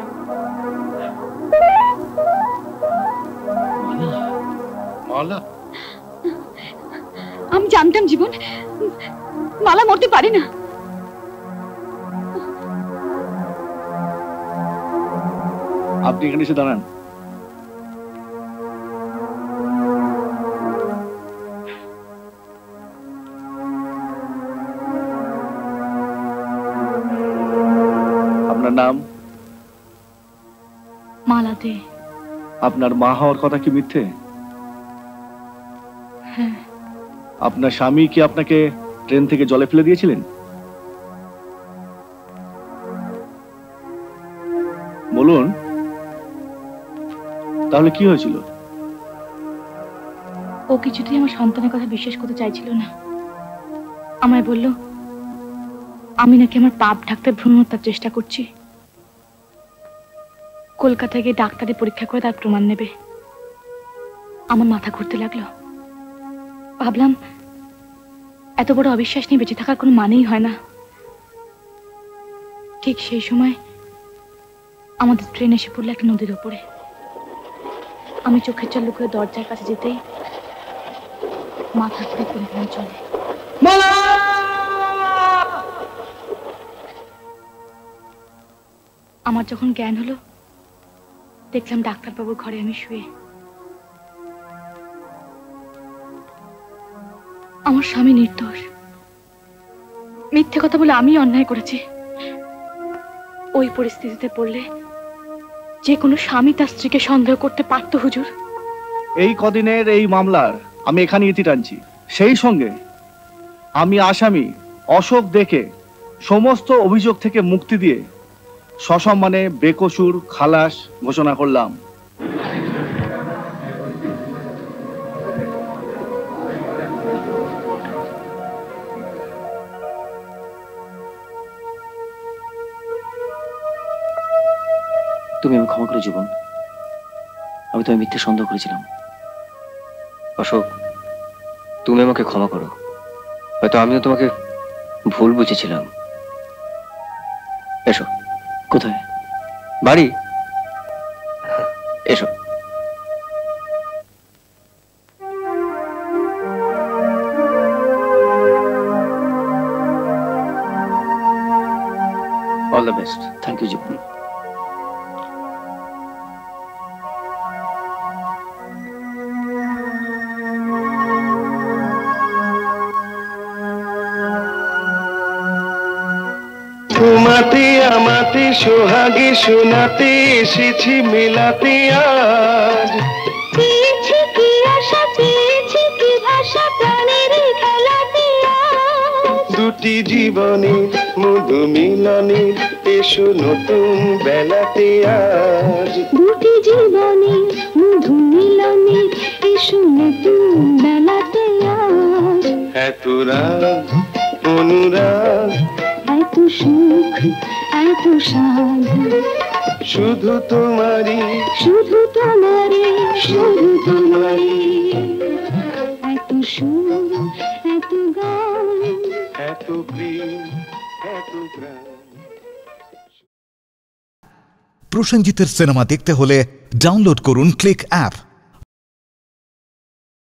Speaker 12: মালা,
Speaker 6: আমি জানতাম জীবন মালা মরতে পারে না।
Speaker 13: আপনি এখানে এসে দাঁড়ান। আপনার নাম?
Speaker 6: মালা দে।
Speaker 13: আপনার মা হওয়ার কথা কি মিথ্যে?
Speaker 6: হ্যাঁ।
Speaker 13: আপনার স্বামী কি আপনাকে ট্রেন থেকে জলে ফেলে দিয়েছিলেন? বলুন, তাহলে কি হয়েছিল?
Speaker 6: ও কিছুতেই আমার সন্তানের কথা বিশ্বাস করতে চাইছিল না। আমায় বলল আমি নাকি আমার পাপ ঢাকতে ভ্রূণ হত্যার চেষ্টা করছি। কলকাতায় গিয়ে ডাক্তারে পরীক্ষা করে তার প্রমাণ নেবে। আমার মাথা ঘুরতে লাগলো। ভাবলাম এত বড় অবিশ্বাস নিয়ে বেঁচে থাকার কোনো মানেই হয় না। ঠিক সেই সময় আমাদের ট্রেন এসে পড়লো একটা নদীর ওপরে। আমি চোখের জল লুকিয়ে দরজার কাছে যেতেই মাথা ঘুরে পড়ে গেলাম চলে। আমার যখন জ্ঞান হলো দেখলাম ডাক্তারবাবুর ঘরে আমি শুয়ে। আমার স্বামী নির্দোষ। মিথ্যে কথা বলে আমি অন্যায় করেছি। ওই পরিস্থিতিতে পড়লে যে কোনো স্বামী তার স্ত্রীকে সন্দেহ করতে পারতো হুজুর।
Speaker 13: এই কদিনের এই মামলার আমি এখানে ইতি টানছি, সেই সঙ্গে আমি আসামি অশোক দেখে সমস্ত অভিযোগ থেকে মুক্তি দিয়ে সসম্মানে বেকসুর খালাস ঘোষণা করলাম।
Speaker 4: তুমি আমি ক্ষমা করে জীবন, আমি তোমায় মিথ্যে সন্দেহ করেছিলাম। অশোক, তুমি আমাকে ক্ষমা করো, হয়তো আমিও তোমাকে ভুল বুঝেছিলাম। এসো। কোথায়? বাড়ি। এসো। All the best. Thank you Jiban.
Speaker 3: তোমাতে আমাতে সোহাগে শোনাতে এসেছি মিলাতে আজ।
Speaker 17: পেয়েছি কি আশা, পেয়েছি কি ভাষা প্রাণের খেলাতে আজ।
Speaker 3: দুটি জীবনের মধু মিলনে এসো নতুন বেলাতে আজ।
Speaker 17: দুটি জীবনে মধু মিলনে এসো নতুন বেলাতে আজ।
Speaker 3: এত রাগ অনুরাগ,
Speaker 17: এত সুখ এত সাধ,
Speaker 3: শুধু তোমারই
Speaker 17: শুধু তোমারই শুধু তোমারই। এত সুর এত গান,
Speaker 3: এত প্রেম এত প্রাণ।
Speaker 2: প্রসেনজিতের সিনেমা দেখতে হলে ডাউনলোড করুন ক্লিক অ্যাপ।